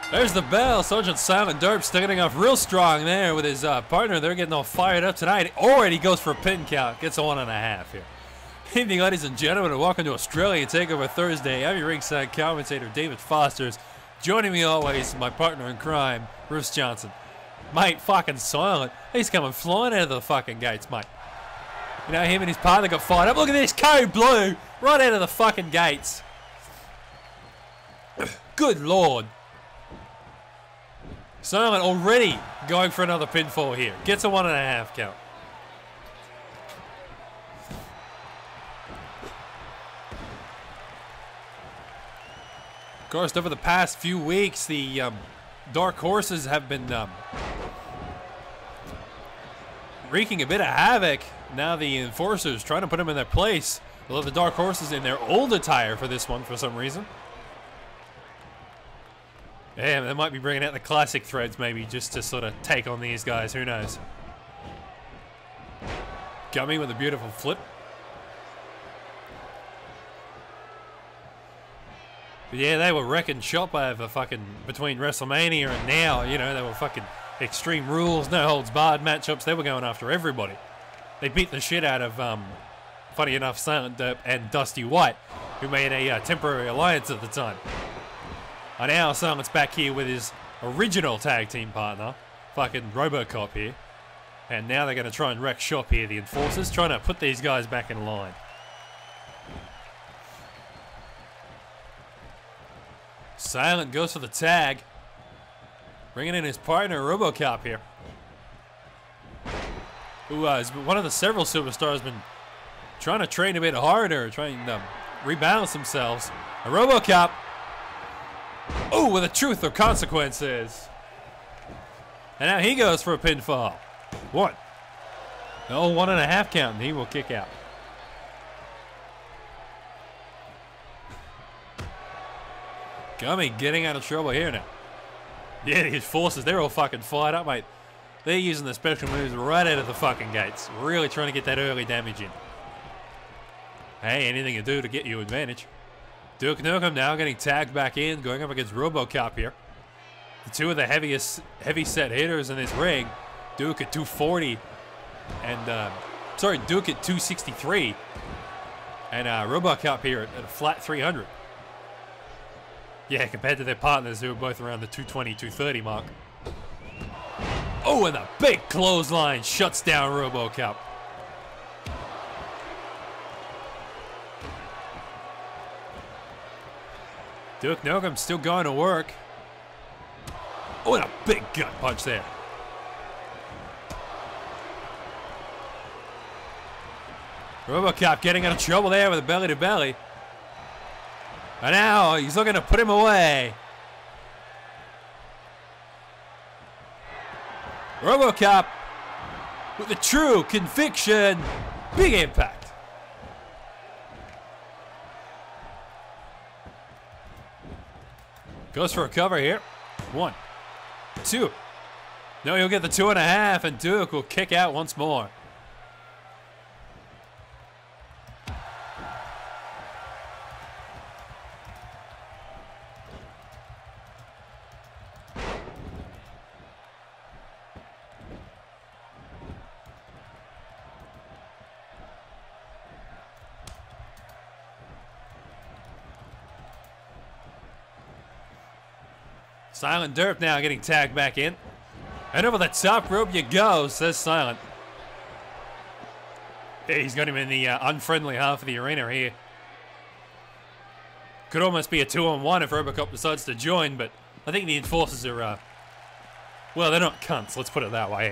There's the bell. Sergeant Silent Derp starting off real strong there with his partner. They're getting all fired up tonight. Already goes for a pin count. Gets a 1.5 here. Evening, ladies and gentlemen, and welcome to Australia Takeover Thursday. I'm your ringside commentator, David Fosters. Joining me always, my partner in crime, Bruce Johnson. Mate, fucking Silent. He's coming flying out of the fucking gates, mate. You know, him and his partner got fired up. Look at this, code blue, right out of the fucking gates. Good Lord. Silent already going for another pinfall here. Gets a 1.5 count. Of course, over the past few weeks, the Dark Horses have been wreaking a bit of havoc. Now the Enforcers trying to put them in their place. Although the Dark Horses in their old attire for this one for some reason. Yeah, they might be bringing out the classic threads maybe just to sort of take on these guys. Who knows? Gummy with a beautiful flip. But yeah, they were wrecking shop over fucking between WrestleMania and now. You know, they were fucking Extreme Rules, no holds barred matchups. They were going after everybody. They beat the shit out of, funny enough, Silent Derp and Dusty White, who made a temporary alliance at the time. And now Silent's back here with his original tag team partner, fucking Robocop here. And now they're going to try and wreck shop here, the Enforcers, trying to put these guys back in line. Silent goes for the tag. Bringing in his partner, Robocop here. Who is one of the several superstars been trying to train a bit harder, trying to rebalance themselves. A Robocop. Oh, with a truth or consequences. And now he goes for a pinfall. One. Oh, 1.5 count, and he will kick out. Gummy getting out of trouble here now. Yeah, these Forces, they're all fucking fired up, mate. They're using the special moves right out of the fucking gates. Really trying to get that early damage in. Hey, anything you do to get you advantage. Duke Nukem now getting tagged back in, going up against Robocop here. The two of the heavy-set hitters in this ring. Duke at 240 and, Duke at 263. And Robocop here at a flat 300. Yeah, compared to their partners who are both around the 220, 230 mark. Oh, and the big clothesline shuts down Robocop. Duke Nukem still going to work. Oh, and a big gut punch there. Robocop getting out of trouble there with a belly-to-belly. And now he's looking to put him away. Robocop with the true conviction. Big impact. Goes for a cover here. 1, 2. No, he'll get the 2.5, and Duke will kick out once more. Silent Derp now getting tagged back in. And over the top rope you go, says Silent. He's got him in the unfriendly half of the arena here. Could almost be a 2-on-1 if Robocop decides to join, but I think the Enforcers are, well, they're not cunts, let's put it that way.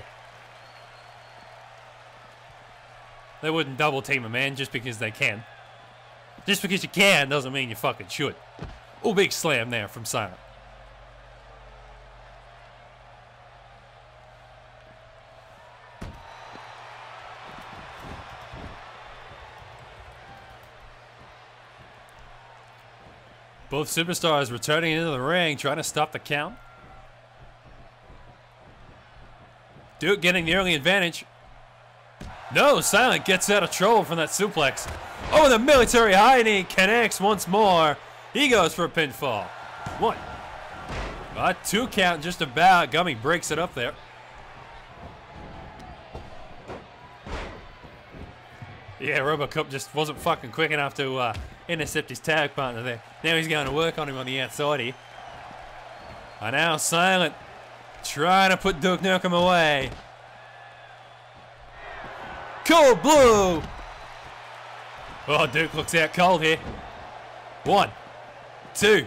They wouldn't double team a man just because they can. Just because you can doesn't mean you fucking should. Oh, big slam there from Silent. Both superstars returning into the ring, trying to stop the count. Duke getting the early advantage. No, Silent gets out of trouble from that suplex. Oh, the military high knee connects once more. He goes for a pinfall. 1. 2 count just about. Gummy breaks it up there. Yeah, RoboCop just wasn't fucking quick enough to intercept his tag partner there. Now he's going to work on him on the outside here. And now Silent trying to put Duke Nukem away. Cold Blue! Oh, Duke looks out cold here. 1, 2.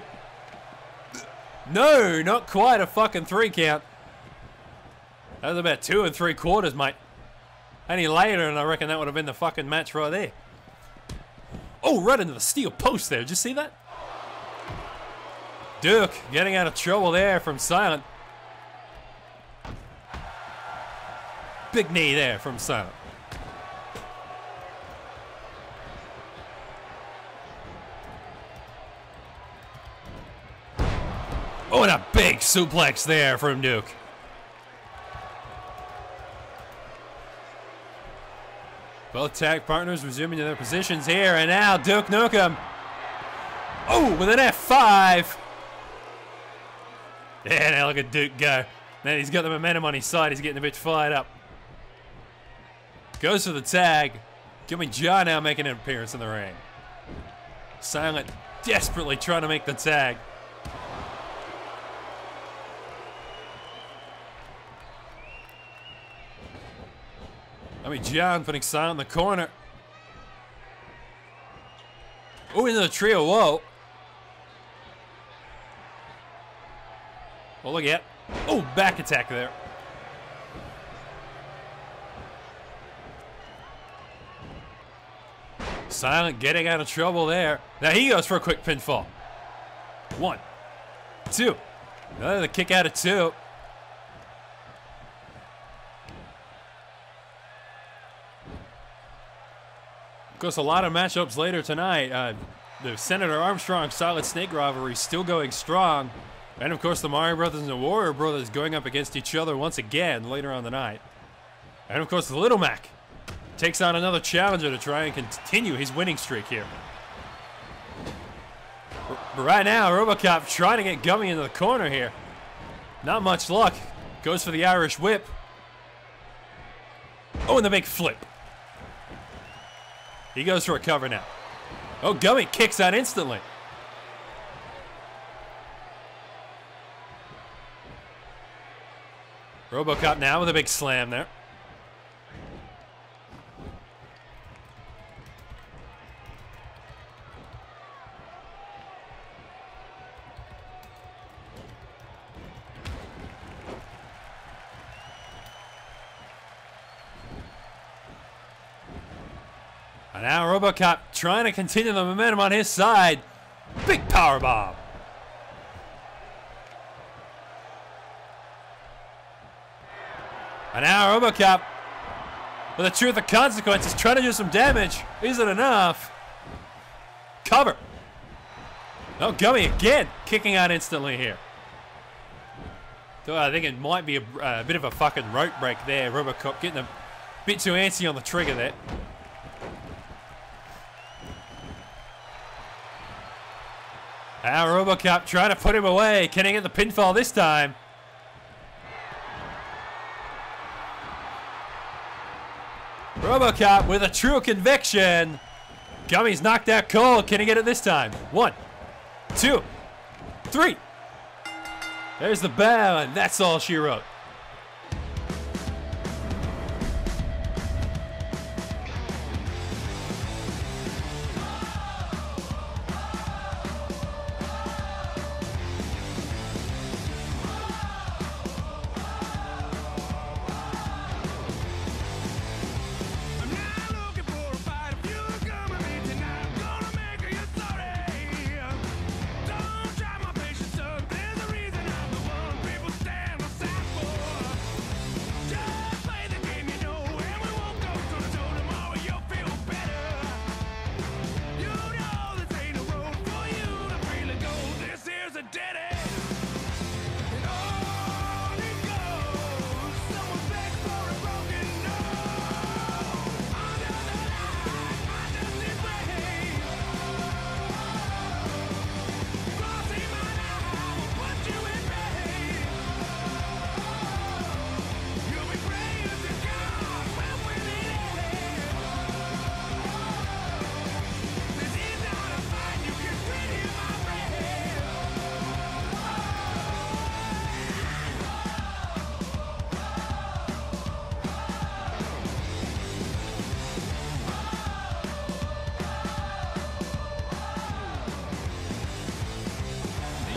No, not quite a fucking 3 count. That was about 2 3/4, mate. Any later, and I reckon that would have been the fucking match right there. Oh, right into the steel post there. Did you see that? Duke getting out of trouble there from Silent. Big knee there from Silent. Oh, and a big suplex there from Duke. Both tag partners resuming to their positions here, and now Duke Nukem. Oh, with an F5. Yeah, now look at Duke go. Man, he's got the momentum on his side. He's getting a bit fired up. Goes for the tag. Jimmy John now making an appearance in the ring. Silent desperately trying to make the tag. John putting Silent in the corner. Oh, into the trio. Whoa. Oh, look at. Oh, back attack there. Silent getting out of trouble there. Now he goes for a quick pinfall. 1, 2. Another kick out of 2. Of course, a lot of matchups later tonight. The Senator Armstrong Solid Snake rivalry still going strong. And of course, the Mario Brothers and the Warrior Brothers going up against each other once again later on the night. And of course, the Little Mac takes on another challenger to try and continue his winning streak here. But right now, RoboCop trying to get Gummy into the corner here. Not much luck. Goes for the Irish whip. Oh, and the big flip. He goes for a cover now. Oh, Gummy kicks out instantly. RoboCop now with a big slam there. And now RoboCop trying to continue the momentum on his side. Big powerbomb. And now RoboCop, with the truth of consequences, trying to do some damage. Is it enough? Cover. Oh, Gummy again, kicking out instantly here. So I think it might be a bit of a fucking rope break there. RoboCop getting a bit too antsy on the trigger there. Now RoboCop trying to put him away. Can he get the pinfall this time? RoboCop with a true conviction. Gummy's knocked out cold. Can he get it this time? 1, 2, 3. There's the bell, and that's all she wrote.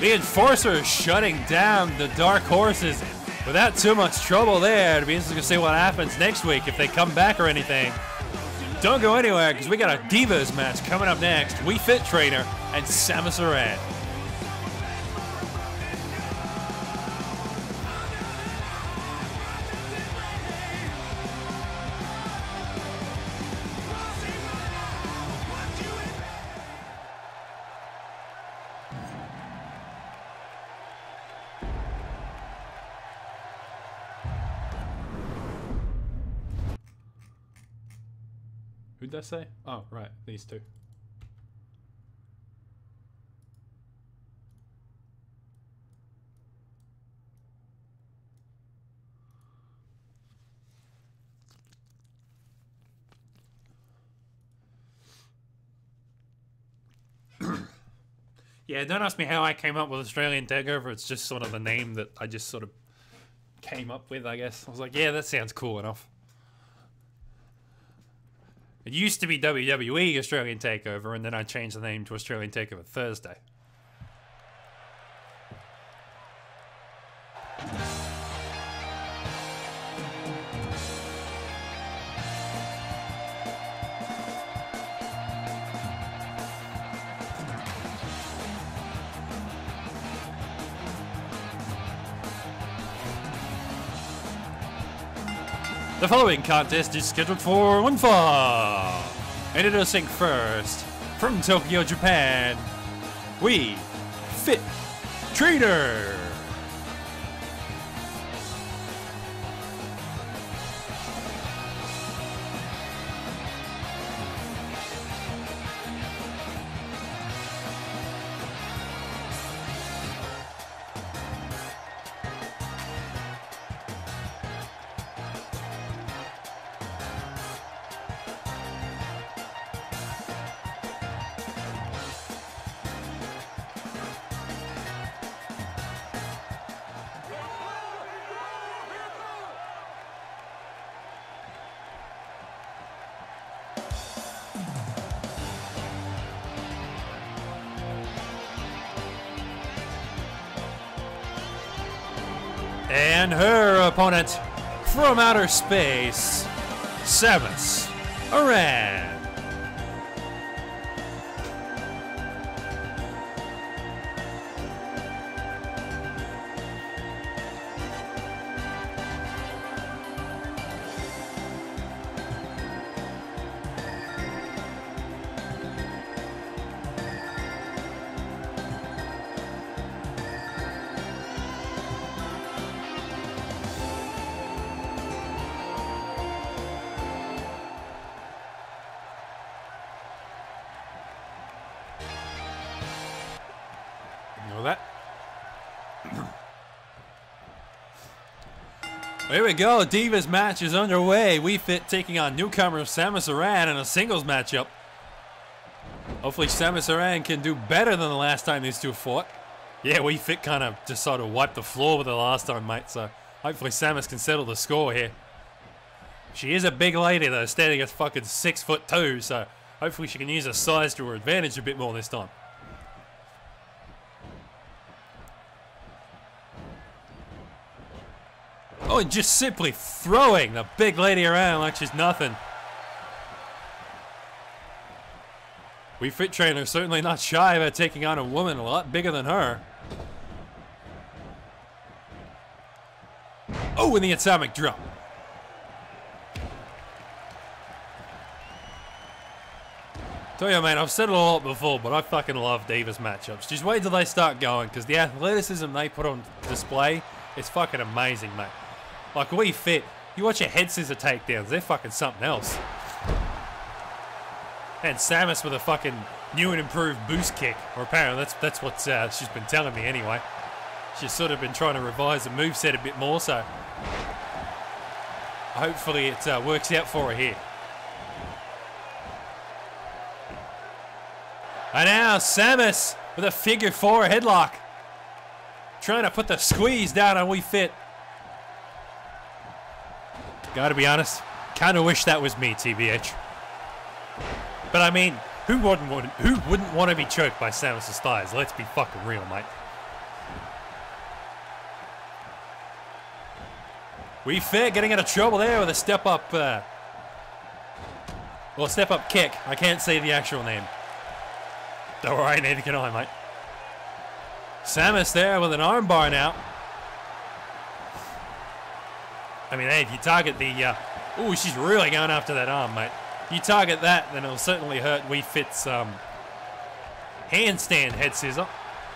The Enforcer is shutting down the Dark Horses without too much trouble there. It'll be interesting to see what happens next week if they come back or anything. Don't go anywhere because we got a Divas match coming up next. We Fit Trainer and Samus Aran. Who'd that say? Oh, right, these two. Yeah, don't ask me how I came up with Australian Takeover. It's just sort of the name that I just sort of came up with, I guess. I was like, yeah, that sounds cool enough. It used to be WWE Australian Takeover, and then I changed the name to Australian Takeover Thursday. The following contest is scheduled for one fall. Introducing first, from Tokyo, Japan, We Fit Trainer. And her opponent from outer space, Samus Aran. Here we go, Divas match is underway. We Fit taking on newcomer Samus Aran in a singles matchup. Hopefully Samus Aran can do better than the last time these two fought. Yeah, We Fit kind of just sort of wiped the floor with the last time, mate, so hopefully Samus can settle the score here. She is a big lady though, standing at fucking 6'2", so hopefully she can use her size to her advantage a bit more this time. Oh, and just simply throwing the big lady around like she's nothing. We Fit Trainer certainly not shy about taking on a woman a lot bigger than her. Oh, and the atomic drop. Tell you, man, I've said it all before, but I fucking love Divas matchups. Just wait till they start going, because the athleticism they put on display is fucking amazing, mate. Like, We Fit, you watch your head scissor takedowns, they're fucking something else. And Samus with a fucking new and improved boost kick, or apparently that's what she's been telling me anyway. She's sort of been trying to revise the moveset a bit more, so hopefully it works out for her here. And now Samus with a figure 4 headlock. Trying to put the squeeze down on We Fit. Gotta be honest, kinda wish that was me, TBH. But I mean, who wouldn't want to be choked by Samus' thighs? Let's be fucking real, mate. We Fit getting out of trouble there with a step up. Step up kick. I can't say the actual name. Don't worry, neither can I, mate. Samus there with an armbar now. I mean, hey, if you target the... Ooh, she's really going after that arm, mate. If you target that, then it'll certainly hurt We Fit's handstand head scissor,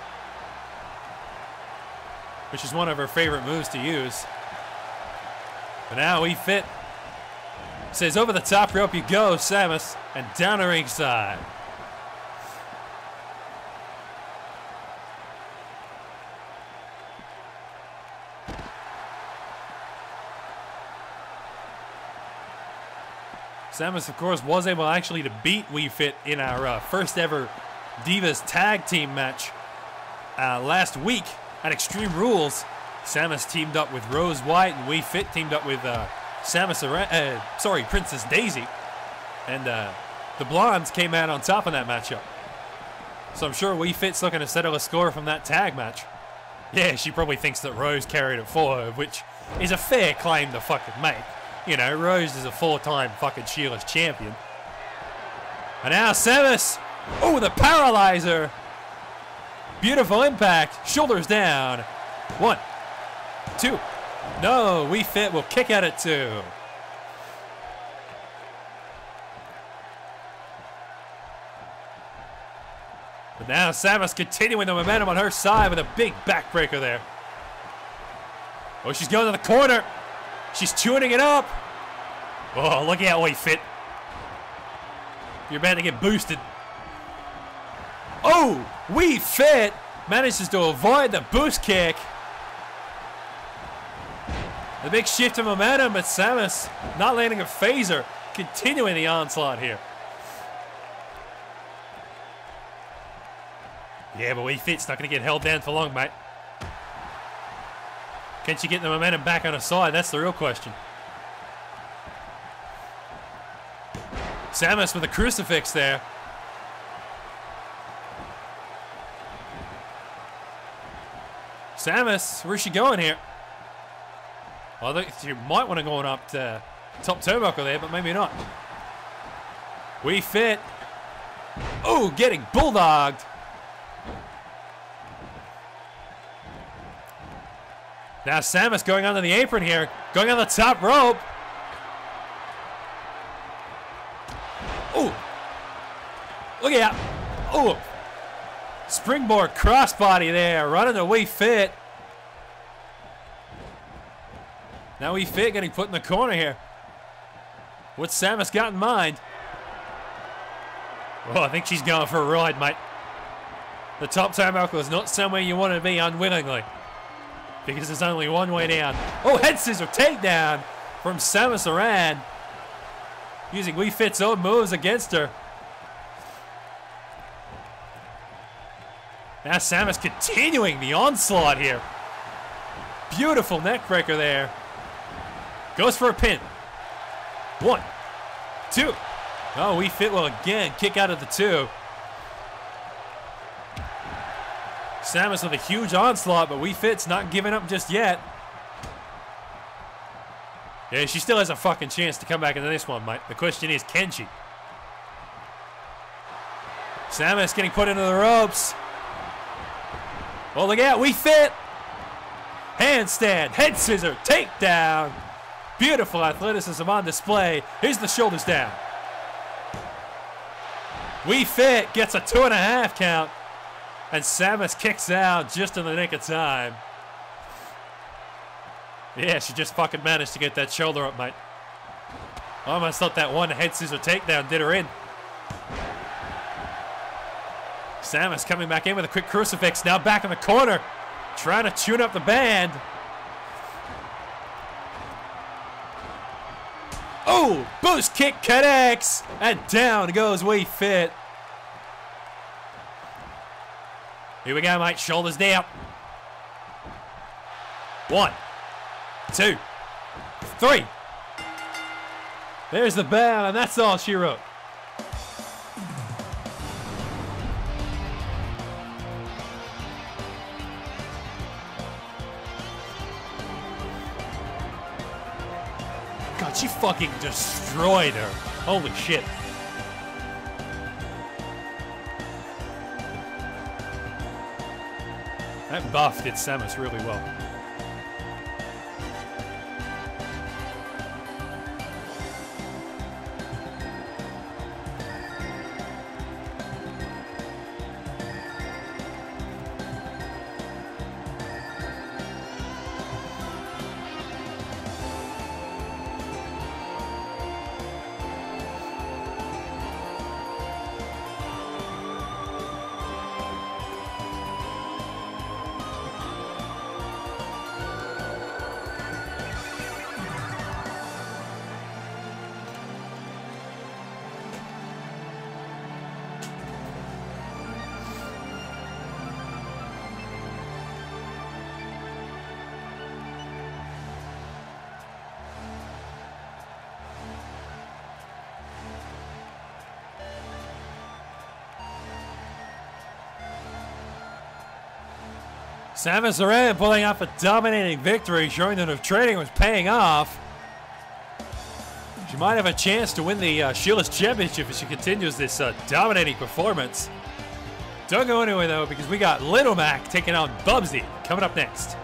which is one of her favorite moves to use. But now We Fit says, over the top rope you go, Samus, and down to ringside. Samus, of course, was able actually to beat We Fit in our first ever Divas Tag Team match last week at Extreme Rules. Samus teamed up with Rose White, and We Fit teamed up with Princess Daisy. And the Blondes came out on top in that matchup. So I'm sure We Fit's looking to settle a score from that tag match. Yeah, she probably thinks that Rose carried it for her, which is a fair claim to fucking make. You know, Rose is a 4-time fucking Sheila's champion. And now Samus. Oh, the paralyzer. Beautiful impact. Shoulders down. 1, 2. No, We Fit will kick out at 2. But now Samus continuing the momentum on her side with a big backbreaker there. Oh, she's going to the corner. She's tuning it up. Oh, look out, We Fit. You're about to get boosted. Oh, We Fit manages to avoid the boost kick. The big shift of momentum, but Samus not landing a phaser, continuing the onslaught here. Yeah, but We Fit's not going to get held down for long, mate. Can she get the momentum back on her side? That's the real question. Samus with a crucifix there. Samus, where's she going here? Well, I think she might want to go on up to top turnbuckle there, but maybe not. We Fit. Oh, getting bulldogged. Now Samus going under the apron here, going on the top rope. Oh, look out. Oh, springboard crossbody there, running the We Fit. Now We Fit getting put in the corner here. What's Samus got in mind? Well, I think she's going for a ride, mate. The top turnbuckle is not somewhere you want to be unwillingly, because there's only one way down. Oh, head scissor takedown from Samus Aran, using We Fit's own moves against her. Now Samus continuing the onslaught here. Beautiful neck breaker there. Goes for a pin. 1, 2. Oh, We Fit will again kick out of the 2. Samus with a huge onslaught, but We Fit's not giving up just yet. Yeah, she still has a fucking chance to come back into this one, mate. The question is, can she? Samus getting put into the ropes. Oh, look out, We Fit. Handstand, head scissor, takedown. Beautiful athleticism on display. Here's the shoulders down. We Fit gets a 2.5 count. And Samus kicks out just in the nick of time. Yeah, she just fucking managed to get that shoulder up, mate. I almost thought that one head scissor takedown did her in. Samus coming back in with a quick crucifix. Now back in the corner. Trying to tune up the band. Oh, boost kick connects. And down goes We Fit. Here we go, mate. Shoulders down. 1, 2, 3. There's the bell, and that's all she wrote. God, she fucking destroyed her. Holy shit. That buff did Samus really well. Samus Aran pulling off a dominating victory, showing that her training was paying off. She might have a chance to win the Shieldless Championship if she continues this dominating performance. Don't go anywhere though, because we got Little Mac taking on Bubsy coming up next.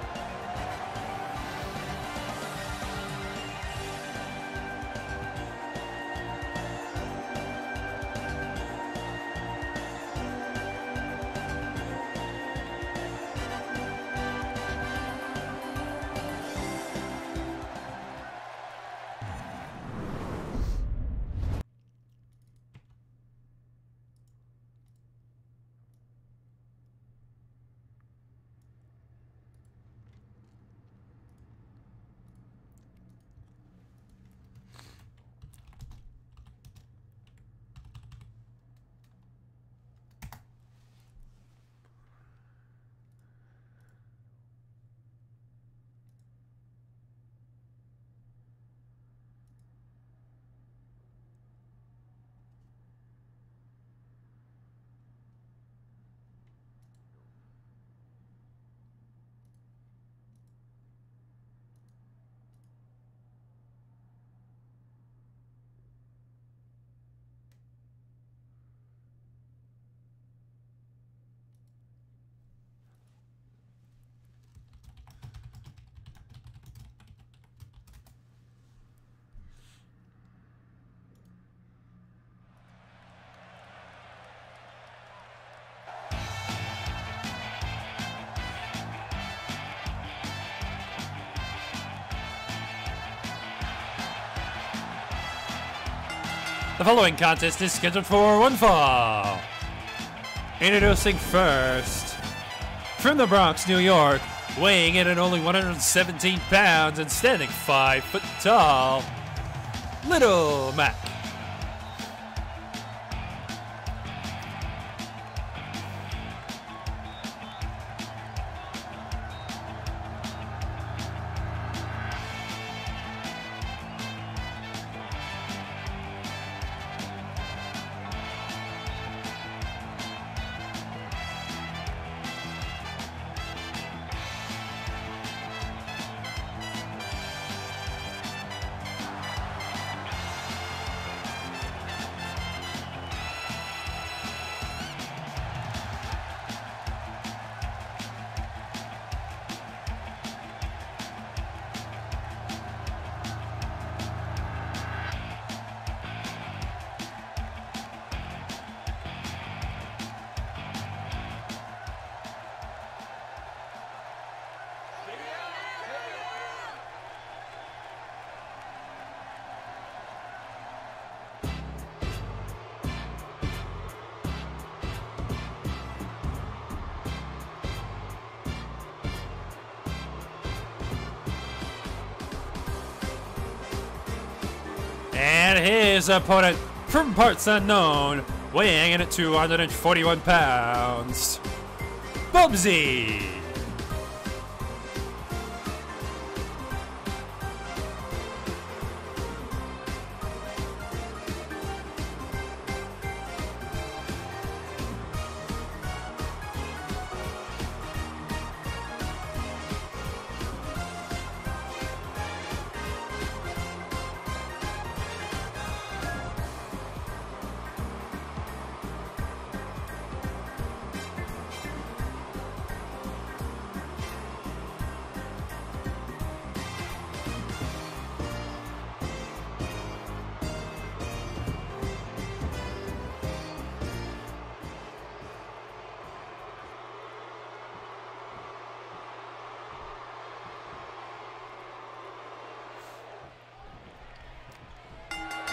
The following contest is scheduled for one fall. Introducing first, from the Bronx, New York, weighing in at only 117 pounds and standing 5 foot tall, Little Mac. And his opponent from parts unknown, weighing in at 241 pounds, Bubsy.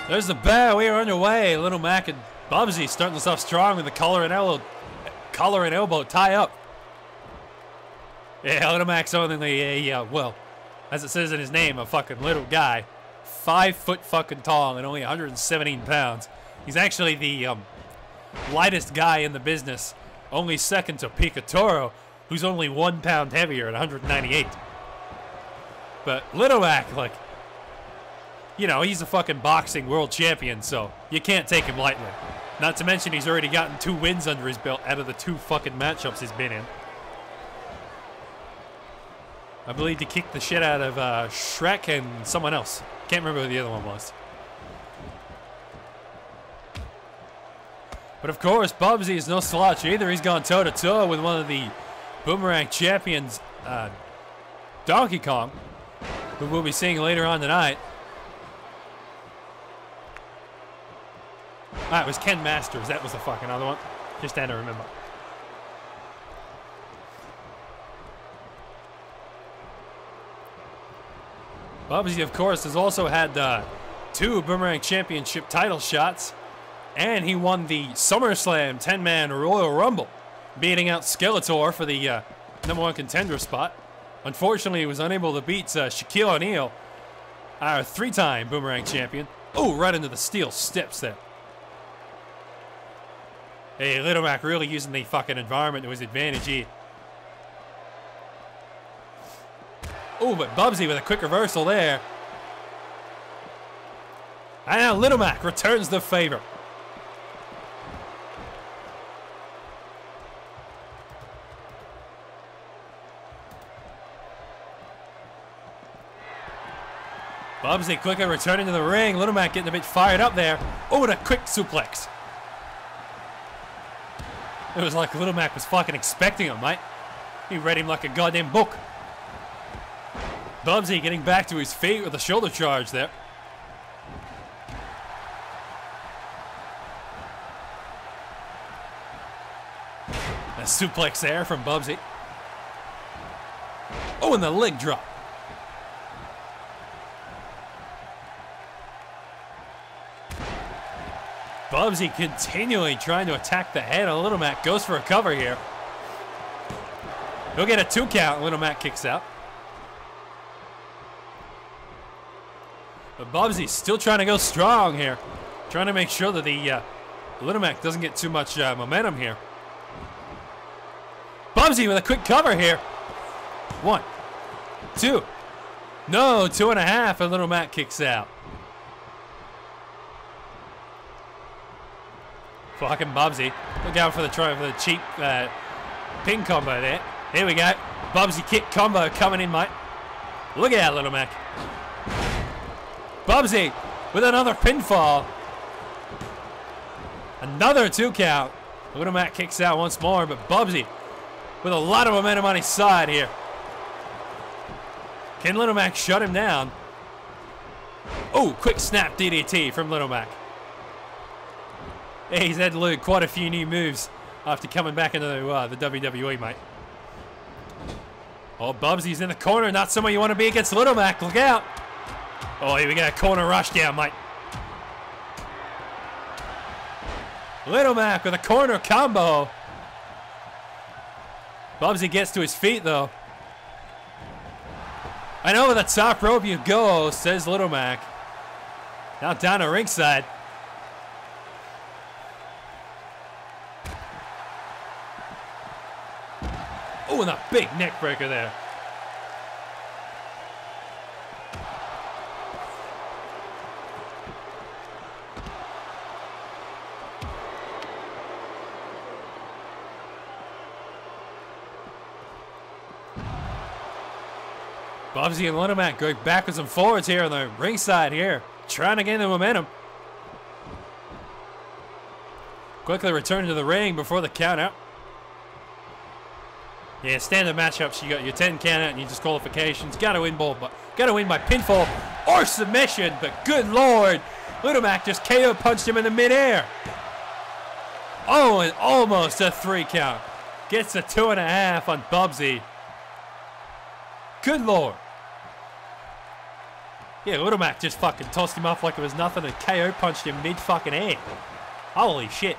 There's the bell. We are underway. Little Mac and Bubsy starting this off strong with the collar and elbow tie up. Yeah, Little Mac's only well, as it says in his name, a fucking little guy. 5 foot fucking tall and only 117 pounds. He's actually the lightest guy in the business. Only second to Picatoro, who's only 1 pound heavier at 198. But Little Mac, like, you know, he's a fucking boxing world champion, so you can't take him lightly. Not to mention he's already gotten 2 wins under his belt out of the 2 fucking matchups he's been in. I believe he kicked the shit out of Shrek and someone else. Can't remember who the other one was. But of course, Bubsy is no slouch either. He's gone toe-to-toe with one of the Boomerang champions, Donkey Kong, who we'll be seeing later on tonight. It was Ken Masters. That was the fucking other one. Just had to remember. Bubsy, of course, has also had 2 Boomerang Championship title shots. And he won the SummerSlam 10-man Royal Rumble, beating out Skeletor for the #1 contender spot. Unfortunately, he was unable to beat Shaquille O'Neal, our 3-time Boomerang champion. Oh, right into the steel steps there. Hey, Little Mac really using the fucking environment to his advantage here. Oh, but Bubsy with a quick reversal there. And now Little Mac returns the favor. Bubsy quickly returning to the ring. Little Mac getting a bit fired up there. Oh, and a quick suplex. It was like Little Mac was fucking expecting him, mate. He read him like a goddamn book. Bubsy getting back to his feet with a shoulder charge there. A suplex there from Bubsy. Oh, and the leg drop. Bubsy continually trying to attack the head of Little Mac. Goes for a cover here. He'll get a 2 count. Little Mac kicks out. But Bubsy's still trying to go strong here. Trying to make sure that the Little Mac doesn't get too much momentum here. Bubsy with a quick cover here. 1, 2. No, 2.5, and Little Mac kicks out. Fucking Bubsy. Look out for the cheap pin combo there. Here we go. Bubsy kick combo coming in, mate. Look out, Little Mac. Bubsy with another pinfall. Another 2 count. Little Mac kicks out once more, but Bubsy with a lot of momentum on his side here. Can Little Mac shut him down? Oh, quick snap DDT from Little Mac. Yeah, he's had to learn quite a few new moves after coming back into the WWE, mate. Oh, Bubsy's in the corner. Not someone you want to be against Little Mac. Look out. Oh, here we go. Corner rush down, mate. Little Mac with a corner combo. Bubsy gets to his feet, though. And over the top rope you go, says Little Mac. Now down to ringside. Oh, and a big neck breaker there. Bubsy and Little Mac going backwards and forwards here on the ringside here, trying to gain the momentum. Quickly return to the ring before the count out. Yeah, standard matchups, you got your 10 count out and your disqualifications. Got to win by pinfall or submission, but good lord, Little Mac just KO punched him in the midair. Oh, and almost a 3 count. Gets a 2.5 on Bubsy. Good lord. Yeah, Little Mac just fucking tossed him off like it was nothing and KO punched him mid fucking air. Holy shit.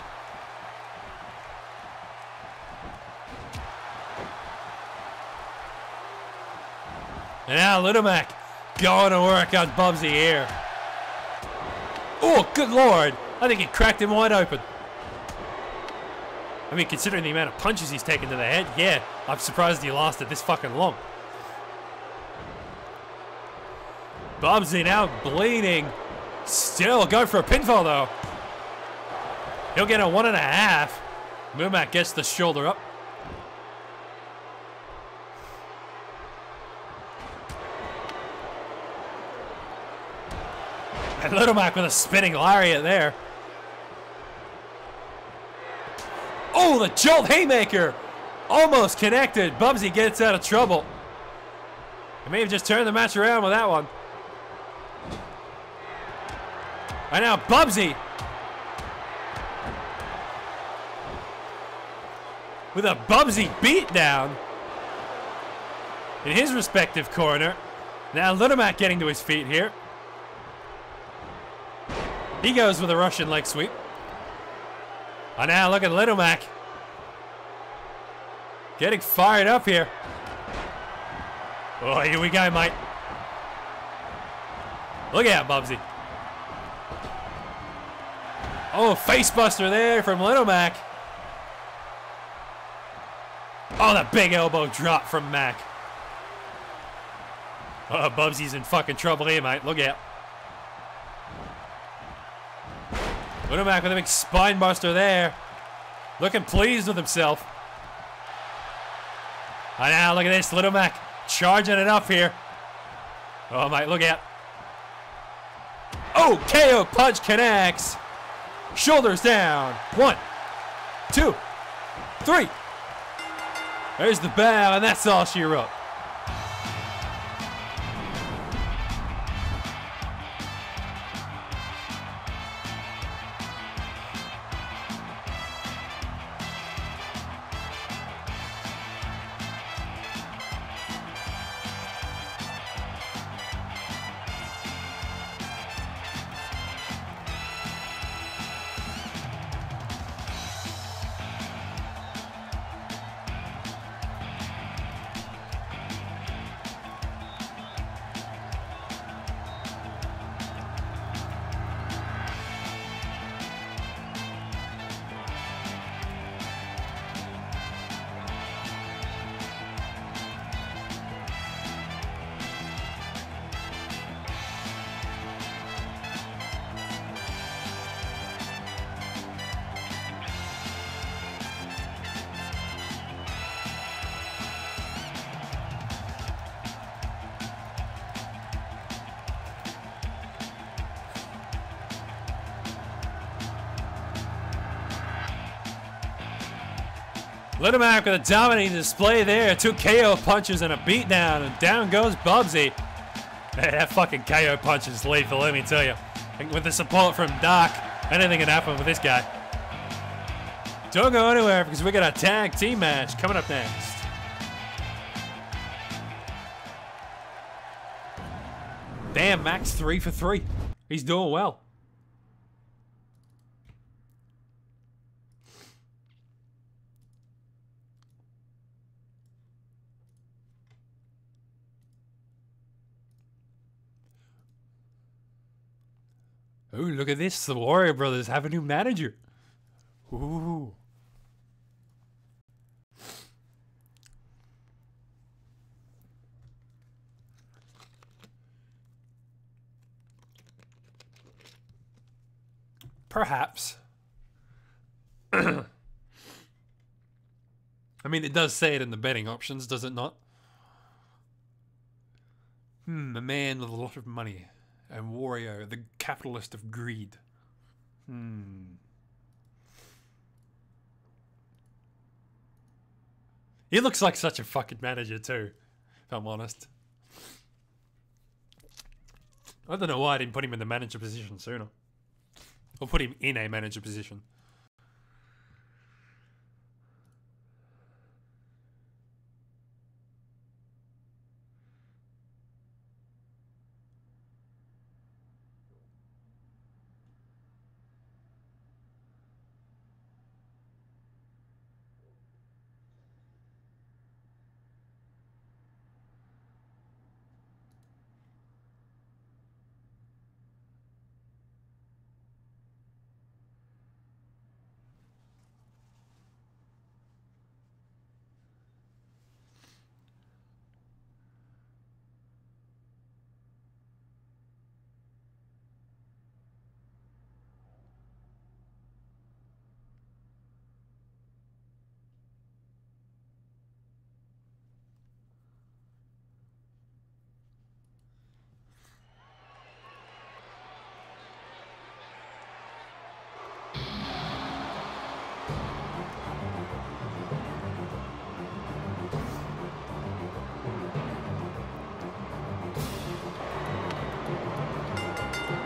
And now Little Mac going to work on Bubsy here. Oh, good lord. I think he cracked him wide open. I mean, considering the amount of punches he's taken to the head, yeah, I'm surprised he lasted this fucking long. Bubsy now bleeding. Still going for a pinfall, though. He'll get a 1.5. Little Mac gets the shoulder up. And Little Mac with a spinning lariat there. Oh, the jolt haymaker. Almost connected. Bubsy gets out of trouble. He may have just turned the match around with that one. And now Bubsy with a Bubsy beatdown in his respective corner. Now Little Mac getting to his feet here. He goes with a Russian leg sweep. And now look at Little Mac getting fired up here. Oh, here we go, mate. Look out, Bubsy. Oh, facebuster there from Little Mac. Oh, that big elbow drop from Mac. Oh, Bubsy's in fucking trouble here, mate. Look out. Little Mac with a big spine buster there. Looking pleased with himself. And now look at this. Little Mac charging it up here. Oh, mate, look out. Oh, KO punch connects. Shoulders down. 1, 2, 3. There's the bow, and that's all she wrote. Little Mac with a dominating display there. 2 KO punches and a beatdown, and down goes Bubsy. Man, that fucking KO punch is lethal, let me tell you. And with the support from Doc, anything can happen with this guy. Don't go anywhere because we got a tag team match coming up next. Damn, Mac's 3 for 3. He's doing well. Ooh, look at this. The Warrior Brothers have a new manager. Ooh. Perhaps. I mean, it does say it in the betting options, does it not? A man with a lot of money. And Wario, the capitalist of greed. He looks like such a fucking manager too, if I'm honest. I don't know why I didn't put him in the manager position sooner. Or put him in a manager position.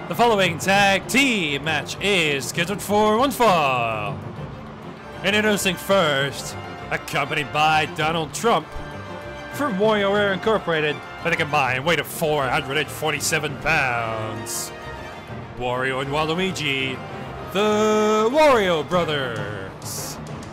The following tag team match is scheduled for one fall. Introducing first, accompanied by Donald Trump from WarioWare Incorporated with a combined weight of 447 pounds. Wario and Waluigi, the Wario Brothers.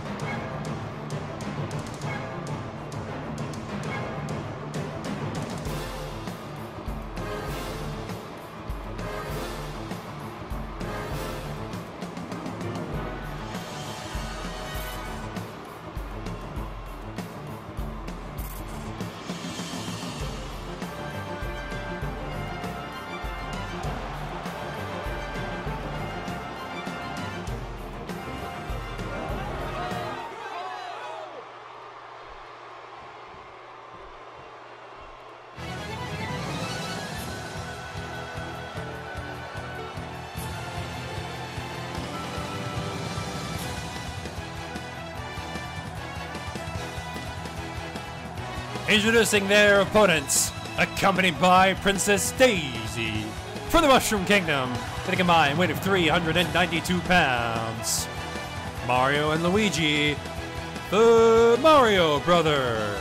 Introducing their opponents, accompanied by Princess Daisy from the Mushroom Kingdom with a combined weight of 392 pounds. Mario and Luigi, the Mario Brothers.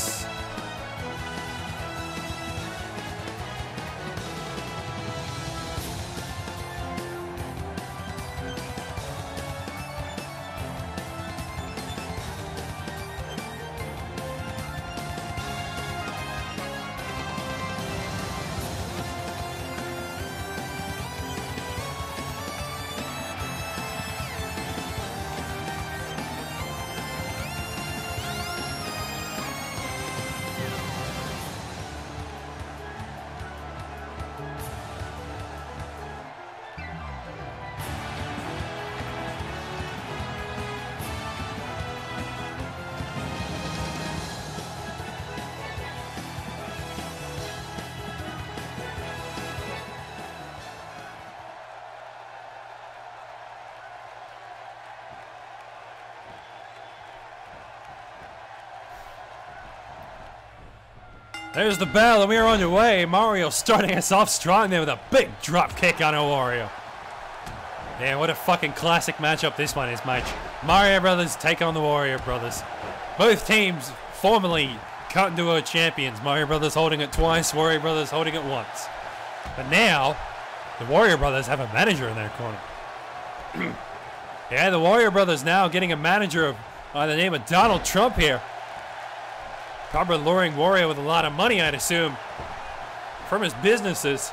There's the bell, and we are on the way. Mario starting us off strong there with a big drop kick on a Wario. Yeah, what a fucking classic matchup this one is, mate. Mario Brothers take on the Wario Brothers. Both teams formerly Cartoon World champions. Mario Brothers holding it twice, Wario Brothers holding it once. But now, the Wario Brothers have a manager in their corner. Yeah, the Wario Brothers now getting a manager by the name of Donald Trump here. Probably luring Wario with a lot of money, I'd assume, from his businesses.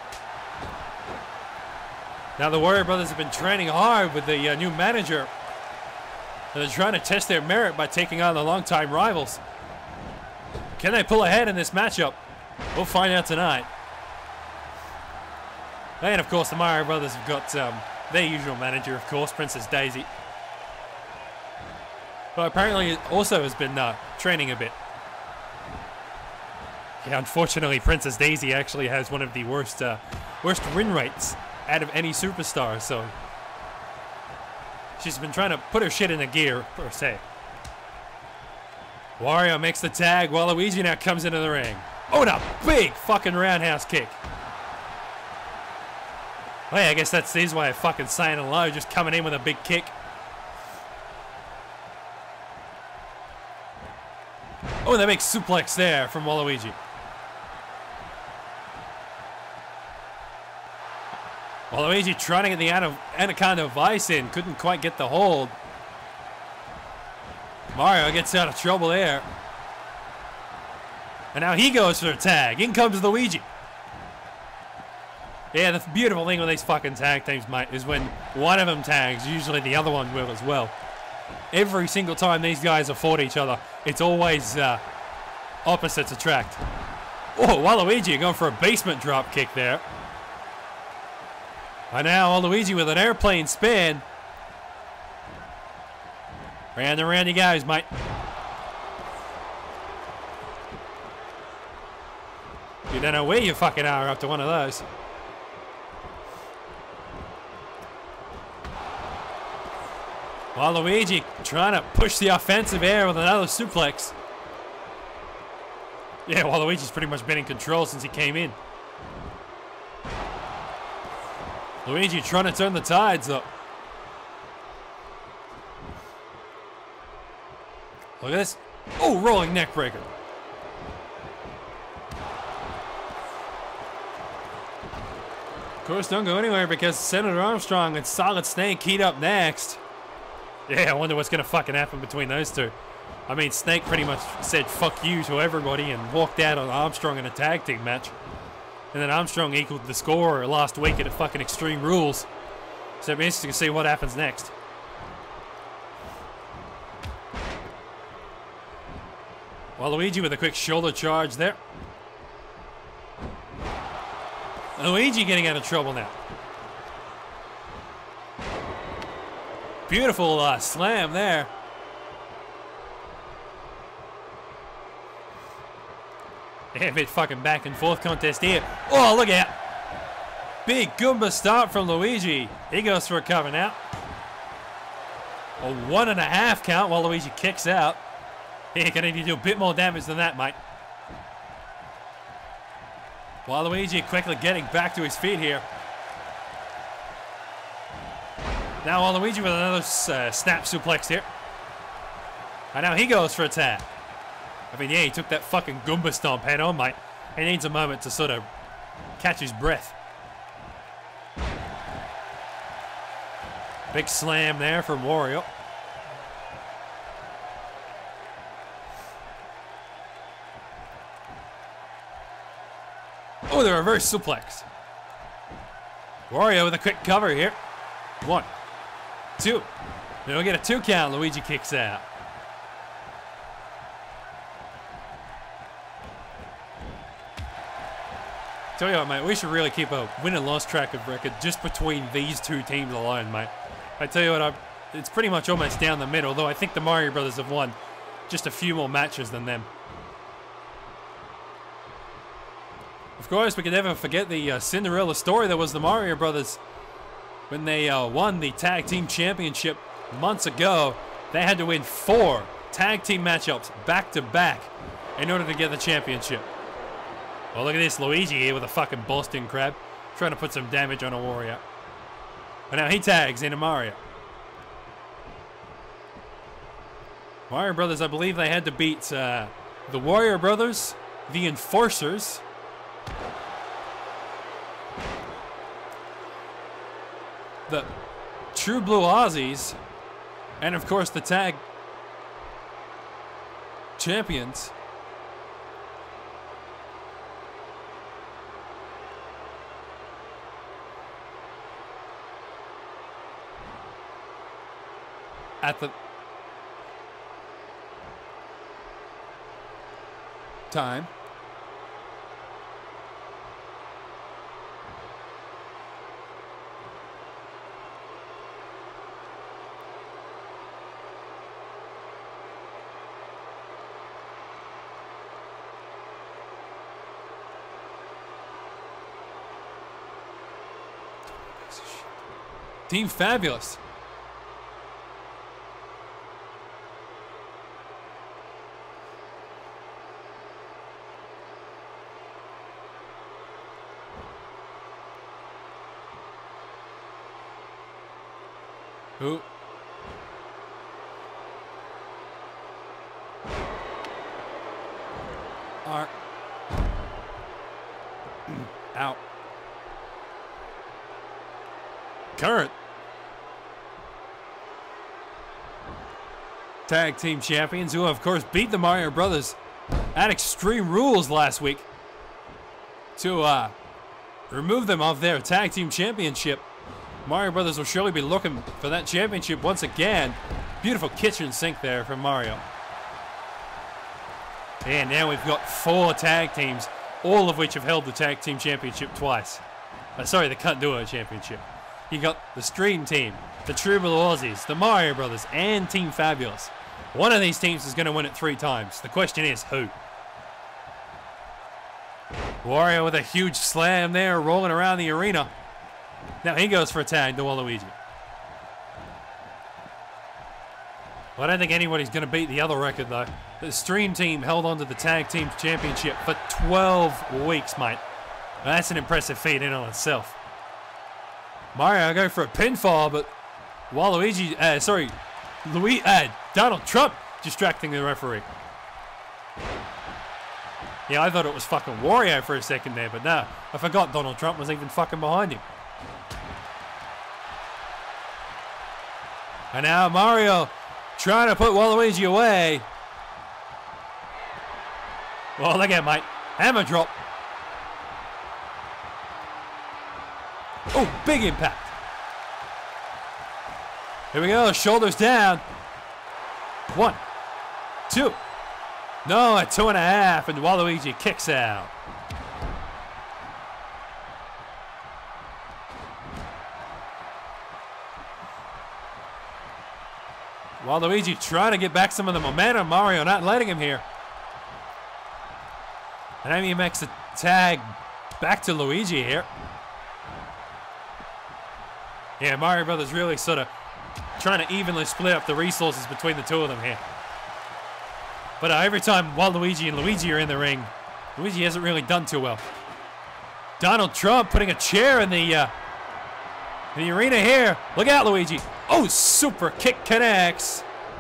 Now the Wario Brothers have been training hard with the new manager. They're trying to test their merit by taking on the longtime rivals. Can they pull ahead in this matchup? We'll find out tonight. And of course the Mario Brothers have got their usual manager, of course, Princess Daisy. But apparently also has been training a bit. Yeah, unfortunately, Princess Daisy actually has one of the worst win rates out of any superstar, so she's been trying to put her shit in a gear, per se. Wario makes the tag while Luigi now comes into the ring. Oh, and a big fucking roundhouse kick. Well, yeah, I guess that's his way of fucking saying hello, just coming in with a big kick. Oh, and they make suplex there from Waluigi. Waluigi trying to get the Anaconda Vice in, couldn't quite get the hold. Mario gets out of trouble there. And now he goes for the tag. In comes Luigi. Yeah, the beautiful thing with these fucking tag teams, mate, is when one of them tags, usually the other one will as well. Every single time these guys have fought each other, it's always opposites attract. Oh, Waluigi going for a basement drop kick there. And now Waluigi with an airplane spin. Round and round he goes, mate. You don't know where you fucking are after one of those. Waluigi trying to push the offensive air with another suplex. Yeah, Waluigi's pretty much been in control since he came in. Luigi trying to turn the tides up. Look at this. Oh, rolling neck breaker. Of course, don't go anywhere because Senator Armstrong and Solid Snake heat up next. Yeah, I wonder what's going to fucking happen between those two. I mean, Snake pretty much said fuck you to everybody and walked out on Armstrong in a tag team match. And then Armstrong equaled the score last week at a fucking Extreme Rules. So it'll be interesting to see what happens next. Waluigi with a quick shoulder charge there. Luigi getting out of trouble now. Beautiful slam there. Yeah, a bit fucking back and forth contest here. Oh, look out. Big Goomba start from Luigi. He goes for a cover now. A 1.5 count while Luigi kicks out. You're going to need to do a bit more damage than that, mate. Waluigi quickly getting back to his feet here. Now Waluigi with another snap suplex here. And now he goes for a tag. I mean, yeah, he took that fucking Goomba stomp head on, mate. He needs a moment to sort of catch his breath. Big slam there from Wario. Oh, the reverse suplex. Wario with a quick cover here. 1, 2. Then we'll get a 2 count. Luigi kicks out. Tell you what, mate, we should really keep a win and loss track of record just between these two teams alone, mate. I tell you what, it's pretty much almost down the middle, though I think the Mario Brothers have won just a few more matches than them. Of course, we can never forget the Cinderella story that was the Mario Brothers. When they won the Tag Team Championship months ago, they had to win 4 tag team matchups back-to-back in order to get the championship. Well, look at this Luigi here with a fucking Boston Crab, trying to put some damage on a Wario. But now he tags into Mario. Mario Brothers, I believe they had to beat the Warrior Brothers, the Enforcers, the True Blue Aussies, and of course the tag champions. At the time. Team Fabulous. Who? Are out. Current tag team champions, who of course beat the Mario Brothers at Extreme Rules last week to remove them of their tag team championship. Mario Brothers will surely be looking for that championship once again. Beautiful kitchen sink there from Mario. And now we've got 4 tag teams, all of which have held the tag team championship twice. Sorry, the Cunt Duo championship. You got the Stream Team, the True Blue Aussies, the Mario Brothers, and Team Fabulous. One of these teams is going to win it 3 times. The question is, who? Wario with a huge slam there, rolling around the arena. Now he goes for a tag to Waluigi. Well, I don't think anybody's going to beat the other record, though. The Stream Team held on to the Tag Team Championship for 12 weeks, mate. Now, that's an impressive feat in and of itself. Mario go for a pinfall, but Waluigi, Donald Trump distracting the referee. Yeah, I thought it was fucking Wario for a second there, but no, I forgot Donald Trump was even fucking behind him. And now Mario trying to put Waluigi away. Well, look at it, mate. Hammer drop. Oh, big impact. Here we go, shoulders down. 1, 2. No, at 2.5, and Waluigi kicks out. Waluigi trying to get back some of the momentum. Mario not letting him here. And Amy makes a tag back to Luigi here. Yeah, Mario Brothers really sort of trying to evenly split up the resources between the two of them here. But every time Waluigi and Luigi are in the ring, Luigi hasn't really done too well. Donald Trump putting a chair in the arena here. Look out, Luigi. Oh, super kick connects.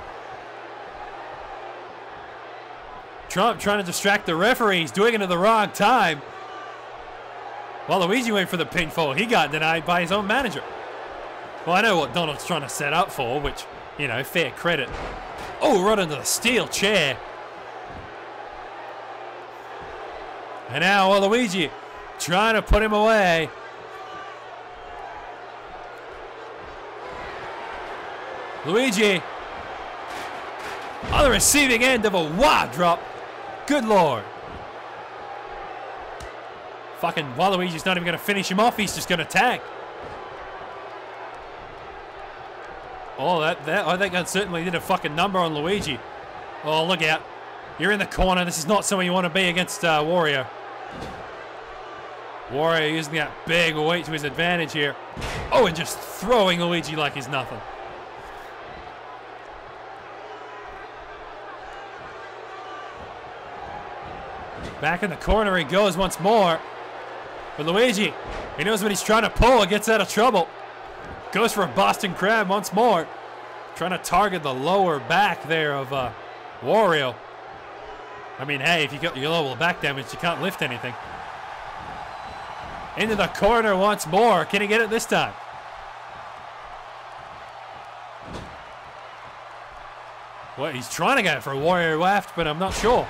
Trump trying to distract the referee. He's doing it at the wrong time. While Luigi went for the pinfall, he got denied by his own manager. Well, I know what Donald's trying to set up for, which, you know, fair credit. Oh, right into the steel chair. And now Waluigi trying to put him away. Luigi on the receiving end of a wah drop. Good lord. Fucking Waluigi's not even going to finish him off. He's just going to tag. Oh, I think that certainly did a fucking number on Luigi. Oh, look out. You're in the corner. This is not somewhere you want to be against Wario. Wario using that big weight to his advantage here. Oh, and just throwing Luigi like he's nothing. Back in the corner he goes once more. But Luigi, he knows what he's trying to pull. Gets out of trouble. Goes for a Boston Crab once more. Trying to target the lower back there of Wario. I mean, hey, if you got your lower back damage, you can't lift anything. Into the corner once more. Can he get it this time? Well, he's trying to go for a Wario left, but I'm not sure.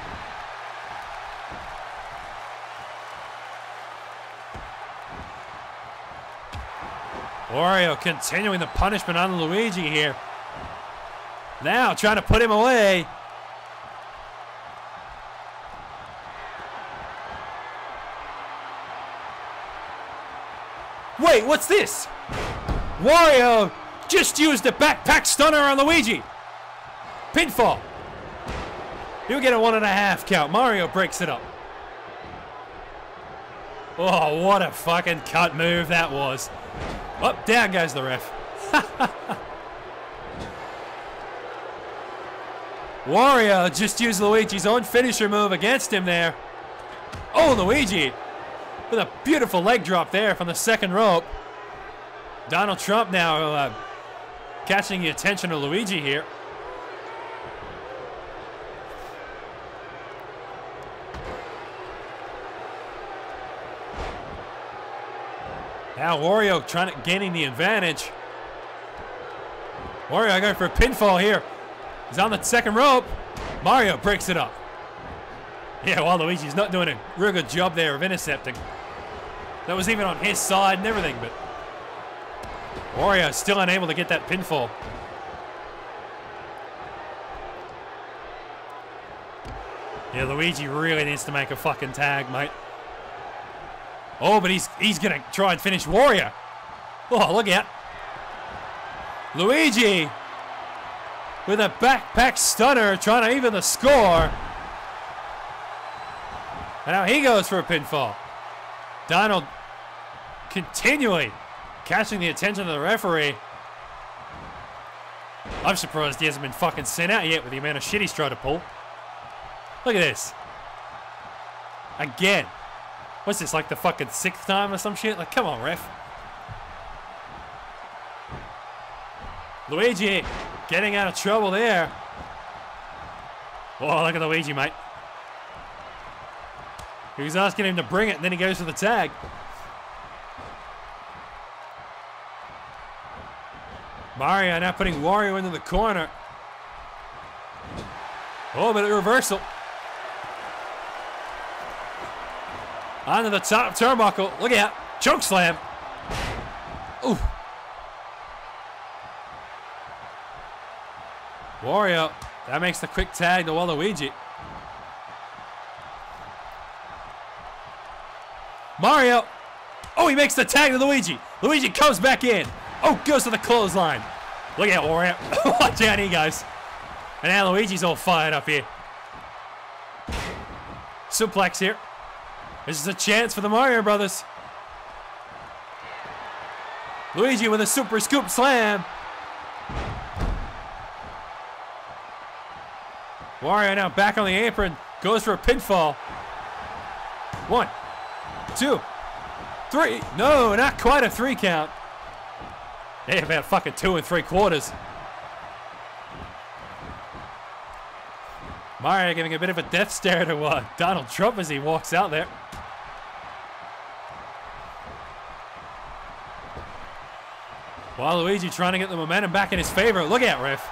Wario continuing the punishment on Luigi here. Now trying to put him away. Wait, what's this? Wario just used a backpack stunner on Luigi. Pinfall. He'll get a 1.5 count. Mario breaks it up. Oh, what a fucking cut move that was. Up, down goes the ref. Wario just used Luigi's own finisher move against him there. Oh, Luigi with a beautiful leg drop there from the second rope. Donald Trump now catching the attention of Luigi here. Now Wario gaining the advantage. Wario going for a pinfall here. He's on the second rope. Mario breaks it up. Yeah, while Luigi's not doing a real good job there of intercepting. That was even on his side and everything, but Wario still unable to get that pinfall. Yeah, Luigi really needs to make a fucking tag, mate. Oh, but he's gonna try and finish Wario. Oh, look out. Luigi with a backpack stunner trying to even the score. And now he goes for a pinfall. Donald continually catching the attention of the referee. I'm surprised he hasn't been fucking sent out yet with the amount of shit he's tried to pull. Look at this. Again. What's this, like the fucking 6th time or some shit? Like, come on, ref. Luigi getting out of trouble there. Oh, look at Luigi, mate. He was asking him to bring it, and then he goes for the tag. Mario now putting Wario into the corner. Oh, but a reversal. Onto the top turnbuckle. Look out. Choke slam. Ooh. Wario. That makes the quick tag to Waluigi. Mario. Oh, he makes the tag to Luigi. Luigi comes back in. Oh, goes to the clothesline. Look at Wario. Watch out, he goes. And now Luigi's all fired up here. Suplex here. This is a chance for the Mario Brothers. Luigi with a super scoop slam. Wario now back on the apron. Goes for a pinfall. 1, 2, 3. No, not quite a 3 count. Hey, about fucking 2 3/4. Mario giving a bit of a death stare to Donald Trump as he walks out there. Waluigi trying to get the momentum back in his favor. Look out, ref.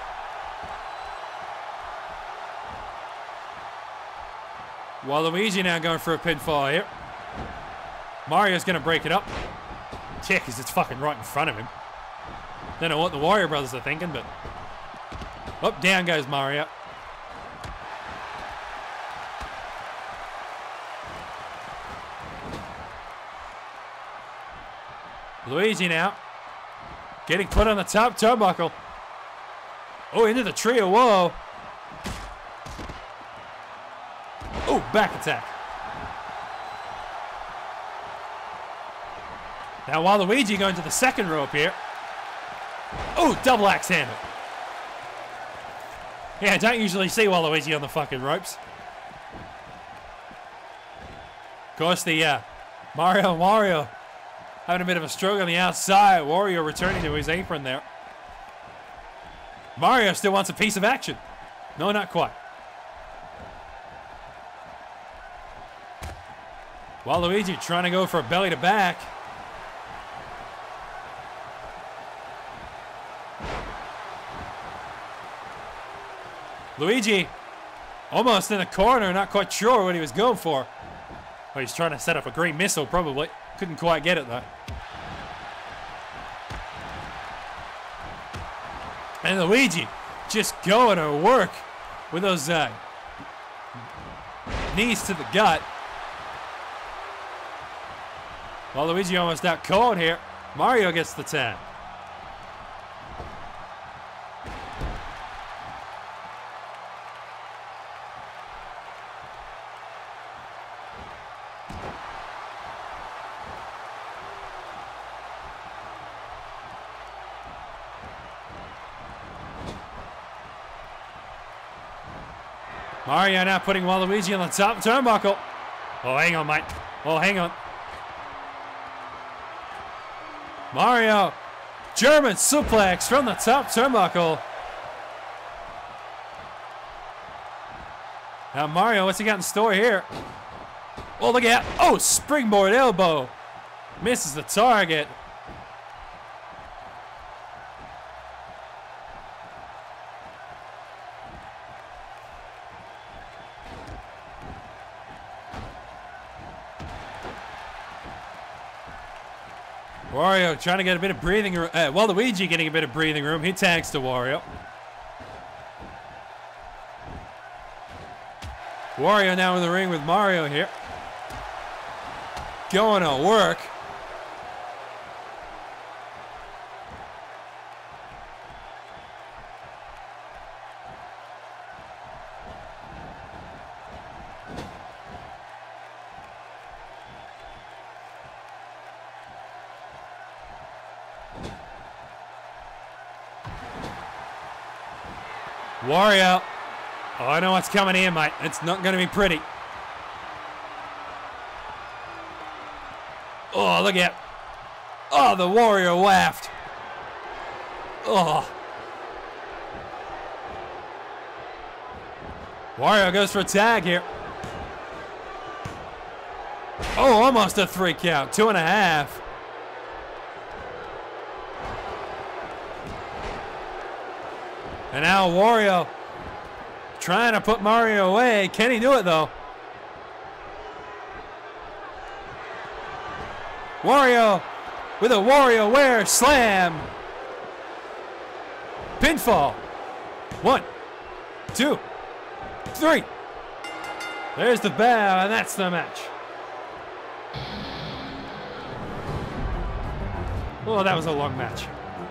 Waluigi now going for a pinfall here. Mario's going to break it up. Yeah, because it's fucking right in front of him. Don't know what the Warrior Brothers are thinking, but... Up, down goes Mario. Luigi now. Getting put on the top turnbuckle. Oh, into the trio. Whoa. Oh, back attack. Now Waluigi going to the second rope here. Oh, double axe handle. Yeah, I don't usually see Waluigi on the fucking ropes. Of course, the Mario and Wario having a bit of a struggle on the outside. Wario returning to his apron there. Mario still wants a piece of action. No, not quite. Waluigi trying to go for a belly to back. Luigi almost in the corner, not quite sure what he was going for. Oh, he's trying to set up a green missile, probably. Couldn't quite get it, though. And Luigi just going to work with those knees to the gut. Well, Luigi almost out cold here. Mario gets the tag. Mario now putting Waluigi on the top turnbuckle. Oh, hang on, mate. Oh, hang on. Mario, German suplex from the top turnbuckle. Now Mario, what's he got in store here? Oh, look out. Oh, springboard elbow. Misses the target. Wario trying to get a bit of breathing room. Waluigi getting a bit of breathing room. He tags to Wario. Wario now in the ring with Mario here. Going to work. Wario. Oh, I know what's coming in, mate. It's not going to be pretty. Oh, look at. Oh, the Wario laughed. Oh, Wario goes for a tag here. Oh, almost a 3 count. 2.5. And now Wario trying to put Mario away. Can he do it, though? Wario with a WarioWare slam. Pinfall. 1, 2, 3. There's the bell, and that's the match. Oh, that was a long match.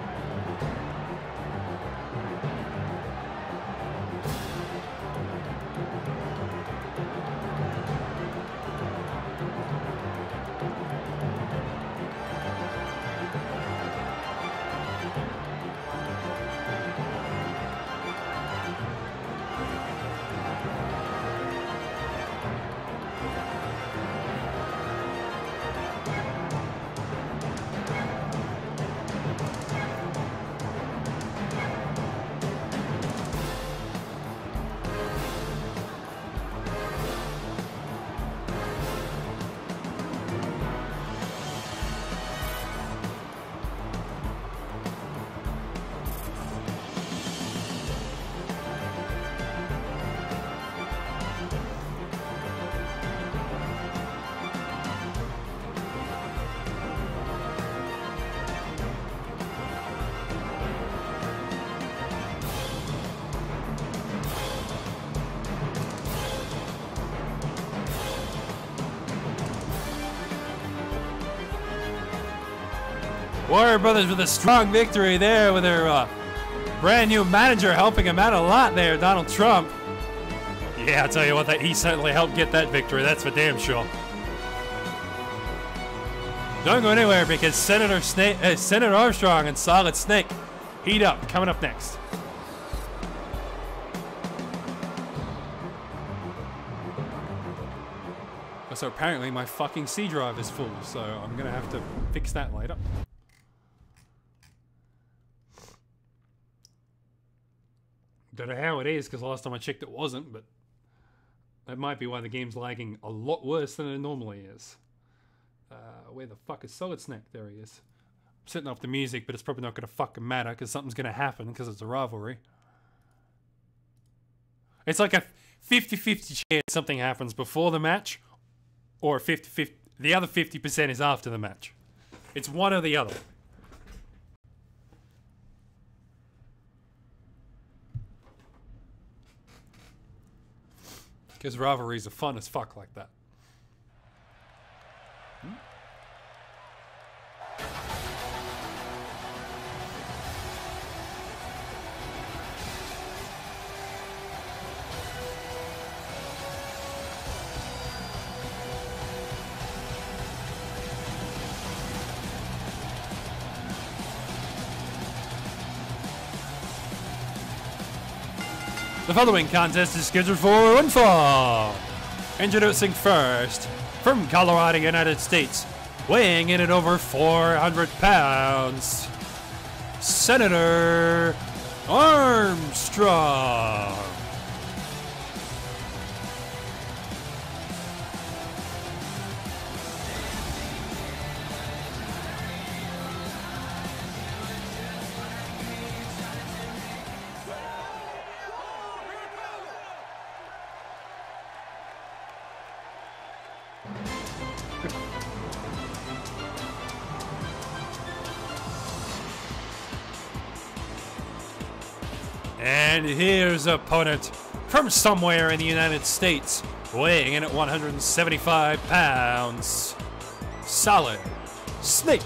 Warrior Brothers with a strong victory there with their brand new manager helping him out a lot there, Donald Trump. Yeah, I'll tell you what, he certainly helped get that victory, that's for damn sure. Don't go anywhere because Senator Armstrong and Solid Snake heat up, coming up next. So apparently my fucking C drive is full, so I'm gonna have to fix that later. Don't know how it is, because last time I checked it wasn't, but that might be why the game's lagging a lot worse than it normally is. Where the fuck is Solid Snake? There he is. I'm setting off the music, but it's probably not going to fucking matter, because something's going to happen, because it's a rivalry. It's like a 50-50 chance something happens before the match, or 50-50. The other 50% is after the match. It's one or the other. Because rivalries are fun as fuck like that. The following contest is scheduled for one fall. Introducing first, from Colorado, United States, weighing in at over 400 pounds, Senator Armstrong. And here's opponent from somewhere in the United States, weighing in at 175 pounds, Solid Snake.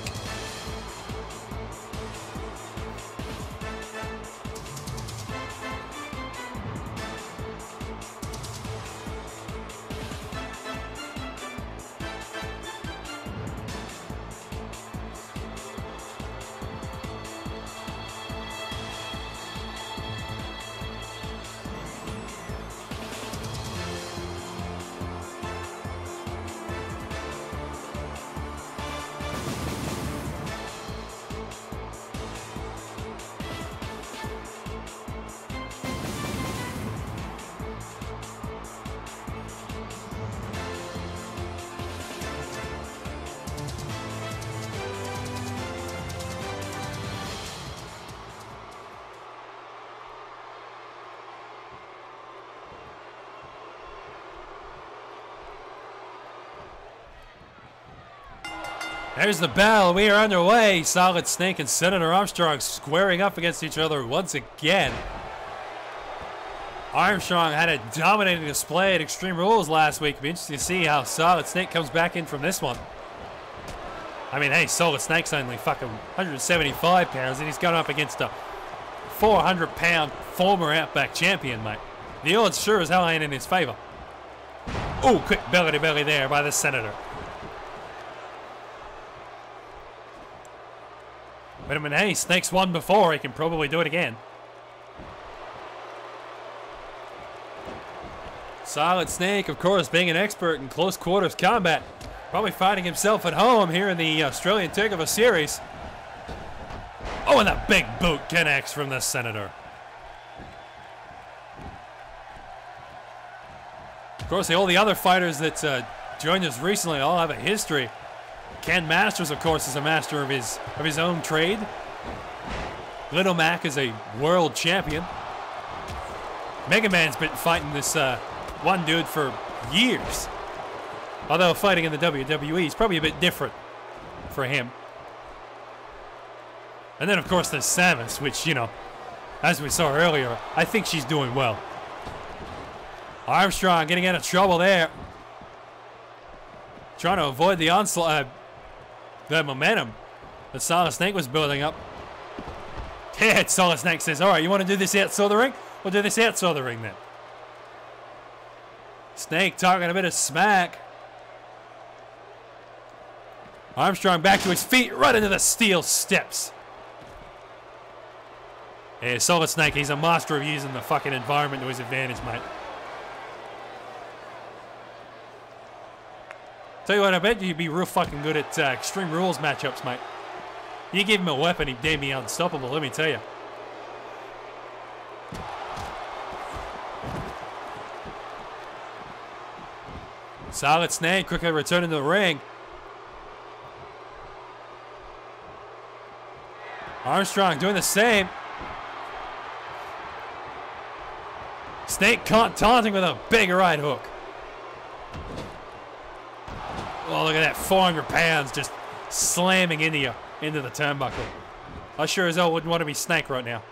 There's the bell. We are underway. Solid Snake and Senator Armstrong squaring up against each other once again. Armstrong had a dominating display at Extreme Rules last week. It'll be interesting to see how Solid Snake comes back in from this one. I mean, hey, Solid Snake's only fucking 175 pounds, and he's going up against a 400-pound former Outback champion, mate. The odds sure as hell ain't in his favor. Oh, quick belly-to-belly there by the Senator. But I mean, hey, Snake's won before. He can probably do it again. Solid Snake, of course, being an expert in close quarters combat. Probably finding himself at home here in the Australian Takeover Series. Oh, and a big boot connects from the Senator. Of course, all the other fighters that joined us recently all have a history. Ken Masters, of course, is a master of his own trade. Little Mac is a world champion. Mega Man's been fighting this one dude for years. Although fighting in the WWE is probably a bit different for him. And then, of course, there's Samus, which, you know, as we saw earlier, I think she's doing well. Armstrong getting out of trouble there. Trying to avoid the onslaught, the momentum that Solid Snake was building up. Yeah, Solid Snake says, all right, you want to do this outside the ring? We'll do this outside the ring then. Snake talking a bit of smack. Armstrong back to his feet, right into the steel steps. Yeah, Solid Snake, he's a master of using the fucking environment to his advantage, mate. Tell you what, I bet you'd be real fucking good at Extreme Rules matchups, mate. You give him a weapon, he'd damn be unstoppable, let me tell you. Solid Snake quickly returning to the ring. Armstrong doing the same. Snake taunting with a big right hook. Oh, look at that, 400 pounds just slamming into you, into the turnbuckle. I sure as hell wouldn't want to be Snake right now.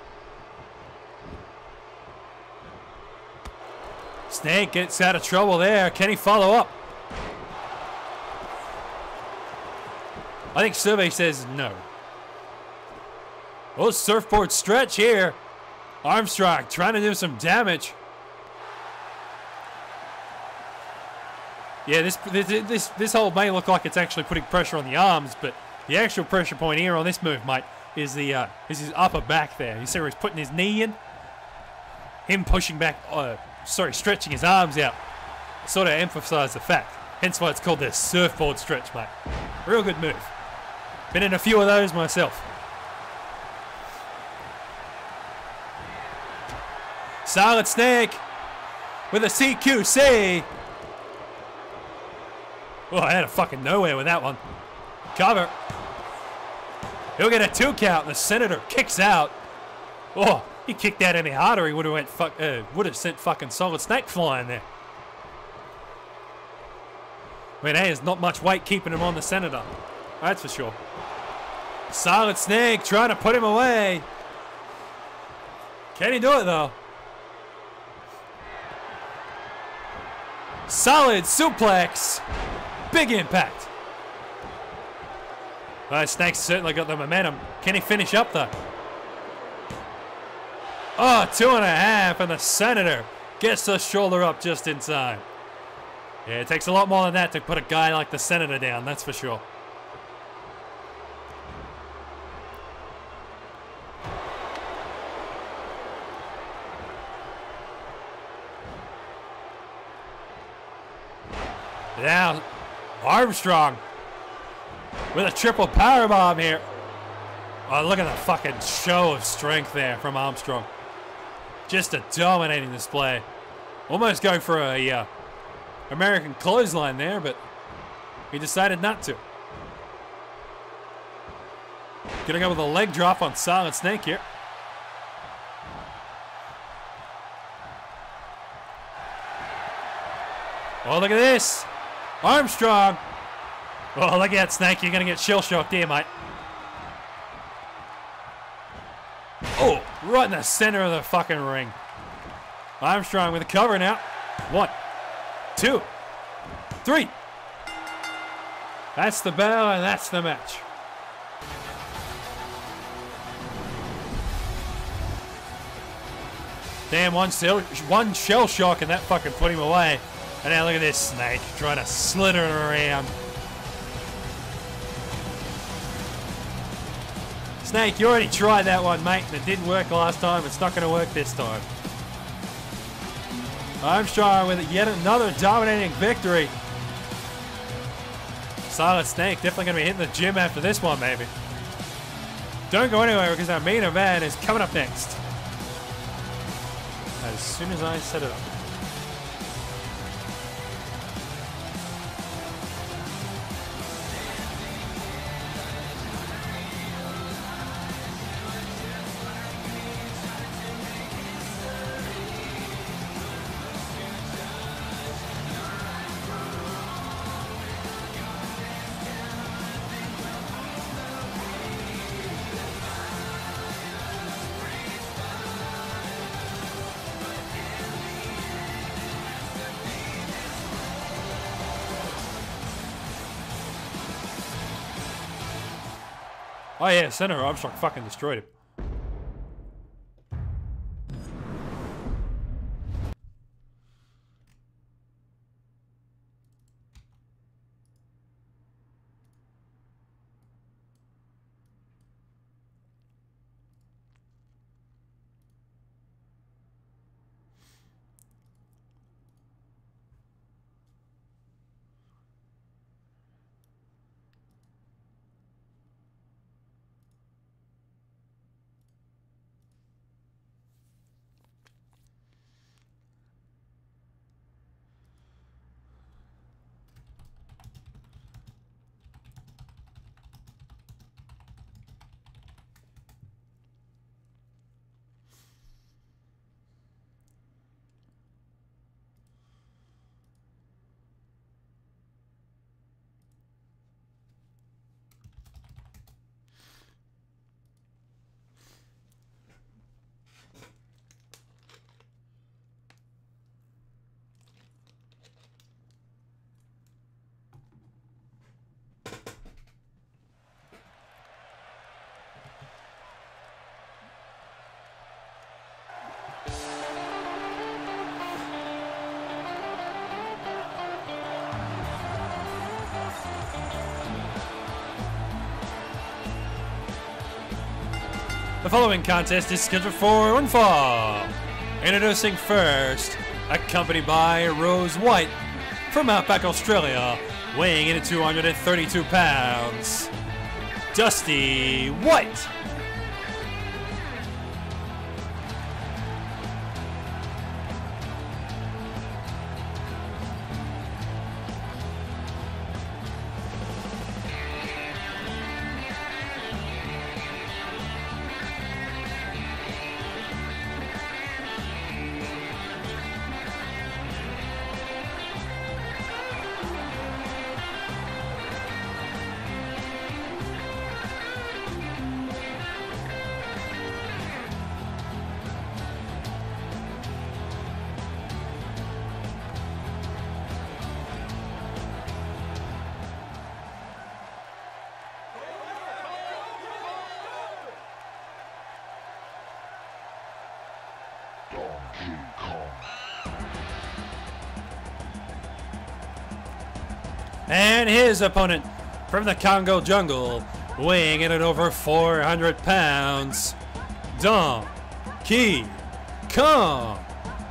Snake gets out of trouble there. Can he follow up? I think Survey says no. Oh, surfboard stretch here. Armstrong trying to do some damage. Yeah, this hold may look like it's actually putting pressure on the arms, but the actual pressure point here on this move, mate, is his upper back there. You see where he's putting his knee in? Him pushing back, stretching his arms out, sort of emphasize the fact. Hence why it's called the surfboard stretch, mate. Real good move. Been in a few of those myself. Solid Snake with a CQC. Oh, I had a fucking nowhere with that one. Cover. He'll get a 2 count. The Senator kicks out. Oh, he kicked out any harder, he would have sent fucking Solid Snake flying there. I mean, hey, there's not much weight keeping him on the Senator. That's for sure. Solid Snake trying to put him away. Can he do it though? Solid suplex. Big impact. Well, Snake's certainly got the momentum. Can he finish up though? Oh, 2.5, and the Senator gets the shoulder up just in time. Yeah, it takes a lot more than that to put a guy like the Senator down, that's for sure. Now, Armstrong with a triple powerbomb here. Oh, look at the fucking show of strength there from Armstrong. Just a dominating display. Almost going for a American clothesline there, but he decided not to. Gonna go with a leg drop on Solid Snake here. Oh, look at this. Armstrong Oh, look out, Snake. You're going to get shell-shocked here, mate. Oh, right in the center of the fucking ring. Armstrong with a cover now. 1, 2, 3. That's the bell and that's the match. Damn, one shell shock and that fucking put him away. And now look at this Snake trying to slither it around. Snake, you already tried that one, mate, and it didn't work last time. It's not going to work this time. Armstrong with yet another dominating victory. Silent Snake definitely going to be hitting the gym after this one, maybe. Don't go anywhere because our main event is coming up next. As soon as I set it up. Oh yeah, Senator Armstrong fucking destroyed him. The following contest is scheduled for one fall. Introducing first, accompanied by Rose White from Outback, Australia, weighing in at 232 pounds, Dusty White. And his opponent from the Congo jungle, weighing in at over 400 pounds, Donkey Kong.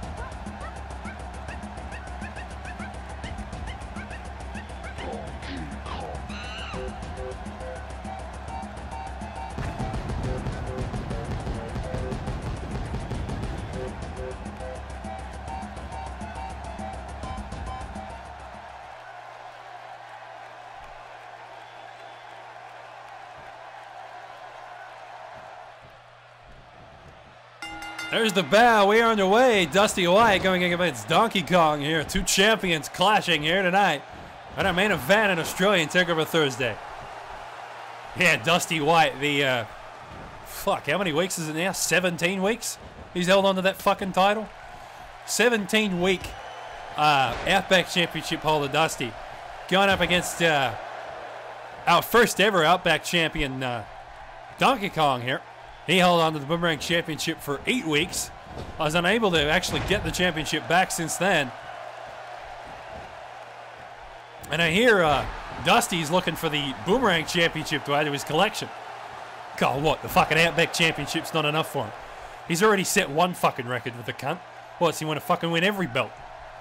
There's the bow. We are underway. Dusty White going against Donkey Kong here. Two champions clashing here tonight. And our main event in Australian TakeOver Thursday. Yeah, Dusty White, the, fuck, how many weeks is it now? 17 weeks? He's held on to that fucking title? 17-week Outback Championship holder Dusty. Going up against our first ever Outback champion, Donkey Kong here. He held on to the Boomerang Championship for 8 weeks. I was unable to actually get the championship back since then. And I hear Dusty's looking for the Boomerang Championship to add to his collection. God, what? The fucking Outback Championship's not enough for him. He's already set one fucking record with the cunt. What's he want to fucking win every belt?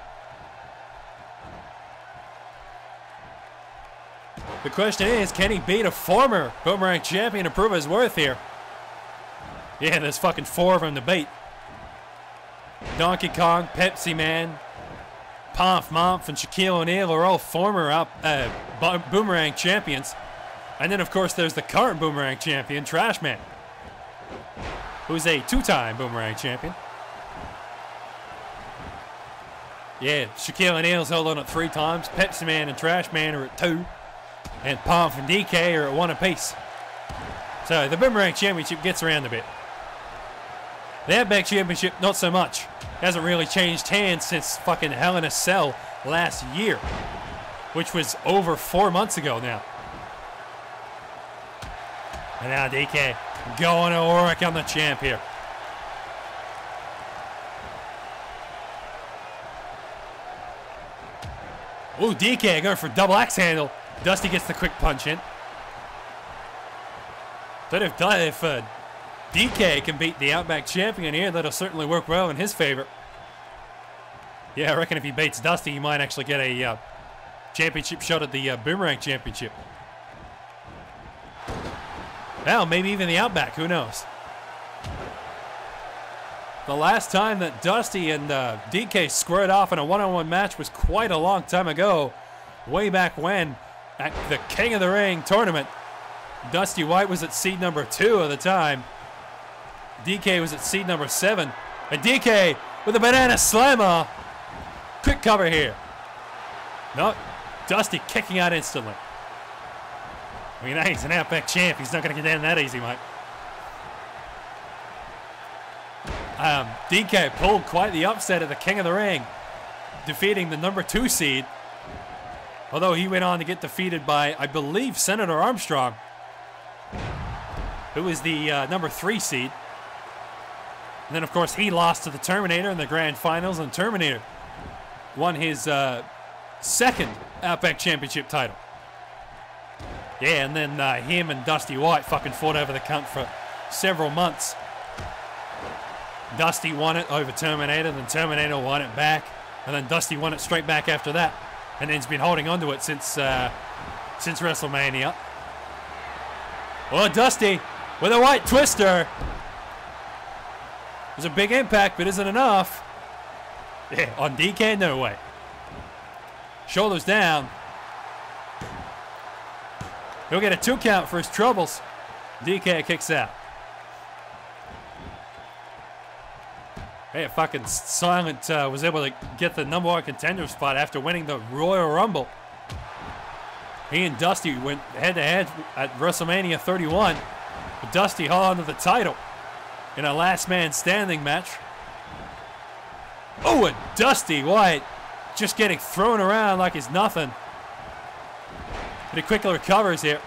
The question is, can he beat a former Boomerang champion to prove his worth here? Yeah, there's fucking 4 of them to beat. Donkey Kong, Pepsi Man, Pomp Momp, and Shaquille O'Neal are all former Boomerang champions. And then, of course, there's the current Boomerang champion, Trash Man, who's a 2-time Boomerang champion. Yeah, Shaquille O'Neal's held on it 3 times. Pepsi Man and Trash Man are at 2. And Pomp and DK are at 1 apiece. So the Boomerang Championship gets around a bit. The Outback Championship, not so much. Hasn't really changed hands since fucking Hell in a Cell last year, which was over 4 months ago now. And now DK going to work on the champ here. Ooh, DK going for double axe handle. Dusty gets the quick punch in. But if DK can beat the Outback champion here, that'll certainly work well in his favor. Yeah, I reckon if he beats Dusty, he might actually get a championship shot at the Boomerang Championship. Hell, maybe even the Outback, who knows? The last time that Dusty and DK squared off in a one-on-one match was quite a long time ago. Way back when, at the King of the Ring tournament, Dusty White was at seed number 2 at the time. DK was at seed number 7. And DK with a banana slammer. Quick cover here. No, Dusty kicking out instantly. I mean, he's an Outback champ. He's not going to get down that easy, mate. DK pulled quite the upset at the King of the Ring, defeating the number 2 seed. Although he went on to get defeated by, I believe, Senator Armstrong, who was the number 3 seed. And then, of course, he lost to the Terminator in the grand finals, and Terminator won his second Outback Championship title. Yeah, and then him and Dusty White fucking fought over the cunt for several months. Dusty won it over Terminator, then Terminator won it back, and then Dusty won it straight back after that. And then he's been holding on to it since WrestleMania. Oh, Dusty with a white twister. It was a big impact, but isn't enough. Yeah, on DK, no way. Shoulders down. He'll get a 2 count for his troubles. DK kicks out. Hey, fucking Silent was able to get the number 1 contender spot after winning the Royal Rumble. He and Dusty went head-to-head at WrestleMania 31. But Dusty held on to the title in a last man standing match. Oh, and Dusty White just getting thrown around like he's nothing. But he quickly recovers here.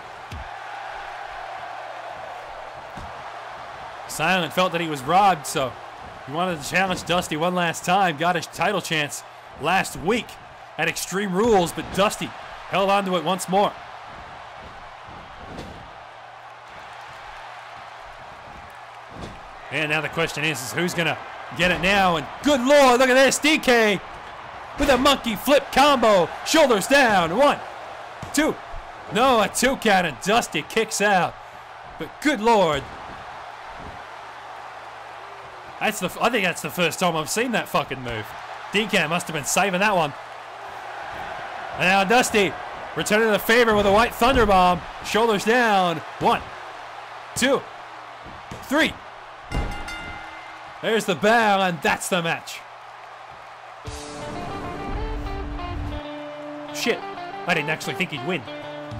Silent felt that he was robbed, so he wanted to challenge Dusty one last time. Got his title chance last week at Extreme Rules, but Dusty held on to it once more. And now the question is who's going to get it now? And good Lord, look at this. DK with a monkey flip combo. Shoulders down. 1, 2. No, a 2 count, and Dusty kicks out. But good Lord. I think that's the first time I've seen that fucking move. DK must have been saving that one. And now Dusty returning the favor with a white thunder bomb. Shoulders down. 1, 2, 3. There's the bell, and that's the match. Shit. I didn't actually think he'd win.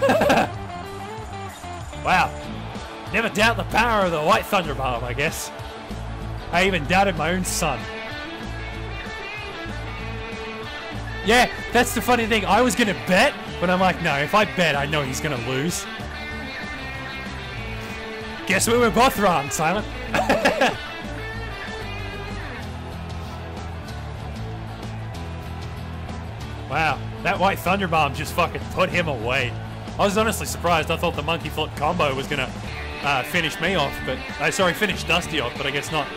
Wow. Never doubt the power of the White Thunder Bomb, I guess. I even doubted my own son. Yeah, that's the funny thing. I was going to bet, but I'm like, no, if I bet, I know he's going to lose. Guess we were both wrong, Silent. Wow, that White Thunder Bomb just fucking put him away. I was honestly surprised. I thought the monkey flip combo was going to finish me off, but... sorry, finish Dusty off, but I guess not.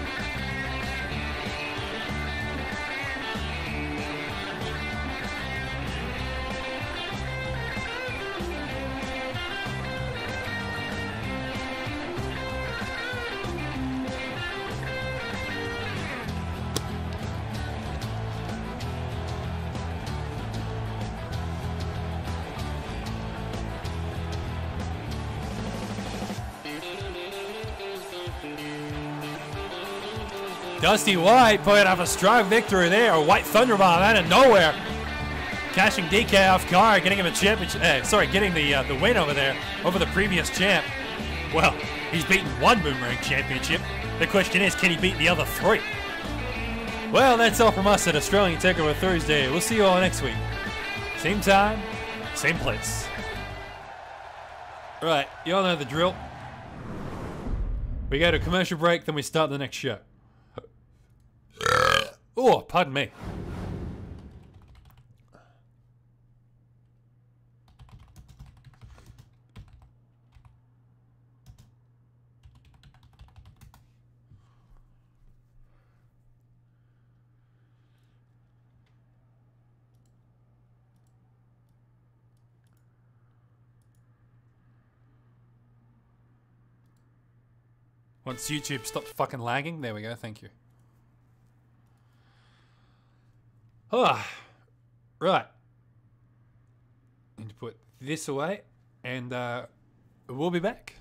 Dusty White putting up a strong victory there. A White Thunder Bomb out of nowhere. Cashing DK off guard, getting him a championship. Getting the win over there over the previous champ. Well, he's beaten one Boomerang Championship. The question is, can he beat the other three? Well, that's all from us at Australian Takeover Thursday. We'll see you all next week. Same time, same place. Right, you all know the drill. We go to commercial break, then we start the next show. Oh, pardon me. Once YouTube stops fucking lagging, there we go, thank you. Oh, right. Need to put this away, and we'll be back.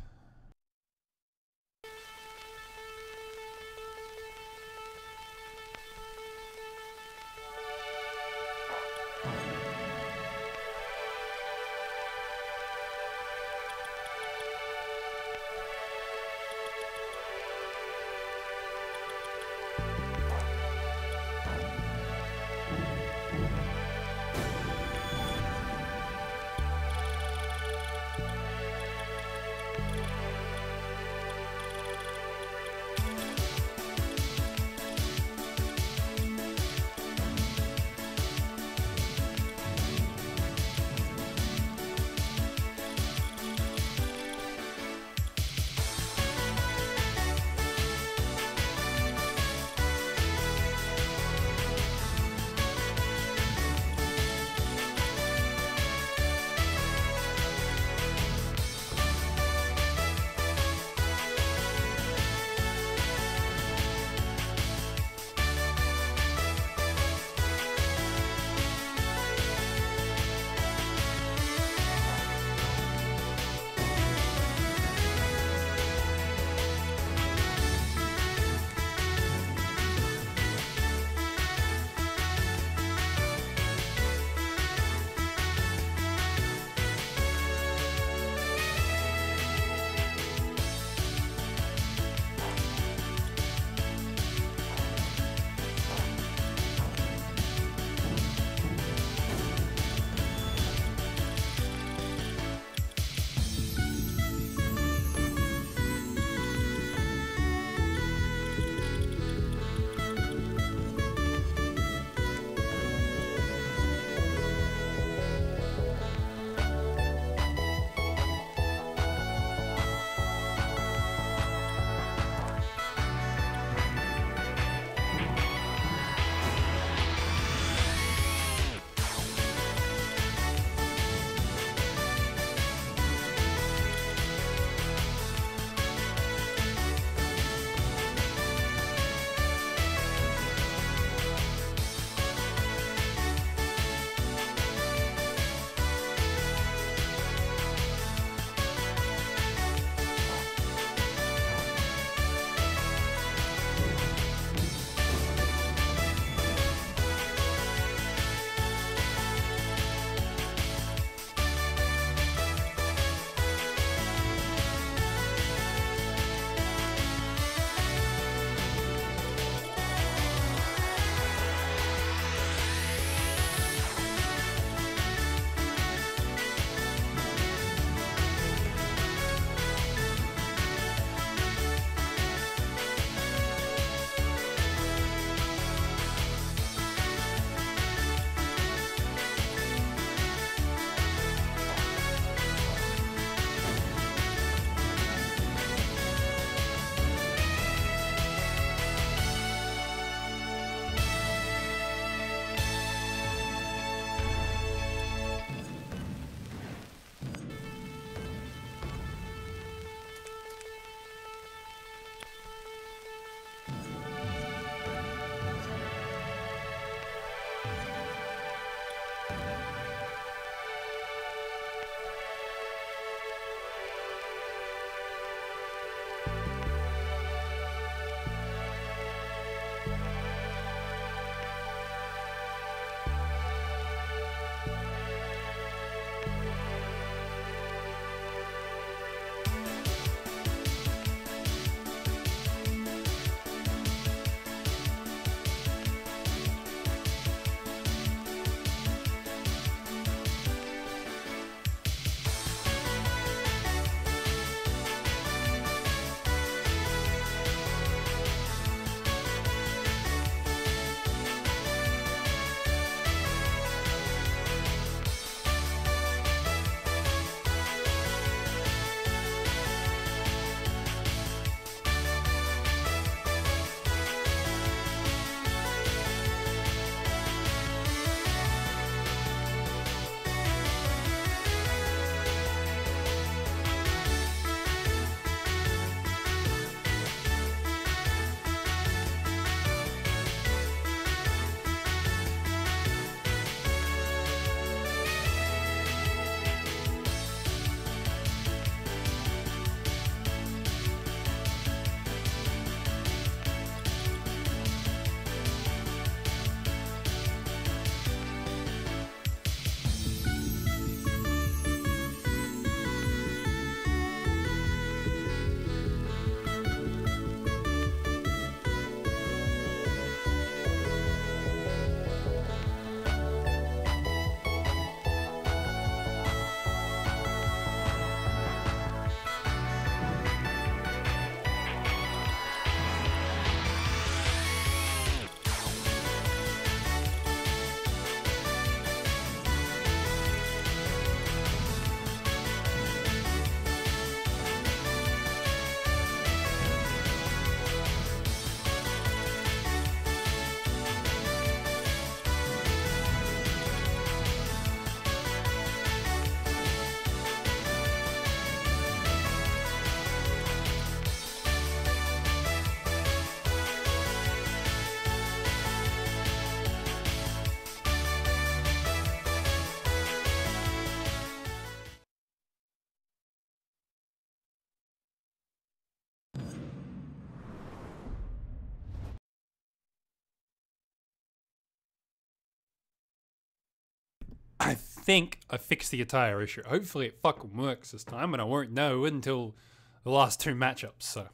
I think I fixed the attire issue. Hopefully it fucking works this time, and I won't know until the last 2 matchups, so.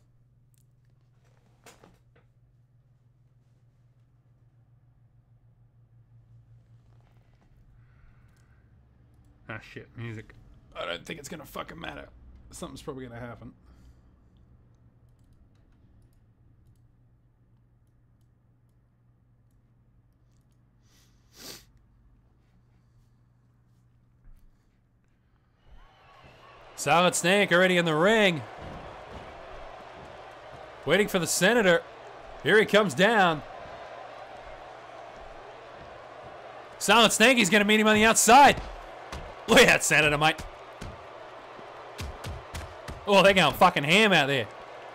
Ah, shit, music. I don't think it's gonna fucking matter. Something's probably gonna happen. Solid Snake already in the ring. Waiting for the Senator. Here he comes down. Solid Snake, he's gonna meet him on the outside. Look at that Senator, mate. Oh, they're going fucking ham out there.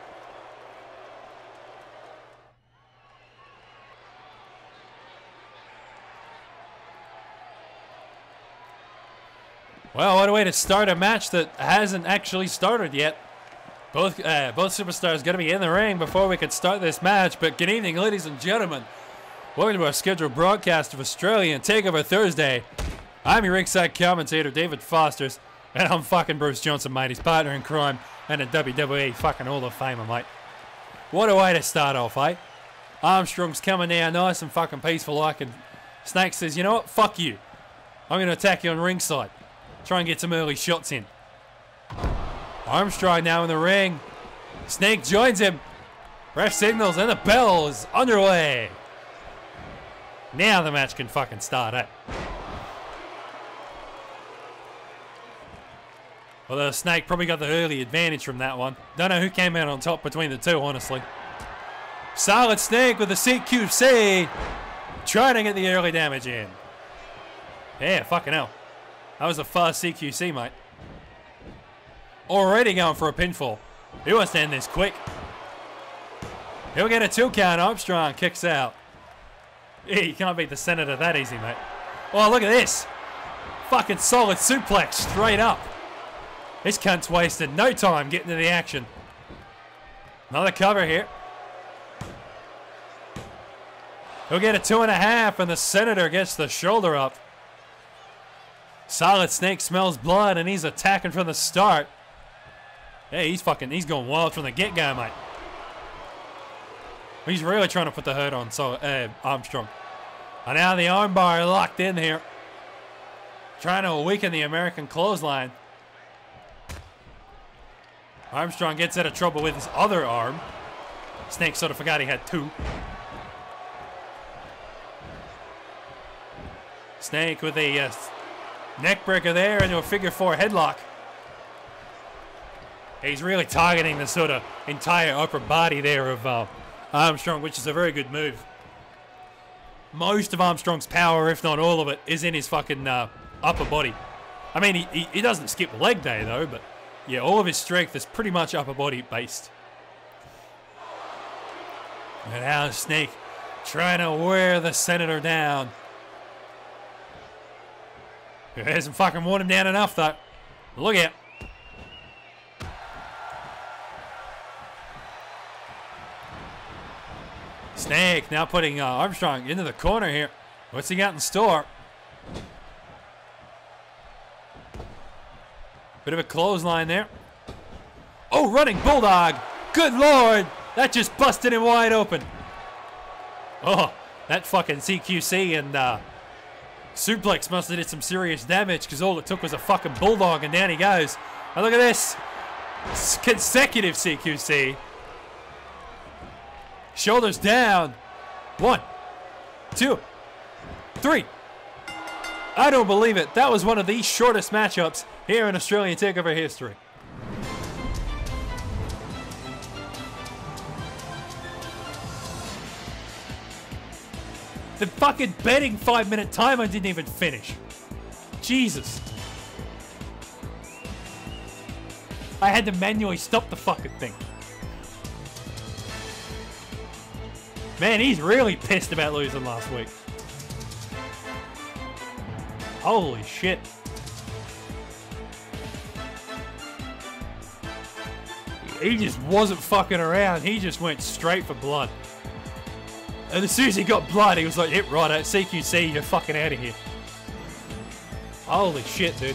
Well, what a way to start a match that hasn't actually started yet. Both superstars got to be in the ring before we could start this match. But good evening, ladies and gentlemen. Welcome to our scheduled broadcast of Australian TakeOver Thursday. I'm your ringside commentator, David Fosters, and I'm fucking Bruce Johnson, mate. His partner in crime and a WWE fucking Hall of Famer, mate. What a way to start off, eh? Armstrong's coming down nice and fucking peaceful like, and Snake says, you know what? Fuck you. I'm going to attack you on ringside. Try and get some early shots in. Armstrong now in the ring. Snake joins him. Ref signals and the bell is underway. Now the match can fucking start, eh? Although Snake probably got the early advantage from that one. Don't know who came out on top between the two, honestly. Solid Snake with the CQC. Trying to get the early damage in. Yeah, fucking hell. That was a fast CQC, mate. Already going for a pinfall. He wants to end this quick. He'll get a 2 count. Armstrong kicks out. Yeah, you can't beat the Senator that easy, mate. Oh, look at this. Fucking solid suplex straight up. This cunt's wasted no time getting to the action. Another cover here. He'll get a 2.5, and the Senator gets the shoulder up. Solid Snake smells blood, and he's attacking from the start. Yeah, he's going wild from the get-go, mate. He's really trying to put the hurt on Armstrong. And now the armbar locked in here. Trying to weaken the American clothesline. Armstrong gets out of trouble with his other arm. Snake sort of forgot he had 2. Snake with a neck breaker there into a figure 4 headlock. He's really targeting the sort of entire upper body there of Armstrong, which is a very good move. Most of Armstrong's power, if not all of it, is in his fucking upper body. I mean, he doesn't skip leg day, though, but yeah, all of his strength is pretty much upper body based. And now Snake trying to wear the Senator down. He hasn't fucking worn him down enough, though. Look out. Snake now putting Armstrong into the corner here. What's he got in store? Bit of a clothesline there. Oh, running Bulldog. Good Lord. That just busted him wide open. Oh, that fucking CQC and suplex must have did some serious damage because all it took was a fucking Bulldog and down he goes. And look at this. Consecutive CQC. Shoulders down. 1, 2, 3. I don't believe it. That was one of the shortest matchups here in Australian TakeOver history. The fucking betting 5-minute timer didn't even finish. Jesus. I had to manually stop the fucking thing. Man, he's really pissed about losing last week. Holy shit. He just wasn't fucking around. He just went straight for blood. And as soon as he got blood, he was like, hit right at CQC, you're fucking out of here. Holy shit, dude.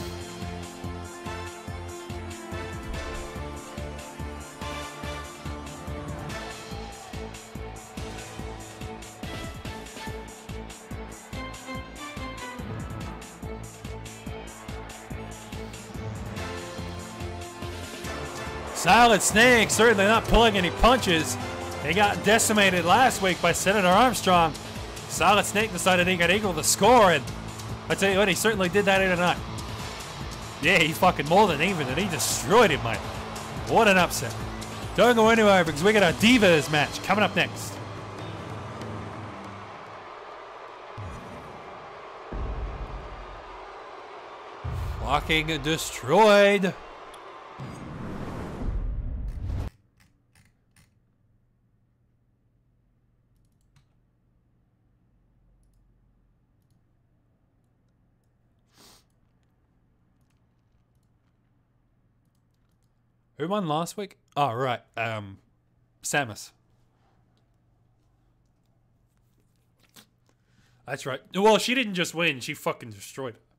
Silent Snake certainly not pulling any punches. He got decimated last week by Senator Armstrong. Silent Snake decided he could equal the score, and I tell you what, he certainly did that here tonight. Yeah, he's fucking more than even, and he destroyed him, mate. What an upset. Don't go anywhere because we got a Divas match coming up next. Fucking destroyed. Who won last week? Oh, right. Samus. That's right. Well, she didn't just win. She fucking destroyed it.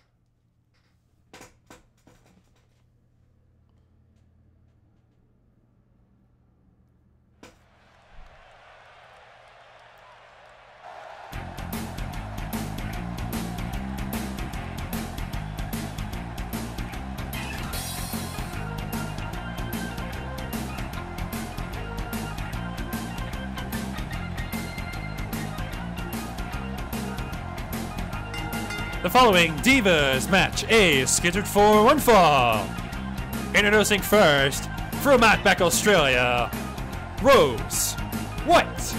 The following Divas match is scheduled for one fall. Introducing first, from Outback, Australia, Rose White.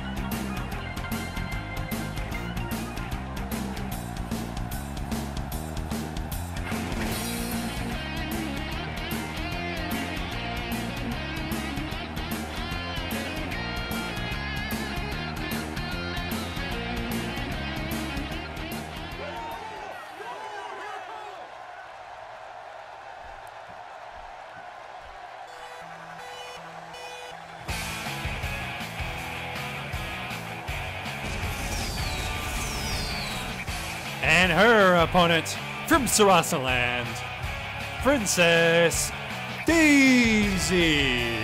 And her opponent from Sarasa Land, Princess Daisy.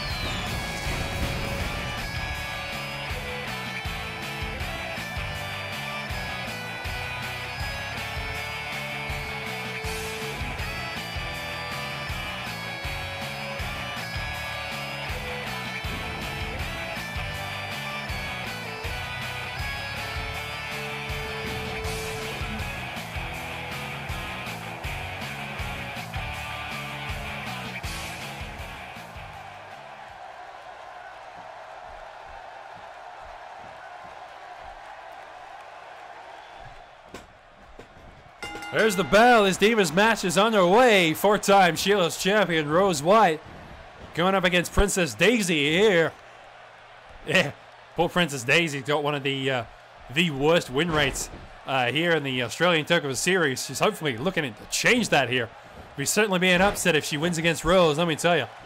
There's the bell. This Divas match is underway. Four-time Sheila's champion Rose White going up against Princess Daisy here. Yeah, poor Princess Daisy got one of the worst win rates here in the Australian Takeover Series. She's hopefully looking to change that here. Be certainly be an upset if she wins against Rose, let me tell you.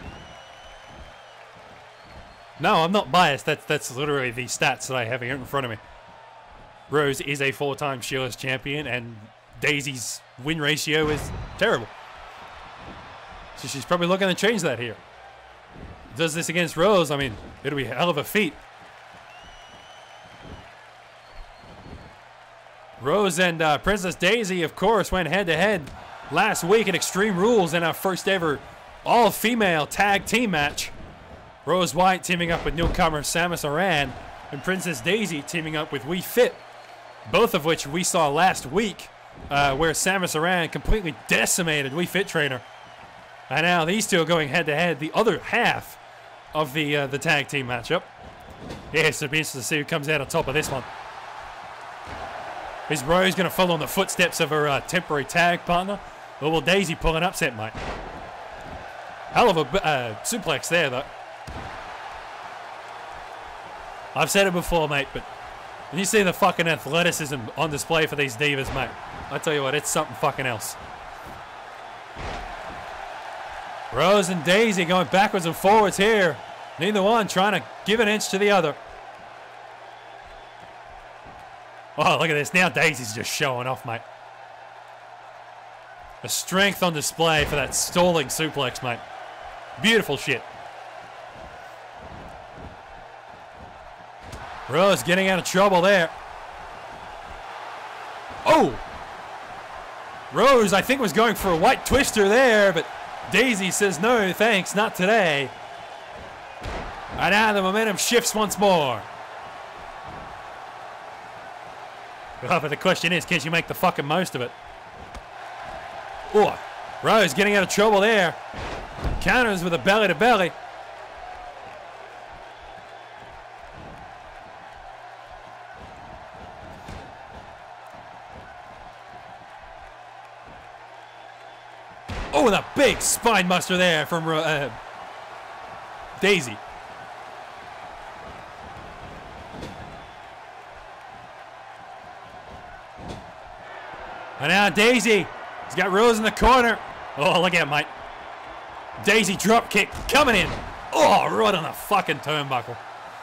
No, I'm not biased. That's literally the stats that I have here in front of me. Rose is a four-time Sheila's champion, and Daisy's win ratio is terrible. So she's probably looking to change that here. Does this against Rose, I mean, it'll be a hell of a feat. Rose and Princess Daisy, of course, went head-to-head last week at Extreme Rules in our first ever all-female tag team match. Rose White teaming up with newcomer Samus Aran, and Princess Daisy teaming up with We Fit, both of which we saw last week, where Samus Aran completely decimated We Fit trainer. And now these two are going head-to-head, the other half of the tag team matchup. Yeah, so it'll be interesting to see who comes out on top of this one. Is Rose going to follow in the footsteps of her temporary tag partner? Or will Daisy pull an upset, mate? Hell of a suplex there, though. I've said it before, mate, but when you see the fucking athleticism on display for these Divas, mate, I tell you what, it's something fucking else. Rose and Daisy going backwards and forwards here. Neither one trying to give an inch to the other. Oh, look at this. Now Daisy's just showing off, mate. A strength on display for that stalling suplex, mate. Beautiful shit. Rose getting out of trouble there. Oh! Rose, I think, was going for a white twister there, but Daisy says, no, thanks, not today. And now the momentum shifts once more. Oh, but the question is, can she make the fucking most of it? Oh, Rose getting out of trouble there. Counters with a belly to belly. Oh, and a big spine buster there from Daisy. And now Daisy has got Rose in the corner. Oh, look at it, mate. Daisy drop kick coming in. Oh, right on the fucking turnbuckle.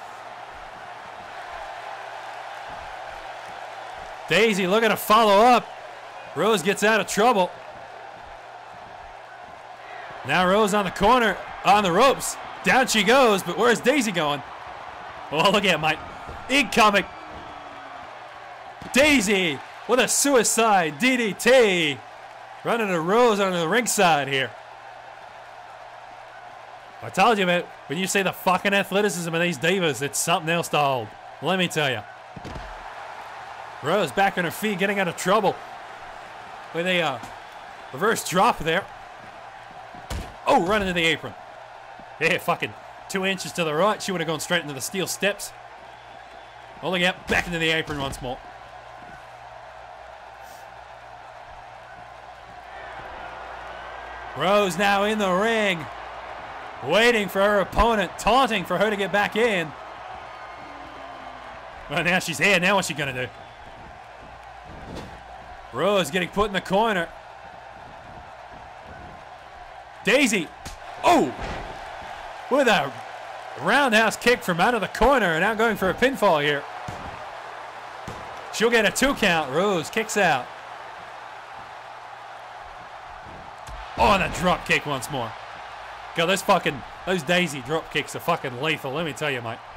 Daisy looking to follow up. Rose gets out of trouble. Now Rose on the corner, on the ropes. Down she goes, but where's Daisy going? Oh, look at it, mate. Incoming. Daisy with a suicide DDT. Running to Rose on the ringside here. I told you, man, when you see the fucking athleticism of these divas, it's something else to hold. Let me tell you. Rose back on her feet, getting out of trouble. With a reverse drop there. Oh, running to the apron. Yeah, fucking 2 inches to the right. She would have gone straight into the steel steps. Rolling out, back into the apron once more. Rose now in the ring. Waiting for her opponent, taunting for her to get back in. Well, now she's here. Now what's she going to do? Rose getting put in the corner. Daisy. Oh! With a roundhouse kick from out of the corner and now going for a pinfall here. She'll get a 2 count. Rose kicks out. Oh, and a drop kick once more. God, those Daisy drop kicks are fucking lethal, let me tell you, mate.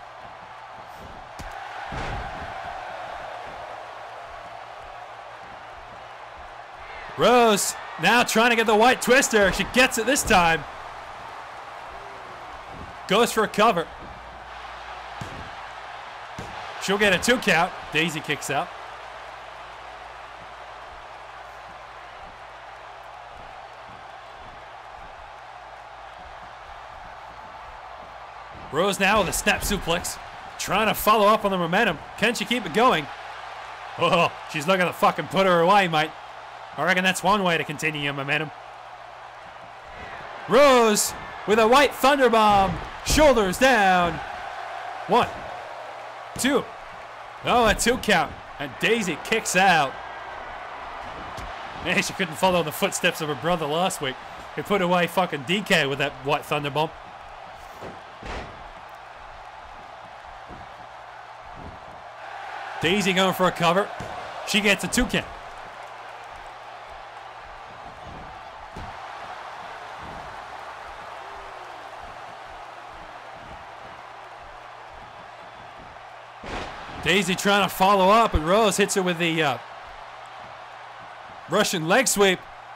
Rose now trying to get the white twister. She gets it this time. Goes for a cover. She'll get a 2 count. Daisy kicks out. Rose now with a snap suplex. Trying to follow up on the momentum. Can she keep it going? Oh, she's looking to fucking put her away, mate. I reckon that's one way to continue your momentum. Rose with a white thunderbomb. Shoulders down. 1, 2. Oh, a 2 count. And Daisy kicks out. Man, she couldn't follow the footsteps of her brother last week. He put away fucking DK with that white thunderbomb. Daisy going for a cover. She gets a 2 count. Daisy trying to follow up, and Rose hits her with the Russian leg sweep.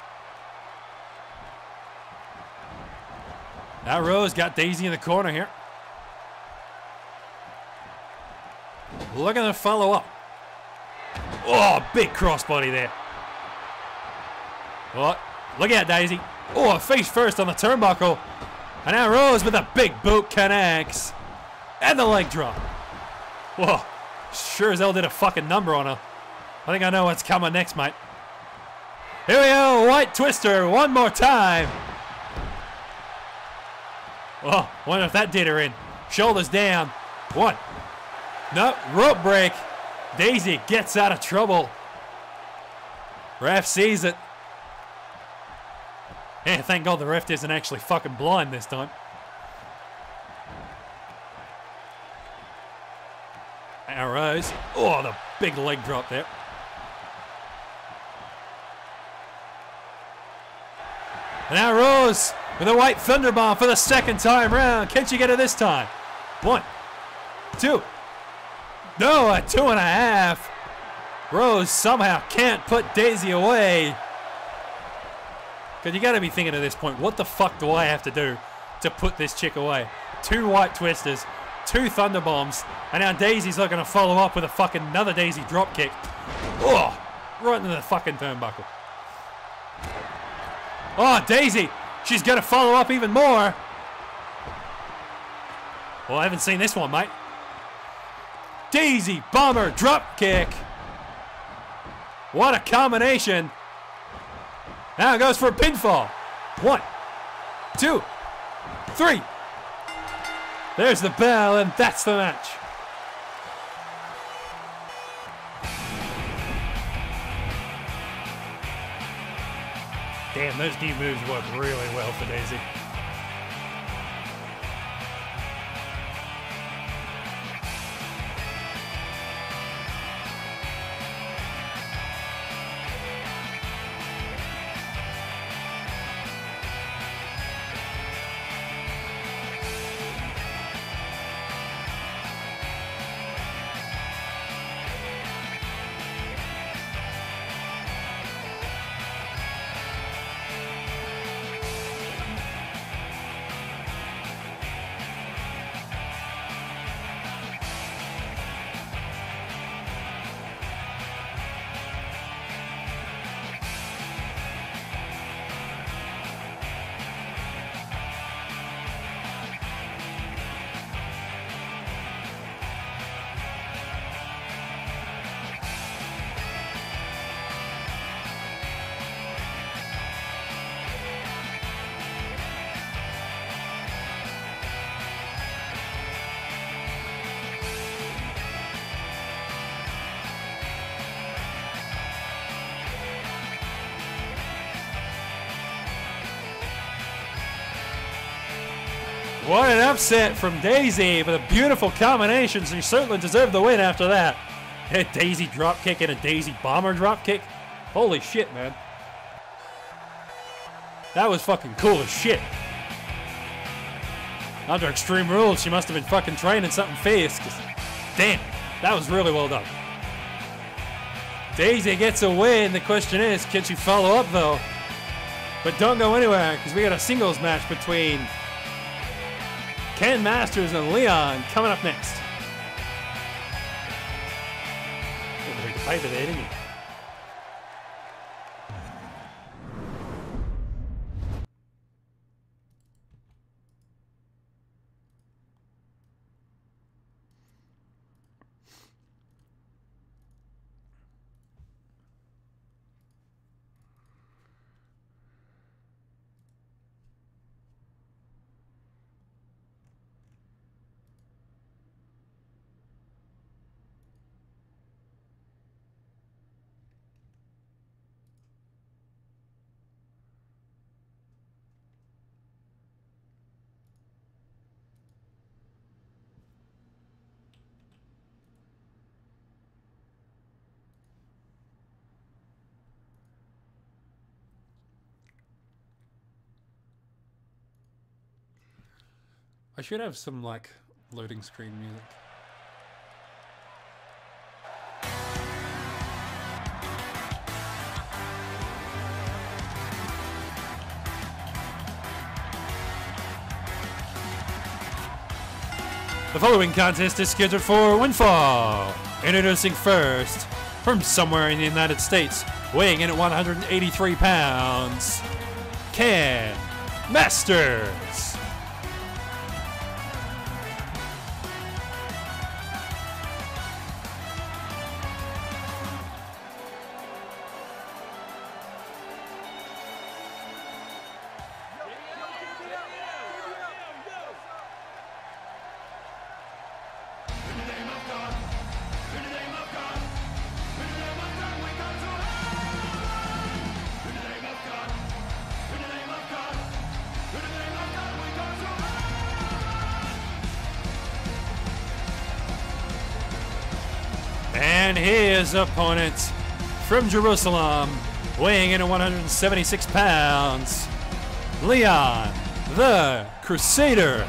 Now Rose got Daisy in the corner here. Looking to follow up. Oh, big crossbody there. Oh, look at Daisy. Oh, face first on the turnbuckle. And now Rose with a big boot connects. And the leg drop. Whoa. Sure as hell did a fucking number on her. I think I know what's coming next, mate. Here we go. White twister one more time. Oh, wonder if that did her in. Shoulders down. 1. No, rope break. Daisy gets out of trouble. Ref sees it. Yeah, thank God the ref isn't actually fucking blind this time. Now Rose. Oh, the big leg drop there. And now Rose with a white thunderbomb for the second time round. Can she get it this time? 1, 2. No, a 2.5. Rose somehow can't put Daisy away. Because you got to be thinking at this point, what the fuck do I have to do to put this chick away? 2 white twisters, 2 thunderbombs, and now Daisy's not going to follow up with a fucking another Daisy drop kick. Oh, right into the fucking turnbuckle. Oh, Daisy, she's going to follow up even more. Well, I haven't seen this one, mate. Daisy bomber drop kick. What a combination. Now it goes for a pinfall. 1, 2, 3. There's the bell, and that's the match. Damn, those new moves work really well for Daisy. What an upset from Daisy with a beautiful combination. She certainly deserved the win after that. A Daisy drop kick and a Daisy bomber drop kick. Holy shit, man. That was fucking cool as shit. Under Extreme Rules, she must have been fucking training something fierce. Damn, that was really well done. Daisy gets a win. The question is, can she follow up though? But don't go anywhere, because we got a singles match between Ken Masters and Leon coming up next. Take the paper there, didn't you? I should have some, like, loading screen music. The following contest is scheduled for one fall. Introducing first, from somewhere in the United States, weighing in at 183 pounds, Ken Masters. And his opponent from Jerusalem, weighing in at 176 pounds, Leon, the Crusader.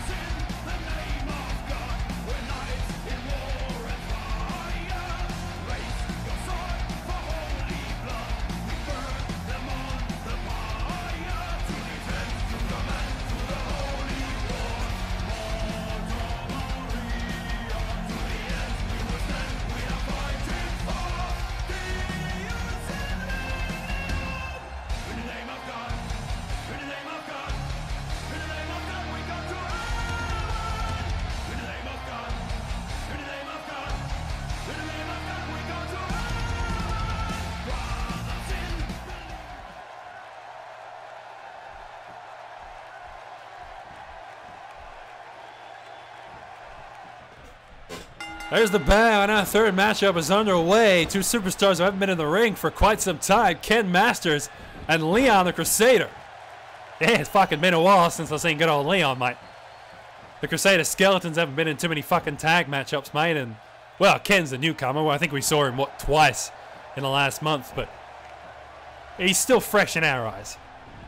There's the bell, and our third matchup is underway. Two superstars who haven't been in the ring for quite some time, Ken Masters and Leon the Crusader. Yeah, it's fucking been a while since I've seen good old Leon, mate. The Crusader Skeletons haven't been in too many fucking tag matchups, mate, and, well, Ken's a newcomer. Well, I think we saw him, what, twice in the last month, but he's still fresh in our eyes.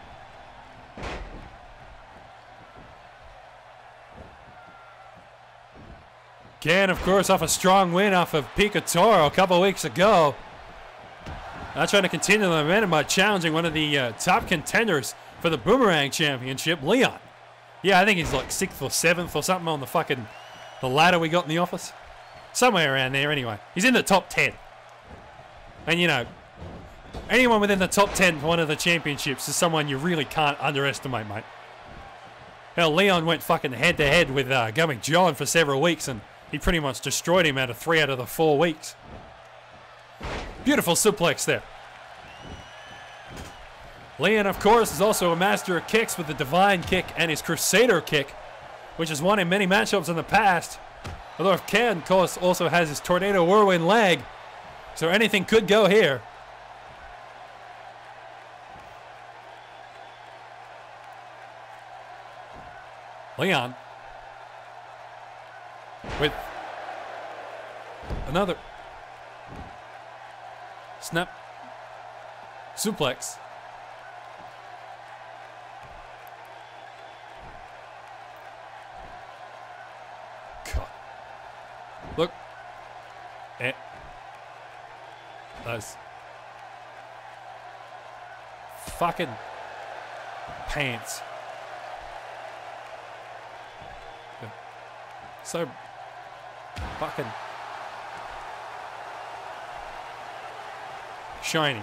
Ken, of course, off a strong win off of Picatoro a couple of weeks ago. Now trying to continue the momentum by challenging one of the top contenders for the Boomerang Championship, Leon. Yeah, I think he's like 6th or 7th or something on the ladder we got in the office. Somewhere around there anyway. He's in the top 10. And you know, anyone within the top 10 for one of the championships is someone you really can't underestimate, mate. Hell, Leon went fucking head-to-head with Going John for several weeks, and he pretty much destroyed him out of 3 out of the 4 weeks. Beautiful suplex there. Leon, of course, is also a master of kicks with the Divine Kick and his Crusader Kick, which has won in many matchups in the past. Although Ken, of course, also has his Tornado Whirlwind leg, so anything could go here. Leon with another snap suplex. God. Look. Those fucking pants. So fucking shiny.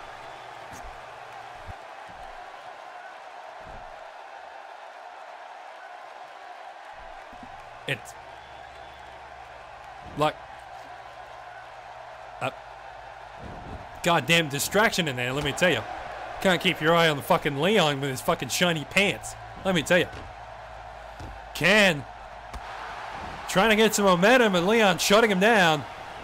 It's like a goddamn distraction in there, let me tell you. Can't keep your eye on the fucking Leon with his fucking shiny pants. Let me tell you. Ken trying to get some momentum, and Leon shutting him down.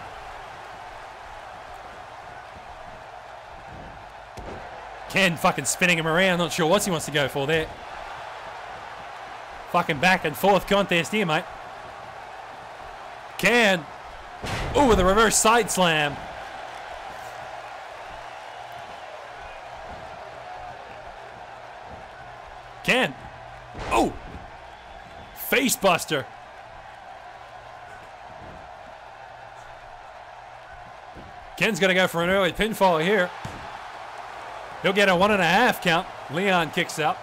Ken fucking spinning him around. Not sure what he wants to go for there. Fucking back and forth contest here, mate. Ken. Ooh, with a reverse side slam. Ken. Oh. Face buster. Ken's going to go for an early pinfall here. He'll get a 1.5 count. Leon kicks out.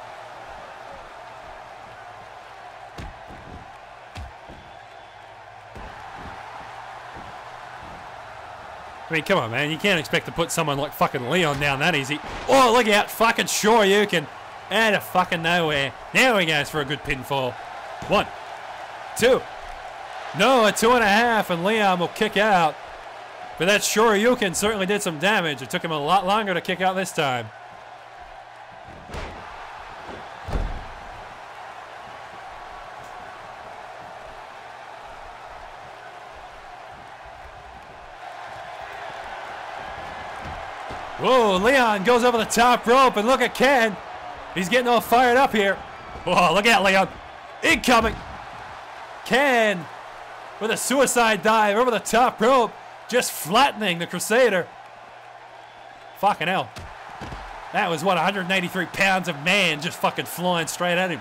I mean, come on, man. You can't expect to put someone like fucking Leon down that easy. Oh, look out. Fucking sure you can. Out of fucking nowhere. Now he goes for a good pinfall. 1, 2. No, a 2.5, and Leon will kick out. But that Shoryuken certainly did some damage. It took him a lot longer to kick out this time. Whoa, Leon goes over the top rope, and look at Ken. He's getting all fired up here. Whoa, look out, Leon. Incoming. Ken with a suicide dive over the top rope. Just flattening the Crusader. Fucking hell. That was, what, 183 pounds of man just fucking flying straight at him.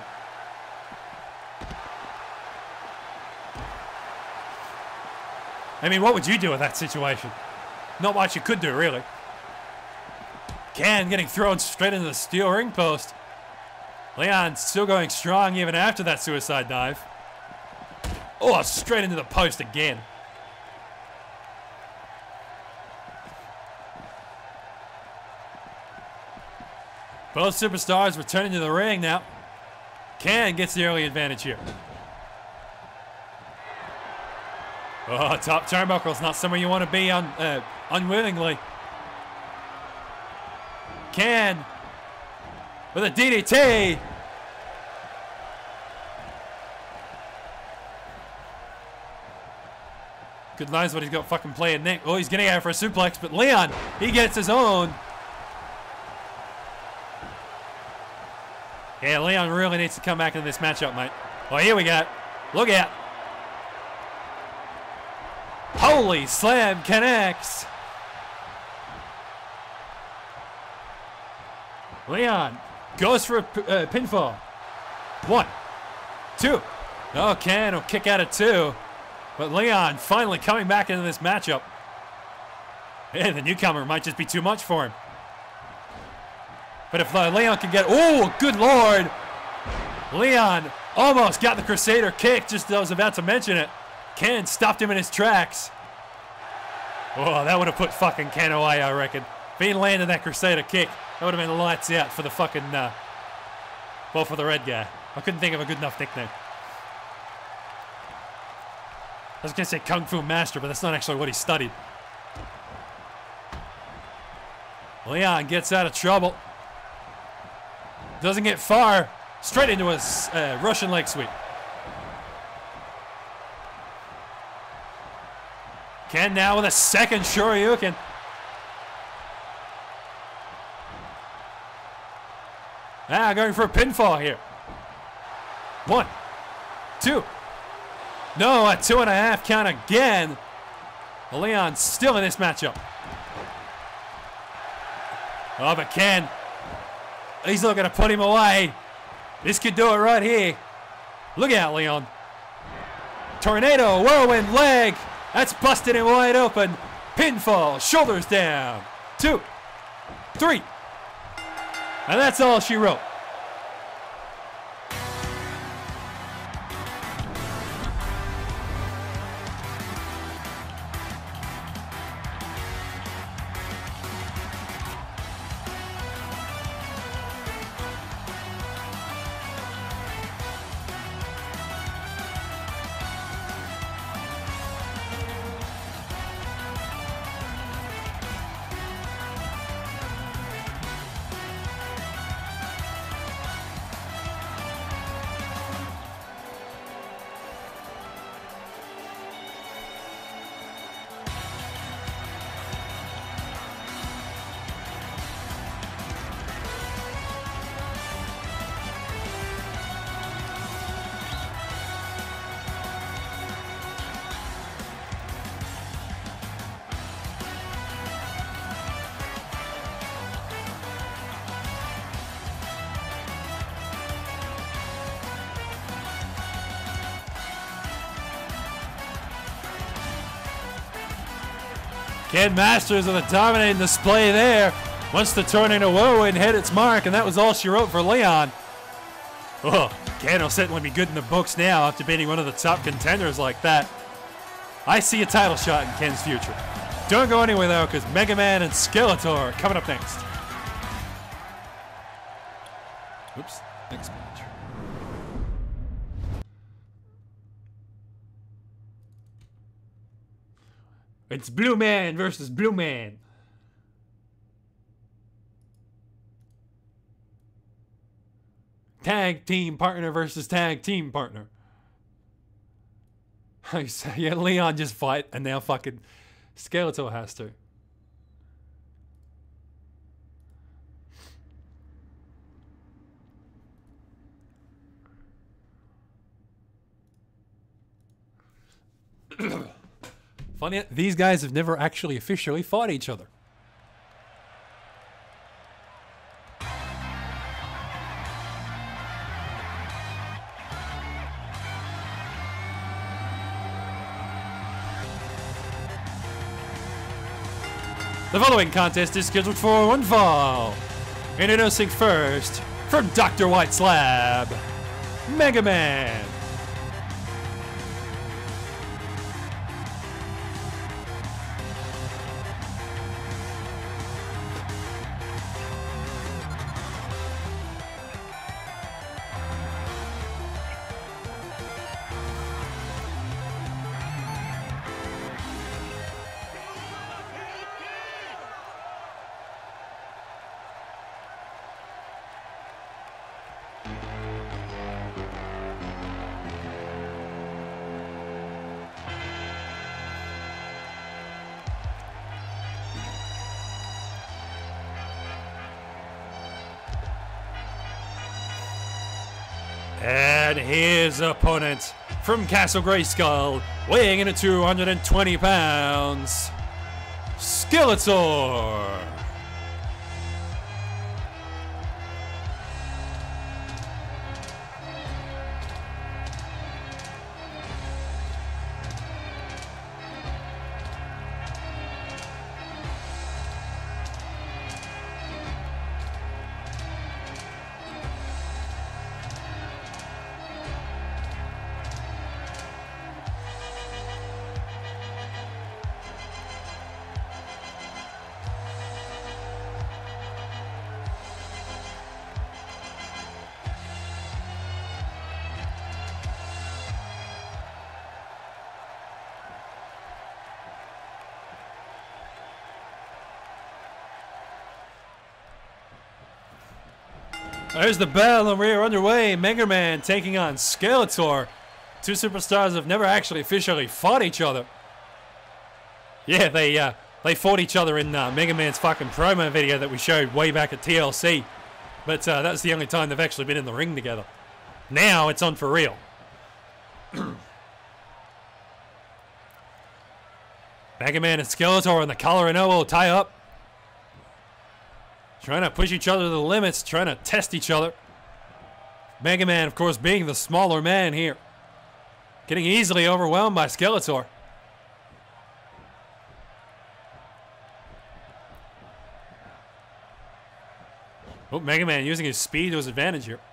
I mean, what would you do in that situation? Not much you could do, really. Can getting thrown straight into the steel ring post. Leon still going strong even after that suicide dive. Oh, straight into the post again. Both superstars returning to the ring now. Can gets the early advantage here. Oh, top turnbuckle's not somewhere you want to be unwillingly. Can with a DDT. Good lines what he's got fucking playing Nick. Oh, he's getting out for a suplex, but Leon, he gets his own. Yeah, Leon really needs to come back into this matchup, mate. Oh, here we go. Look out. Holy slam connects. Leon goes for a pinfall. 1, 2. Oh, Can will kick out at 2. But Leon finally coming back into this matchup. Yeah, the newcomer might just be too much for him. But if Leon can get... Oh, good Lord. Leon almost got the Crusader kick just as I was about to mention it. Ken stopped him in his tracks. Oh, that would have put fucking Ken away, I reckon. If he landed that Crusader kick, that would have been lights out for the fucking... well, for the red guy. I couldn't think of a good enough nickname. I was going to say Kung Fu Master, but that's not actually what he studied. Leon gets out of trouble. Doesn't get far. Straight into a Russian leg sweep. Ken now with a second Shoryuken. Going for a pinfall here. 1, 2. No, a 2.5 count again. Leon still in this matchup. Oh, but Ken, he's looking to put him away. This could do it right here. Look out, Leon. Tornado, whirlwind leg. That's busted him wide open. Pinfall, shoulders down. 2, 3. And that's all she wrote. Ken Masters with a dominating display there. Once the Tornado Whirlwind hit its mark, and that was all she wrote for Leon. Oh, Ken will certainly be good in the books now after beating one of the top contenders like that. I see a title shot in Ken's future. Don't go anywhere though, because Mega Man and Skeletor are coming up next. Oops, next match. It's Blue Man versus Blue Man. Tag team partner versus tag team partner. Yeah, Leon just fight, and now fucking Skeletor has to. Funny, these guys have never actually officially fought each other. The following contest is scheduled for one fall. Introducing first, from Dr. White's lab, Mega Man. And his opponent from Castle Grayskull, weighing in at 220 pounds, Skeletor. There's the bell and we're underway. Mega Man taking on Skeletor. Two superstars have never actually officially fought each other. Yeah, they fought each other in Mega Man's fucking promo video that we showed way back at TLC. But that's the only time they've actually been in the ring together. Now it's on for real. Mega Man and Skeletor in the collar and elbow tie up. Trying to push each other to the limits, trying to test each other. Mega Man, of course, being the smaller man here. Getting easily overwhelmed by Skeletor. Oh, Mega Man using his speed to his advantage here.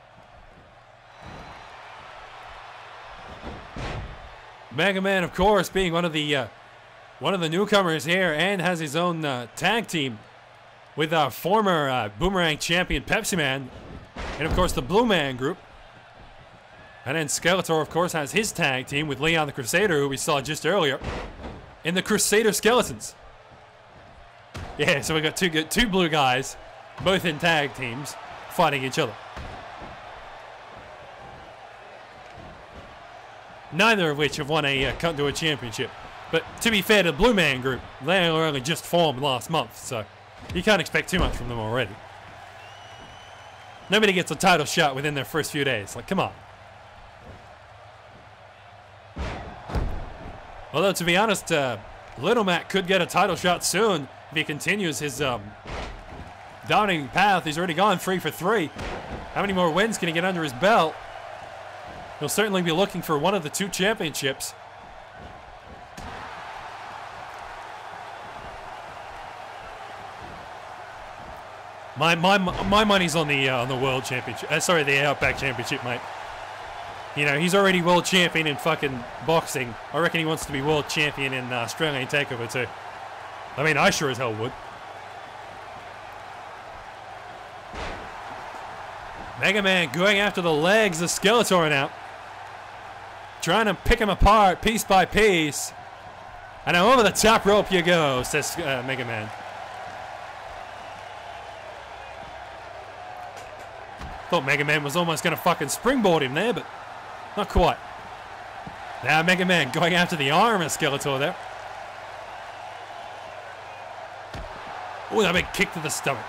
Mega Man, of course, being one of the newcomers here and has his own tag team with our former Boomerang champion Pepsi Man, and of course the Blue Man group. And then Skeletor, of course, has his tag team with Leon the Crusader, who we saw just earlier, in the Crusader Skeletons. Yeah, so we got two blue guys, both in tag teams, fighting each other. Neither of which have won a come to a championship. But to be fair to the Blue Man group, they were only just formed last month, so you can't expect too much from them already. Nobody gets a title shot within their first few days. Like, come on. Although, to be honest, Little Mac could get a title shot soon if he continues his dominating path. He's already gone 3 for 3. How many more wins can he get under his belt? He'll certainly be looking for one of the 2 championships. My money's on the World Championship. Sorry, the Outback Championship, mate. You know, he's already world champion in fucking boxing. I reckon he wants to be world champion in Australian Takeover too. I mean, I sure as hell would. Mega Man going after the legs of Skeletor now. Trying to pick him apart piece by piece. And now over the top rope you go, says Mega Man. Thought Mega Man was almost going to fucking springboard him there, but not quite. Now Mega Man going after the arm of Skeletor there. Oh, that big kick to the stomach.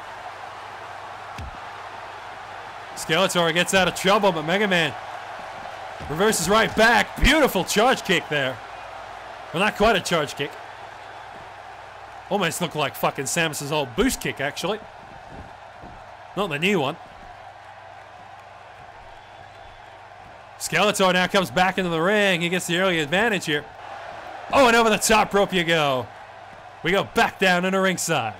Skeletor gets out of trouble, but Mega Man reverses right back. Beautiful charge kick there. Well, not quite a charge kick. Almost looked like fucking Samus's old boost kick, actually. Not the new one. Skeletor now comes back into the ring. He gets the early advantage here. Oh, and over the top rope you go. We go back down into ringside.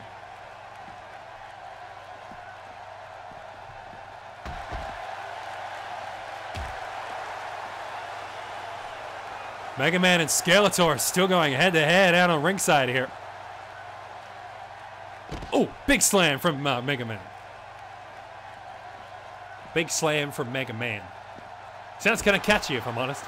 Mega Man and Skeletor still going head-to-head out on ringside here. Oh, big slam from Mega Man. Big slam from Mega Man. Sounds kind of catchy, if I'm honest.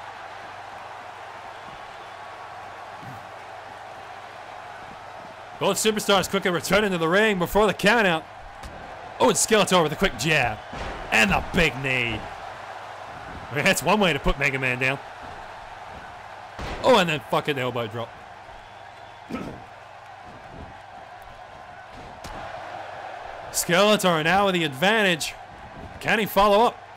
Both superstars quickly returning to the ring before the countout. Oh, and Skeletor with a quick jab. And the big knee. I mean, that's one way to put Mega Man down. Oh, and then fucking elbow drop. Skeletor now with the advantage. Can he follow up?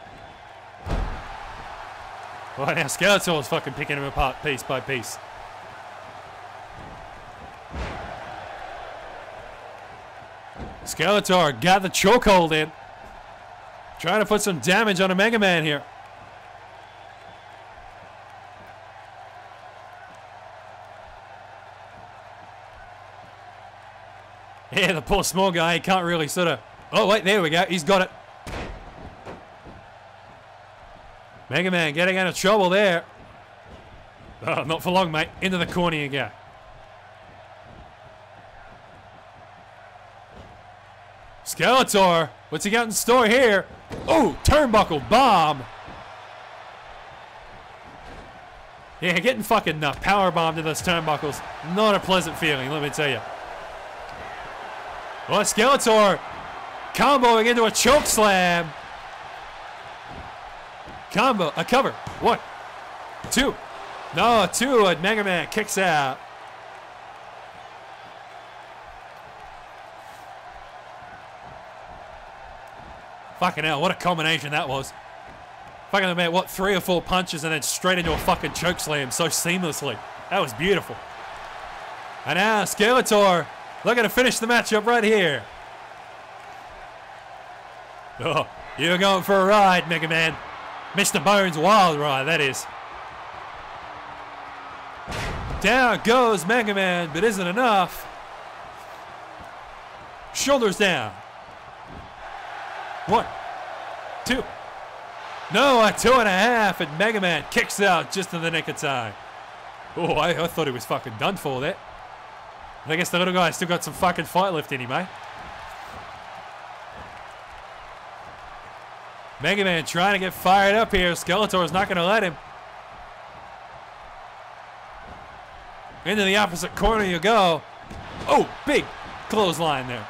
Well, now Skeletor's fucking picking him apart piece by piece. Skeletor got the chokehold in. Trying to put some damage on a Mega Man here. Yeah, the poor small guy, he can't really sort of... Oh, wait, there we go. He's got it. Mega Man getting out of trouble there. Oh, not for long, mate. Into the corner you go. Skeletor, what's he got in store here? Oh, turnbuckle bomb. Yeah, getting fucking power bombed to those turnbuckles. Not a pleasant feeling, let me tell you. Well, Skeletor comboing into a choke slam. Combo, a cover. 1, 2. No, 2, and Mega Man kicks out. Fucking hell, what a combination that was. Fucking about, what, 3 or 4 punches and then straight into a fucking choke slam so seamlessly. That was beautiful. And now Skeletor looking to finish the matchup right here. Oh, you're going for a ride, Mega Man. Mr. Bones' wild ride, that is. Down goes Mega Man, but isn't enough. Shoulders down. 1, 2. No, a 2.5, and Mega Man kicks out just in the nick of time. Oh, I thought he was fucking done for there. I guess the little guy still got some fucking fight left in him, eh? Mega Man trying to get fired up here. Skeletor's not going to let him. Into the opposite corner you go. Oh, big clothesline there.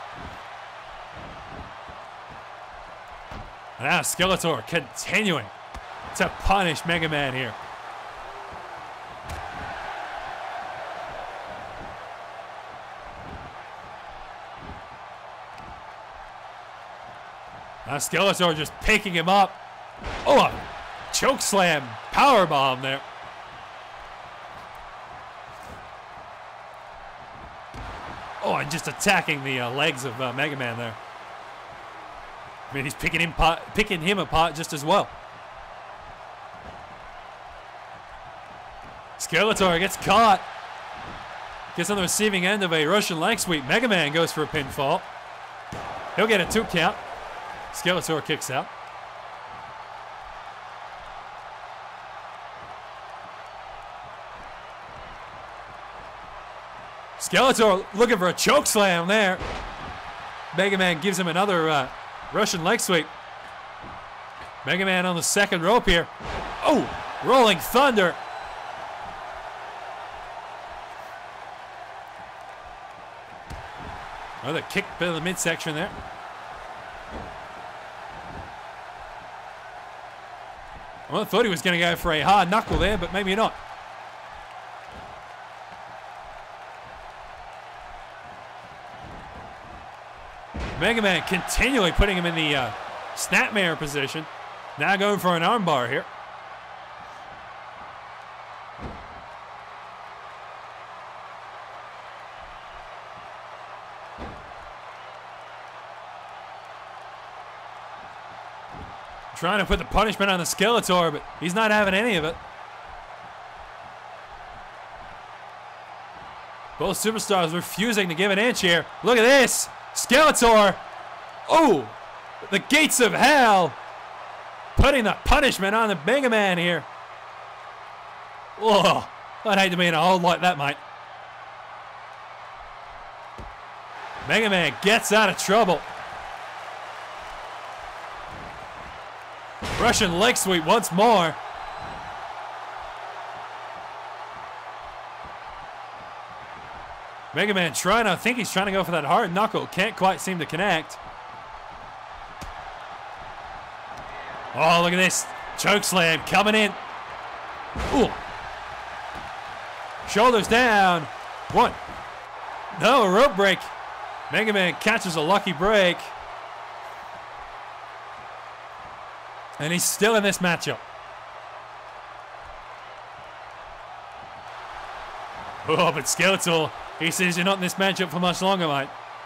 And now Skeletor continuing to punish Mega Man here. Now Skeletor just picking him up. Oh, a choke slam, power bomb there. Oh, and just attacking the legs of Mega Man there. I mean, he's picking him apart just as well. Skeletor gets caught. Gets on the receiving end of a Russian leg sweep. Mega Man goes for a pinfall. He'll get a 2 count. Skeletor kicks out. Skeletor looking for a choke slam there. Mega Man gives him another Russian leg sweep. Mega Man on the second rope here. Oh, rolling thunder. Another kick bit of the midsection there. Well, I thought he was going to go for a hard knuckle there, but maybe not. Mega Man continually putting him in the snapmare position. Now going for an armbar here. Trying to put the punishment on the Skeletor, but he's not having any of it. Both superstars refusing to give an inch here. Look at this. Skeletor. Oh, the gates of hell. Putting the punishment on the Mega Man here. Oh, I'd hate to be in a hole like that, mate. Mega Man gets out of trouble. Russian leg sweep once more. Mega Man I think he's trying to go for that hard knuckle. Can't quite seem to connect. Oh, look at this. Choke slam coming in. Ooh. Shoulders down. One. No, a rope break. Mega Man catches a lucky break. And he's still in this matchup. Oh, but Skeletor, he says you're not in this matchup for much longer, mate.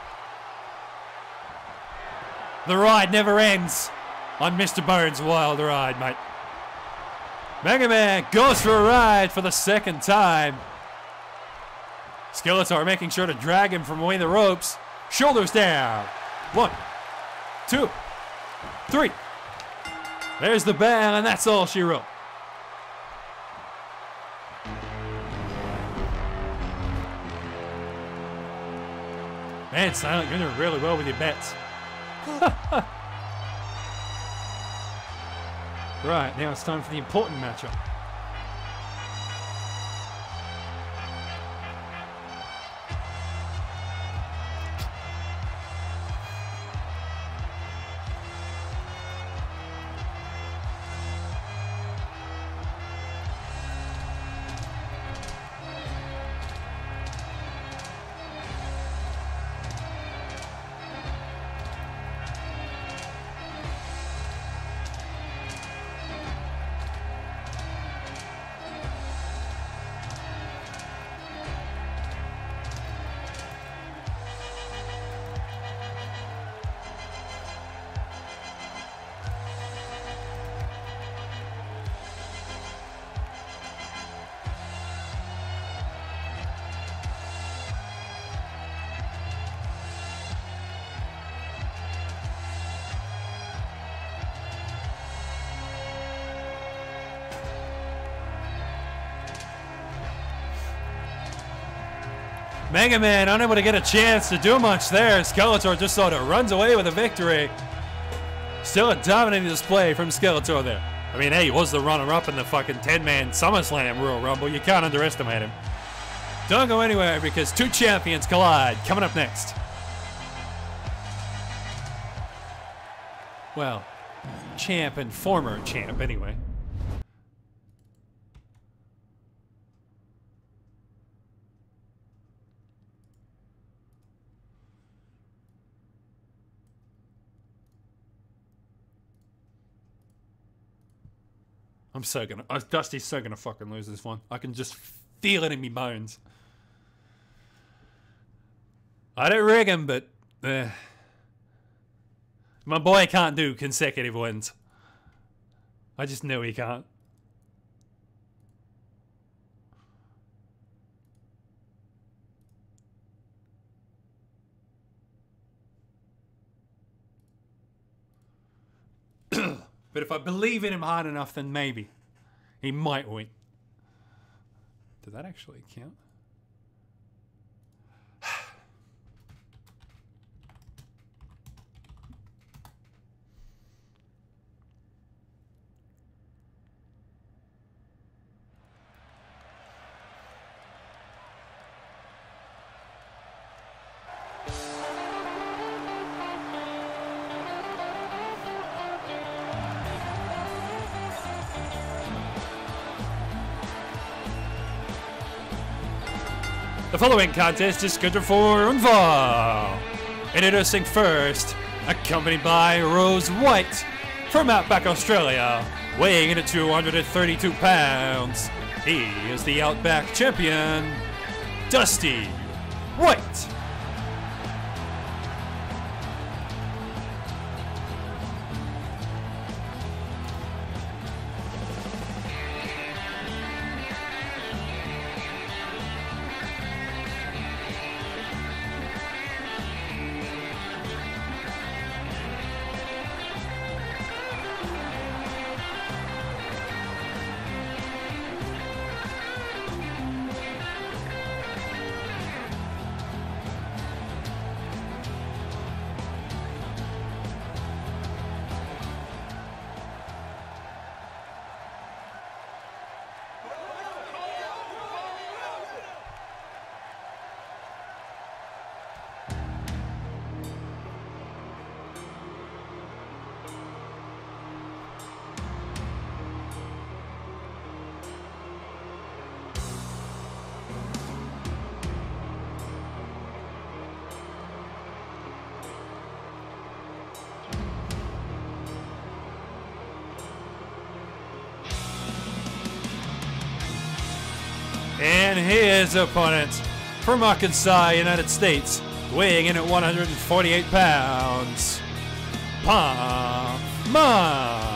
The ride never ends on Mr. Bones' wild ride, mate. Mega Man goes for a ride for the second time. Skeletor making sure to drag him from away the ropes. Shoulders down. 1, 2, 3. There's the bell, and that's all she wrote. Man, Silent, you're doing really well with your bets. Right, now it's time for the important matchup. Mega Man unable to get a chance to do much there. Skeletor just sort of runs away with a victory. Still a dominating display from Skeletor there. I mean, hey, he was the runner-up in the fucking 10-man SummerSlam Royal Rumble. You can't underestimate him. Don't go anywhere because two champions collide. Coming up next. Well, champ and former champ anyway. Dusty's so gonna fucking lose this one. I can just feel it in me bones. I don't rig him, but my boy can't do consecutive wins. I just know he can't. But if I believe in him hard enough, then maybe he might win. Did that actually count? The following contest is scheduled for one fall. Introducing first, accompanied by Rose White from Outback, Australia, weighing in at 232 pounds. He is the Outback champion, Dusty White. And his opponent from Arkansas, United States, weighing in at 148 pounds, Pom.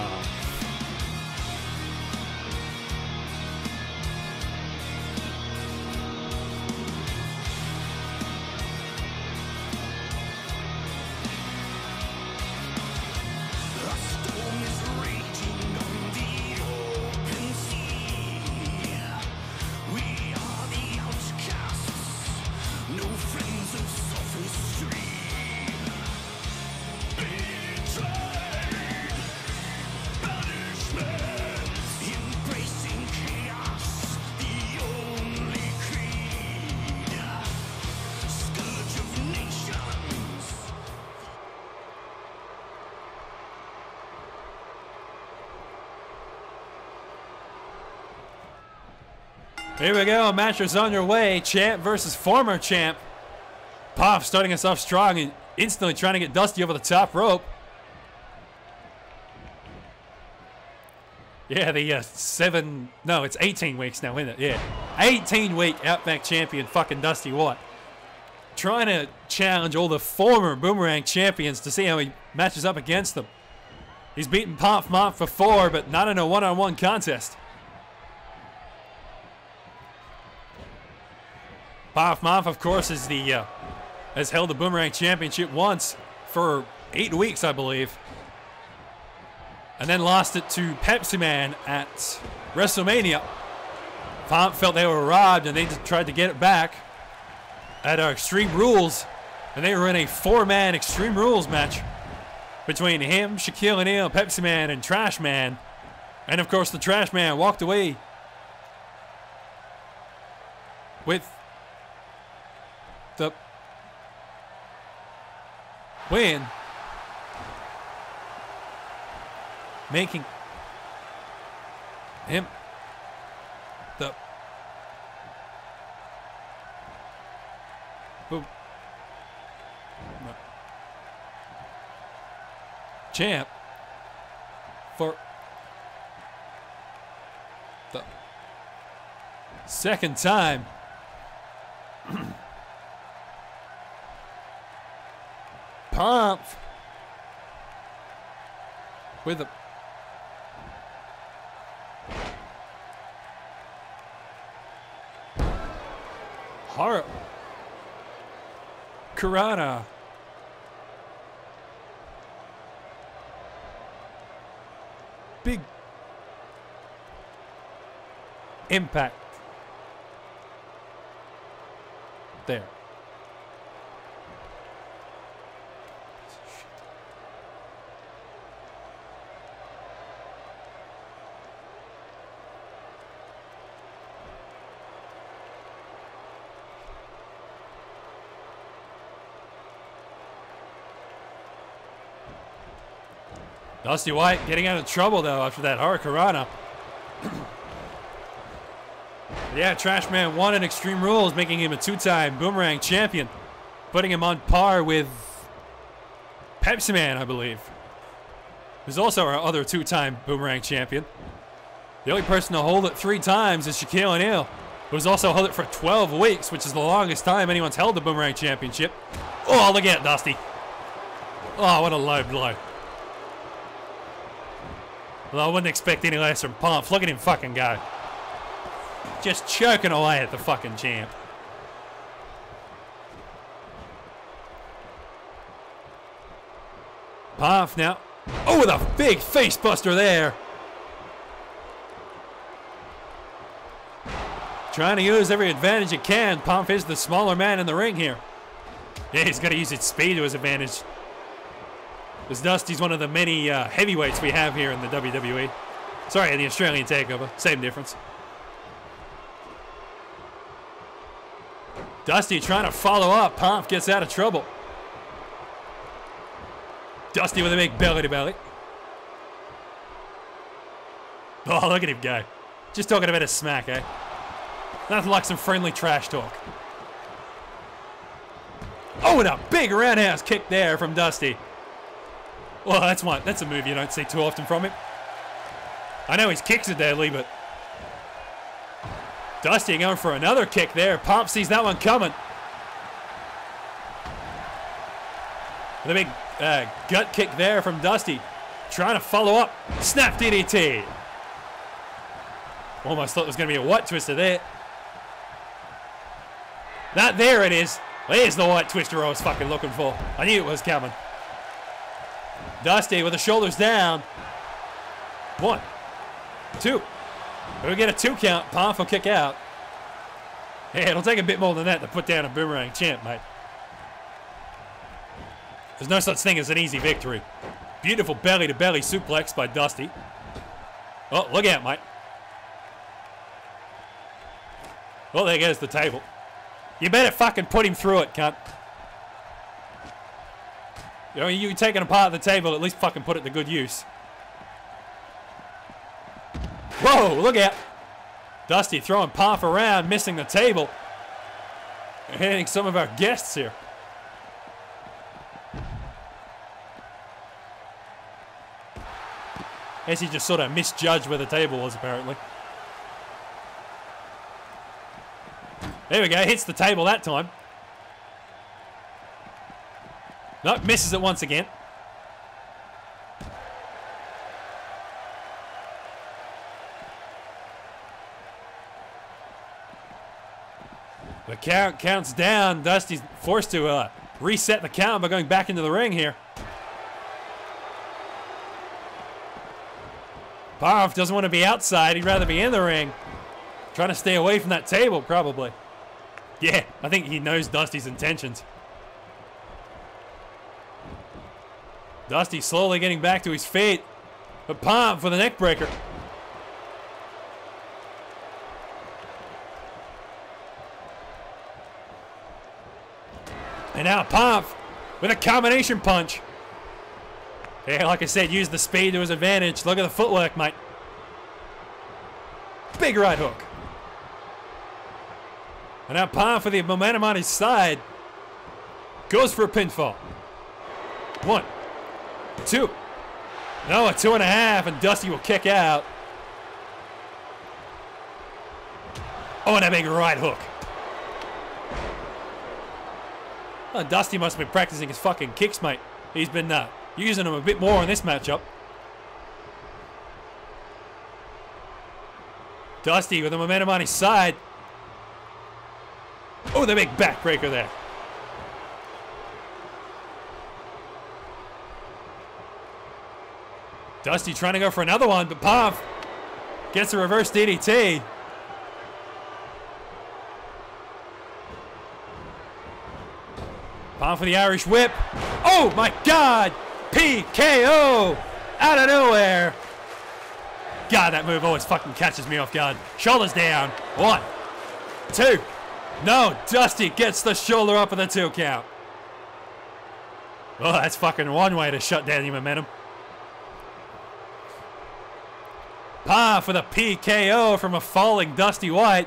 Here we go, match is on your way. Champ versus former champ. Pop starting us off strong and instantly trying to get Dusty over the top rope. Yeah, the it's 18 weeks now, isn't it? Yeah, 18-week Outback champion fucking Dusty White. Trying to challenge all the former Boomerang champions to see how he matches up against them. He's beaten Pomp Mont before, but not in a one-on-one contest. Pomp Mont, of course, is has held the Boomerang Championship once for 8 weeks, I believe. And then lost it to Pepsi Man at WrestleMania. Pomp felt they were robbed and they just tried to get it back at Extreme Rules. And they were in a 4-man Extreme Rules match between him, Shaquille O'Neal, Pepsi Man, and Trash Man. And of course, the Trash Man walked away with the win, making him the champ for the second time. Pomp with a horror. Karana. Big impact there. Dusty White getting out of trouble, though, after that Hurricanrana. Yeah, Trash Man won in Extreme Rules, making him a 2-time Boomerang champion, putting him on par with Pepsi Man, I believe, who's also our other 2-time Boomerang champion. The only person to hold it 3 times is Shaquille O'Neal, who's also held it for 12 weeks, which is the longest time anyone's held the Boomerang Championship. Oh, look at it, Dusty. Oh, what a low blow. Well, I wouldn't expect any less from Pomp. Look at him fucking go. Just choking away at the fucking champ. Pomp now. Oh, with a big face buster there. Trying to use every advantage he can. Pomp is the smaller man in the ring here. Yeah, he's got to use his speed to his advantage. Because Dusty's one of the many heavyweights we have here in the WWE. Sorry, in the Australian Takeover. Same difference. Dusty trying to follow up. Pomp gets out of trouble. Dusty with a big belly-to-belly. Oh, look at him go. Just talking about his smack, eh? Nothing like some friendly trash talk. Oh, and a big roundhouse kick there from Dusty. Well, that's a move you don't see too often from him. I know his kicks are deadly, but Dusty going for another kick there. Pomp sees that one coming. The big gut kick there from Dusty. Trying to follow up. Snap DDT. Almost thought there was going to be a white twister there. That there it is. There's the white twister I was fucking looking for. I knew it was coming. Dusty with the shoulders down. 1, 2. We get a 2 count. Pomp will kick out. Yeah, it'll take a bit more than that to put down a Boomerang champ, mate. There's no such thing as an easy victory. Beautiful belly-to-belly suplex by Dusty. Oh, look out, mate. Well, there goes the table. You better fucking put him through it, cunt. You know, you taking apart the table, at least fucking put it to good use. Whoa, look out. Dusty throwing Pomp around, missing the table. Hitting some of our guests here. Guess he just sort of misjudged where the table was, apparently. There we go, hits the table that time. Nope, misses it once again. The count counts down. Dusty's forced to reset the count by going back into the ring here. Parv doesn't want to be outside. He'd rather be in the ring. Trying to stay away from that table, probably. Yeah, I think he knows Dusty's intentions. Dusty slowly getting back to his feet. But Pomp for the neck breaker. And now Pomp with a combination punch. Yeah, like I said, use the speed to his advantage. Look at the footwork, mate. Big right hook. And now Pomp for the momentum on his side. Goes for a pinfall. 1, 2. No, a 2.5, and Dusty will kick out. Oh, and a big right hook. Oh, Dusty must have been practicing his fucking kicks, mate. He's been using them a bit more in this matchup. Dusty with the momentum on his side. Oh, the big backbreaker there. Dusty trying to go for another one, but Pomp gets a reverse DDT. Pomp for the Irish whip. Oh my God! PKO out of nowhere. God, that move always fucking catches me off guard. Shoulders down. 1, 2. No, Dusty gets the shoulder up for the 2 count. Oh, that's fucking one way to shut down your momentum. Pomp for the PKO from a falling Dusty White.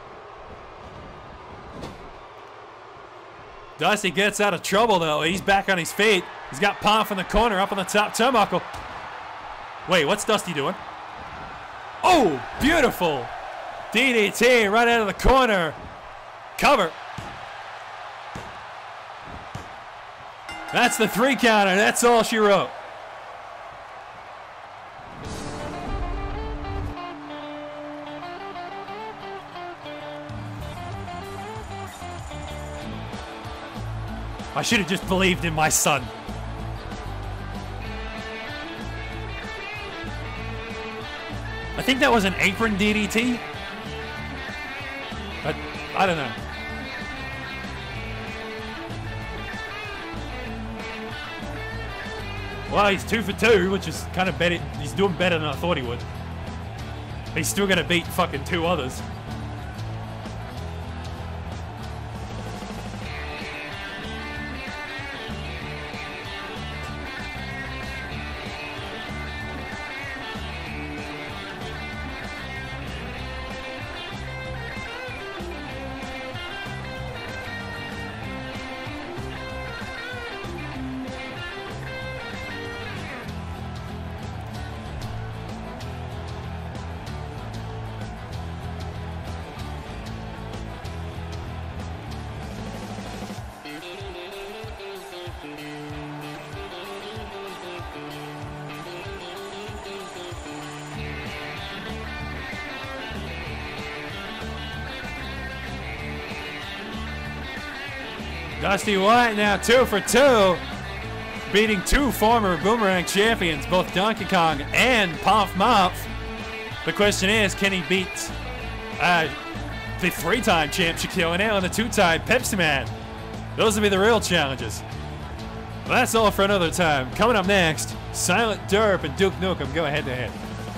Dusty gets out of trouble, though. He's back on his feet. He's got Pomp in the corner, up on the top turnbuckle. Wait, what's Dusty doing? Oh, beautiful. DDT right out of the corner. Cover. That's the 3 counter. That's all she wrote. I should have just believed in my son. I think that was an apron DDT. But I don't know. Well, he's 2 for 2, which is kind of better. He's doing better than I thought he would. He's still going to beat fucking 2 others. Dusty White now 2 for 2, beating 2 former Boomerang champions, both Donkey Kong and Puff Muff. The question is, can he beat the 3-time champ Shaquille O'Neal and the 2-time Pepsi Man? Those will be the real challenges. Well, that's all for another time. Coming up next, Silent Derp and Duke Nukem go head to head.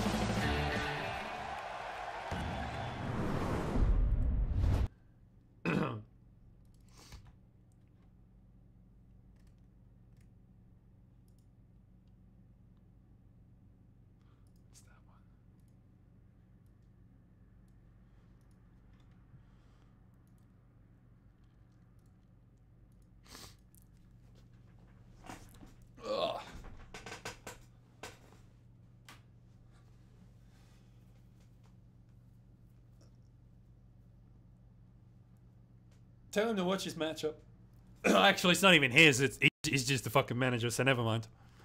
Tell him to watch his matchup. Actually, it's not even his. He's just the fucking manager, so never mind.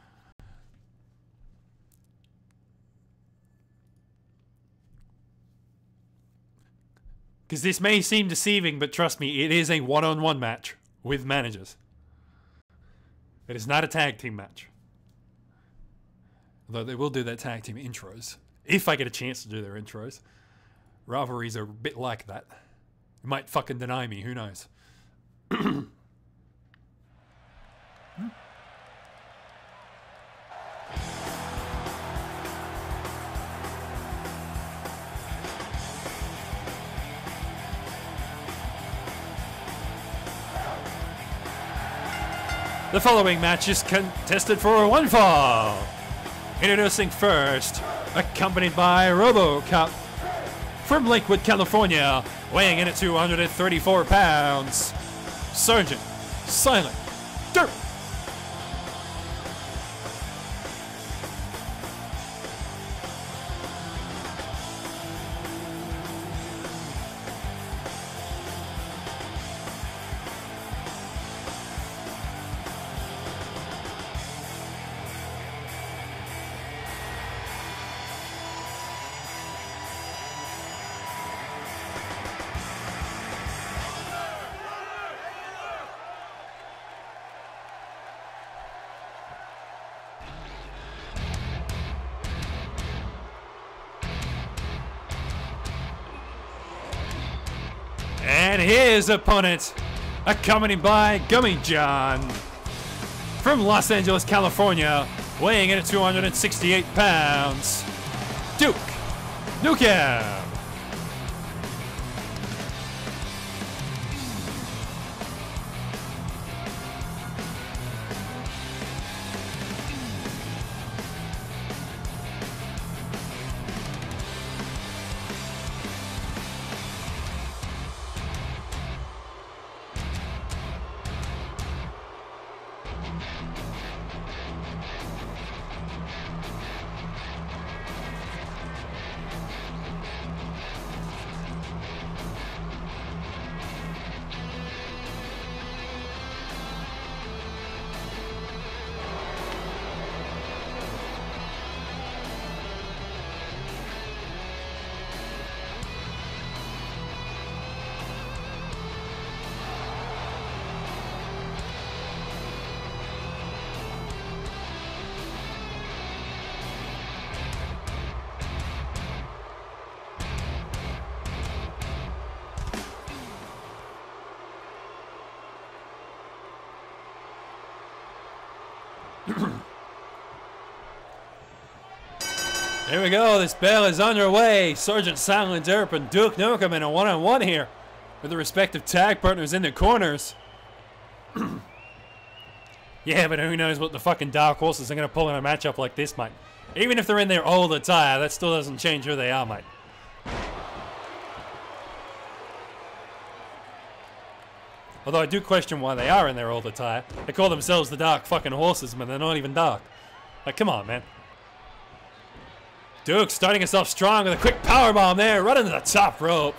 Because this may seem deceiving, but trust me, it is a one-on-one match with managers. It is not a tag team match. Although they will do their tag team intros. If I get a chance to do their intros. Rivalries are a bit like that. You might fucking deny me, who knows? The following match is contested for one fall. Introducing first, accompanied by RoboCop from Lakewood, California, weighing in at 234 pounds, Sergeant Silent Derp. And his opponent, accompanied by Gummy John, from Los Angeles, California, weighing in at 268 pounds, Duke Nukem. Here we go, this battle is underway. Sergeant Silent Derp and Duke Nukem in a one-on-one here with the respective tag partners in the corners. Yeah, but who knows what the fucking dark horses are going to pull in a matchup like this, mate. Even if they're in their old attire, that still doesn't change who they are, mate. Although I do question why they are in their old attire. They call themselves the Dark fucking Horses, but they're not even dark. Like, come on, man. Duke starting us off strong with a quick powerbomb there, running to the top rope.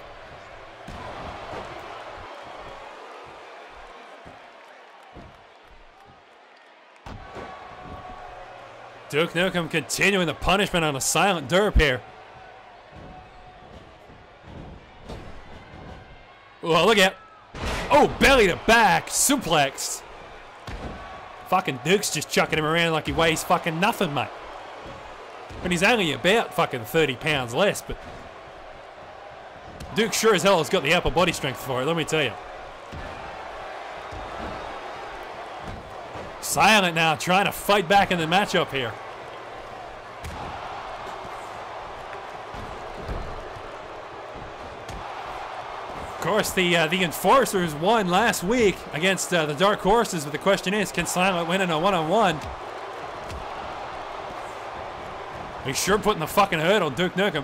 Duke Nukem continuing the punishment on a Silent Derp here. Oh, look at. Oh, belly to back. Suplex. Fucking Duke's just chucking him around like he weighs fucking nothing, mate. And he's only about fucking 30 pounds less, but Duke sure as hell has got the upper body strength for it, let me tell you. Silent now, trying to fight back in the matchup here. Of course, the Enforcers won last week against the Dark Horses, but the question is, can Silent win in a one-on-one? He's sure putting the fucking hurt on Duke Nukem.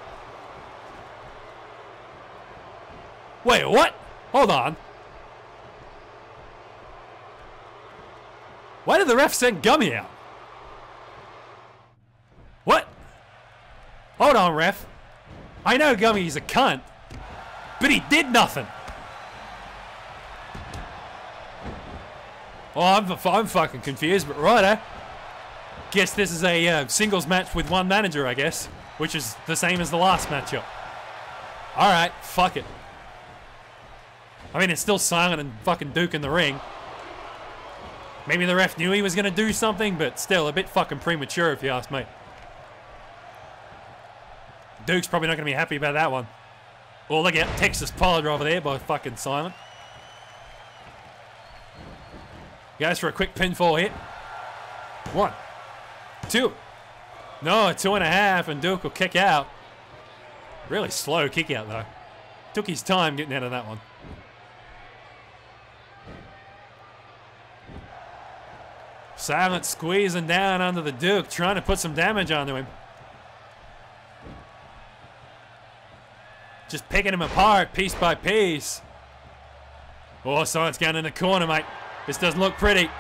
Wait, what? Hold on. Why did the ref send Gummy out? What? Hold on, ref. I know Gummy's a cunt, but he did nothing. Oh, I'm fucking confused, but righto. Guess this is a singles match with one manager, I guess, which is the same as the last matchup. All right, fuck it. I mean, it's still Silent and fucking Duke in the ring. Maybe the ref knew he was going to do something, but still a bit fucking premature if you ask me. Duke's probably not going to be happy about that one. Oh, look at Texas pile driver there by fucking Silent. Goes for a quick pinfall hit. 1, 2. No, 2.5, and Duke will kick out. Really slow kick out though. Took his time getting out of that one. Silent squeezing down under the Duke, trying to put some damage onto him. Just picking him apart piece by piece. Oh, Silent's down in the corner, mate. This doesn't look pretty.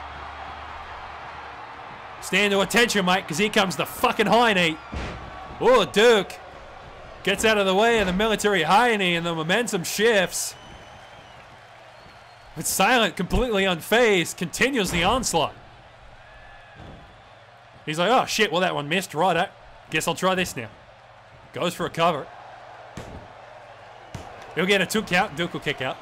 Stand to attention, mate, because here comes the fucking high knee. Oh, Duke gets out of the way of the military high knee and the momentum shifts. But Silent, completely unfazed, continues the onslaught. He's like, oh shit, well that one missed, righto. Guess I'll try this now. Goes for a cover. He'll get a 2 count, Duke will kick out.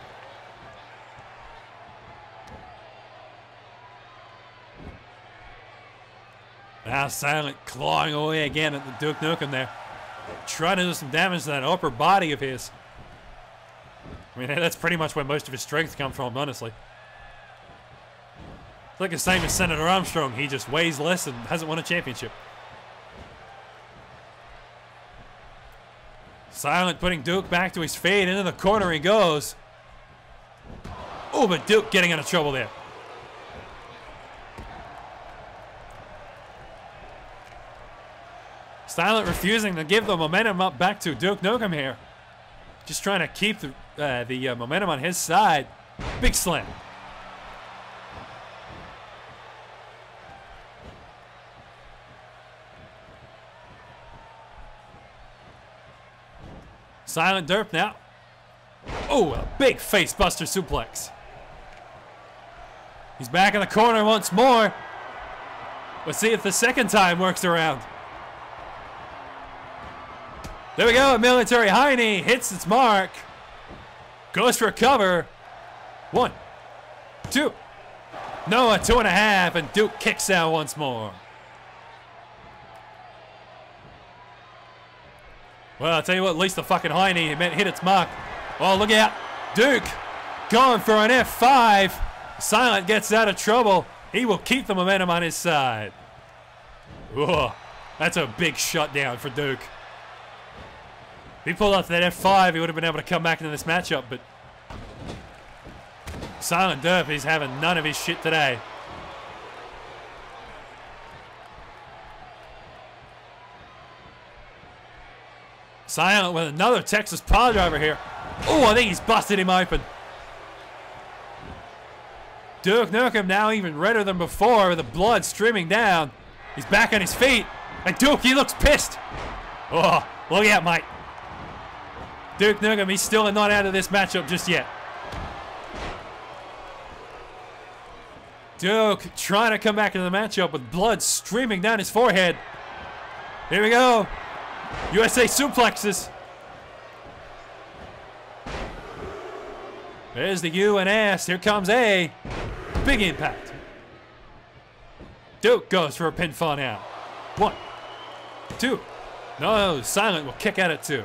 Now Silent clawing away again at the Duke Nukem there. Trying to do some damage to that upper body of his. I mean, that's pretty much where most of his strength comes from, honestly. It's like the same as Senator Armstrong. He just weighs less and hasn't won a championship. Silent putting Duke back to his feet. Into the corner he goes. Oh, but Duke getting out of trouble there. Silent refusing to give the momentum up back to Duke Nukem here. Just trying to keep the momentum on his side. Big slam. Silent derp now. Oh, a big face buster suplex. He's back in the corner once more. Let's see if the second time works around. There we go, a military high knee hits its mark. Goes for a cover. 1, 2. No, a 2.5, and Duke kicks out once more. Well, I'll tell you what, at least the fucking high knee hit its mark. Oh, look out. Duke going for an F5. Silent gets out of trouble. He will keep the momentum on his side. Whoa, that's a big shutdown for Duke. If he pulled off that F5, he would have been able to come back into this matchup, but Silent Derp, he's having none of his shit today. Silent with another Texas pile driver here. Oh, I think he's busted him open. Duke Nukem now even redder than before with the blood streaming down. He's back on his feet. And Duke, he looks pissed. Oh, look out, mate. Duke Nukem, he's still not out of this matchup just yet. Duke trying to come back into the matchup with blood streaming down his forehead. Here we go. USA suplexes. There's the U and S. Here comes A. Big impact. Duke goes for a pinfall now. 1, 2. No, Silent will kick at it too.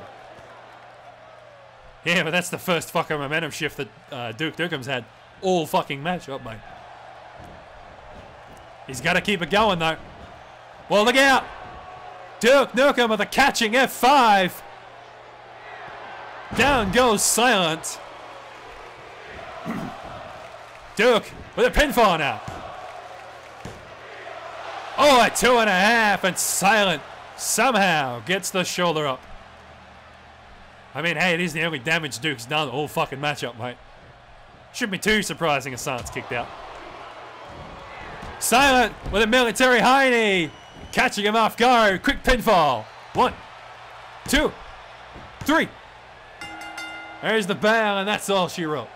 Yeah, but that's the first fucking momentum shift that Duke Nukem's had all fucking match up, mate. He's got to keep it going, though. Well, look out. Duke Nukem with a catching F5. Down goes Silent. Duke with a pinfall now. Oh, a 2.5, and Silent somehow gets the shoulder up. I mean, hey, it is the only damage Duke's done all fucking matchup, mate. Shouldn't be too surprising if Silent's kicked out. Silent with a military high knee. Catching him off guard. Quick pinfall. 1, 2, 3. There's the bell, and that's all she wrote.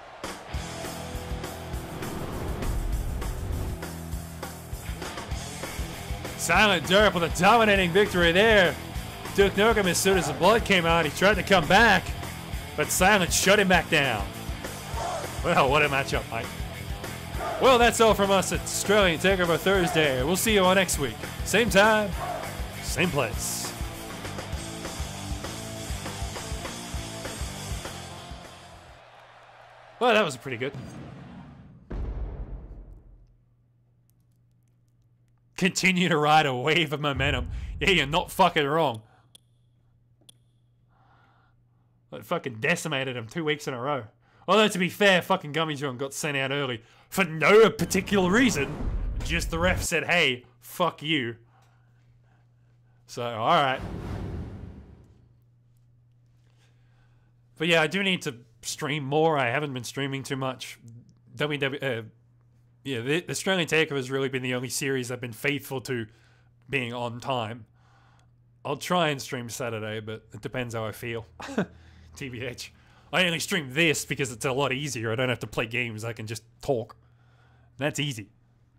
Silent Derp with a dominating victory there. Duke Nukem, as soon as the blood came out, he tried to come back, but Silent shut him back down. Well, what a matchup, mate. Well, that's all from us at Australian TakeOver Thursday. We'll see you all next week. Same time, same place. Well, that was pretty good. Continue to ride a wave of momentum. Yeah, you're not fucking wrong. I fucking decimated him 2 weeks in a row. Although, to be fair, fucking Gummy John got sent out early for no particular reason. Just the ref said, hey, fuck you. So, alright. But yeah, I do need to stream more. I haven't been streaming too much. Yeah, the Australian TakeOver has really been the only series I've been faithful to being on time. I'll try and stream Saturday, but it depends how I feel. TBH. I only stream this because it's a lot easier. I don't have to play games. I can just talk. That's easy.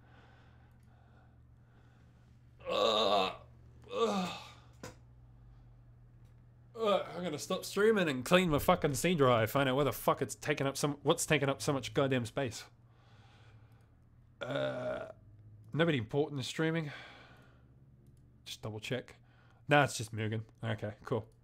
I'm gonna stop streaming and clean my fucking C drive. Find out where the fuck it's taking up what's taking up so much goddamn space. Nobody important is streaming. Just double check. Nah, it's just Mugen. Okay, cool.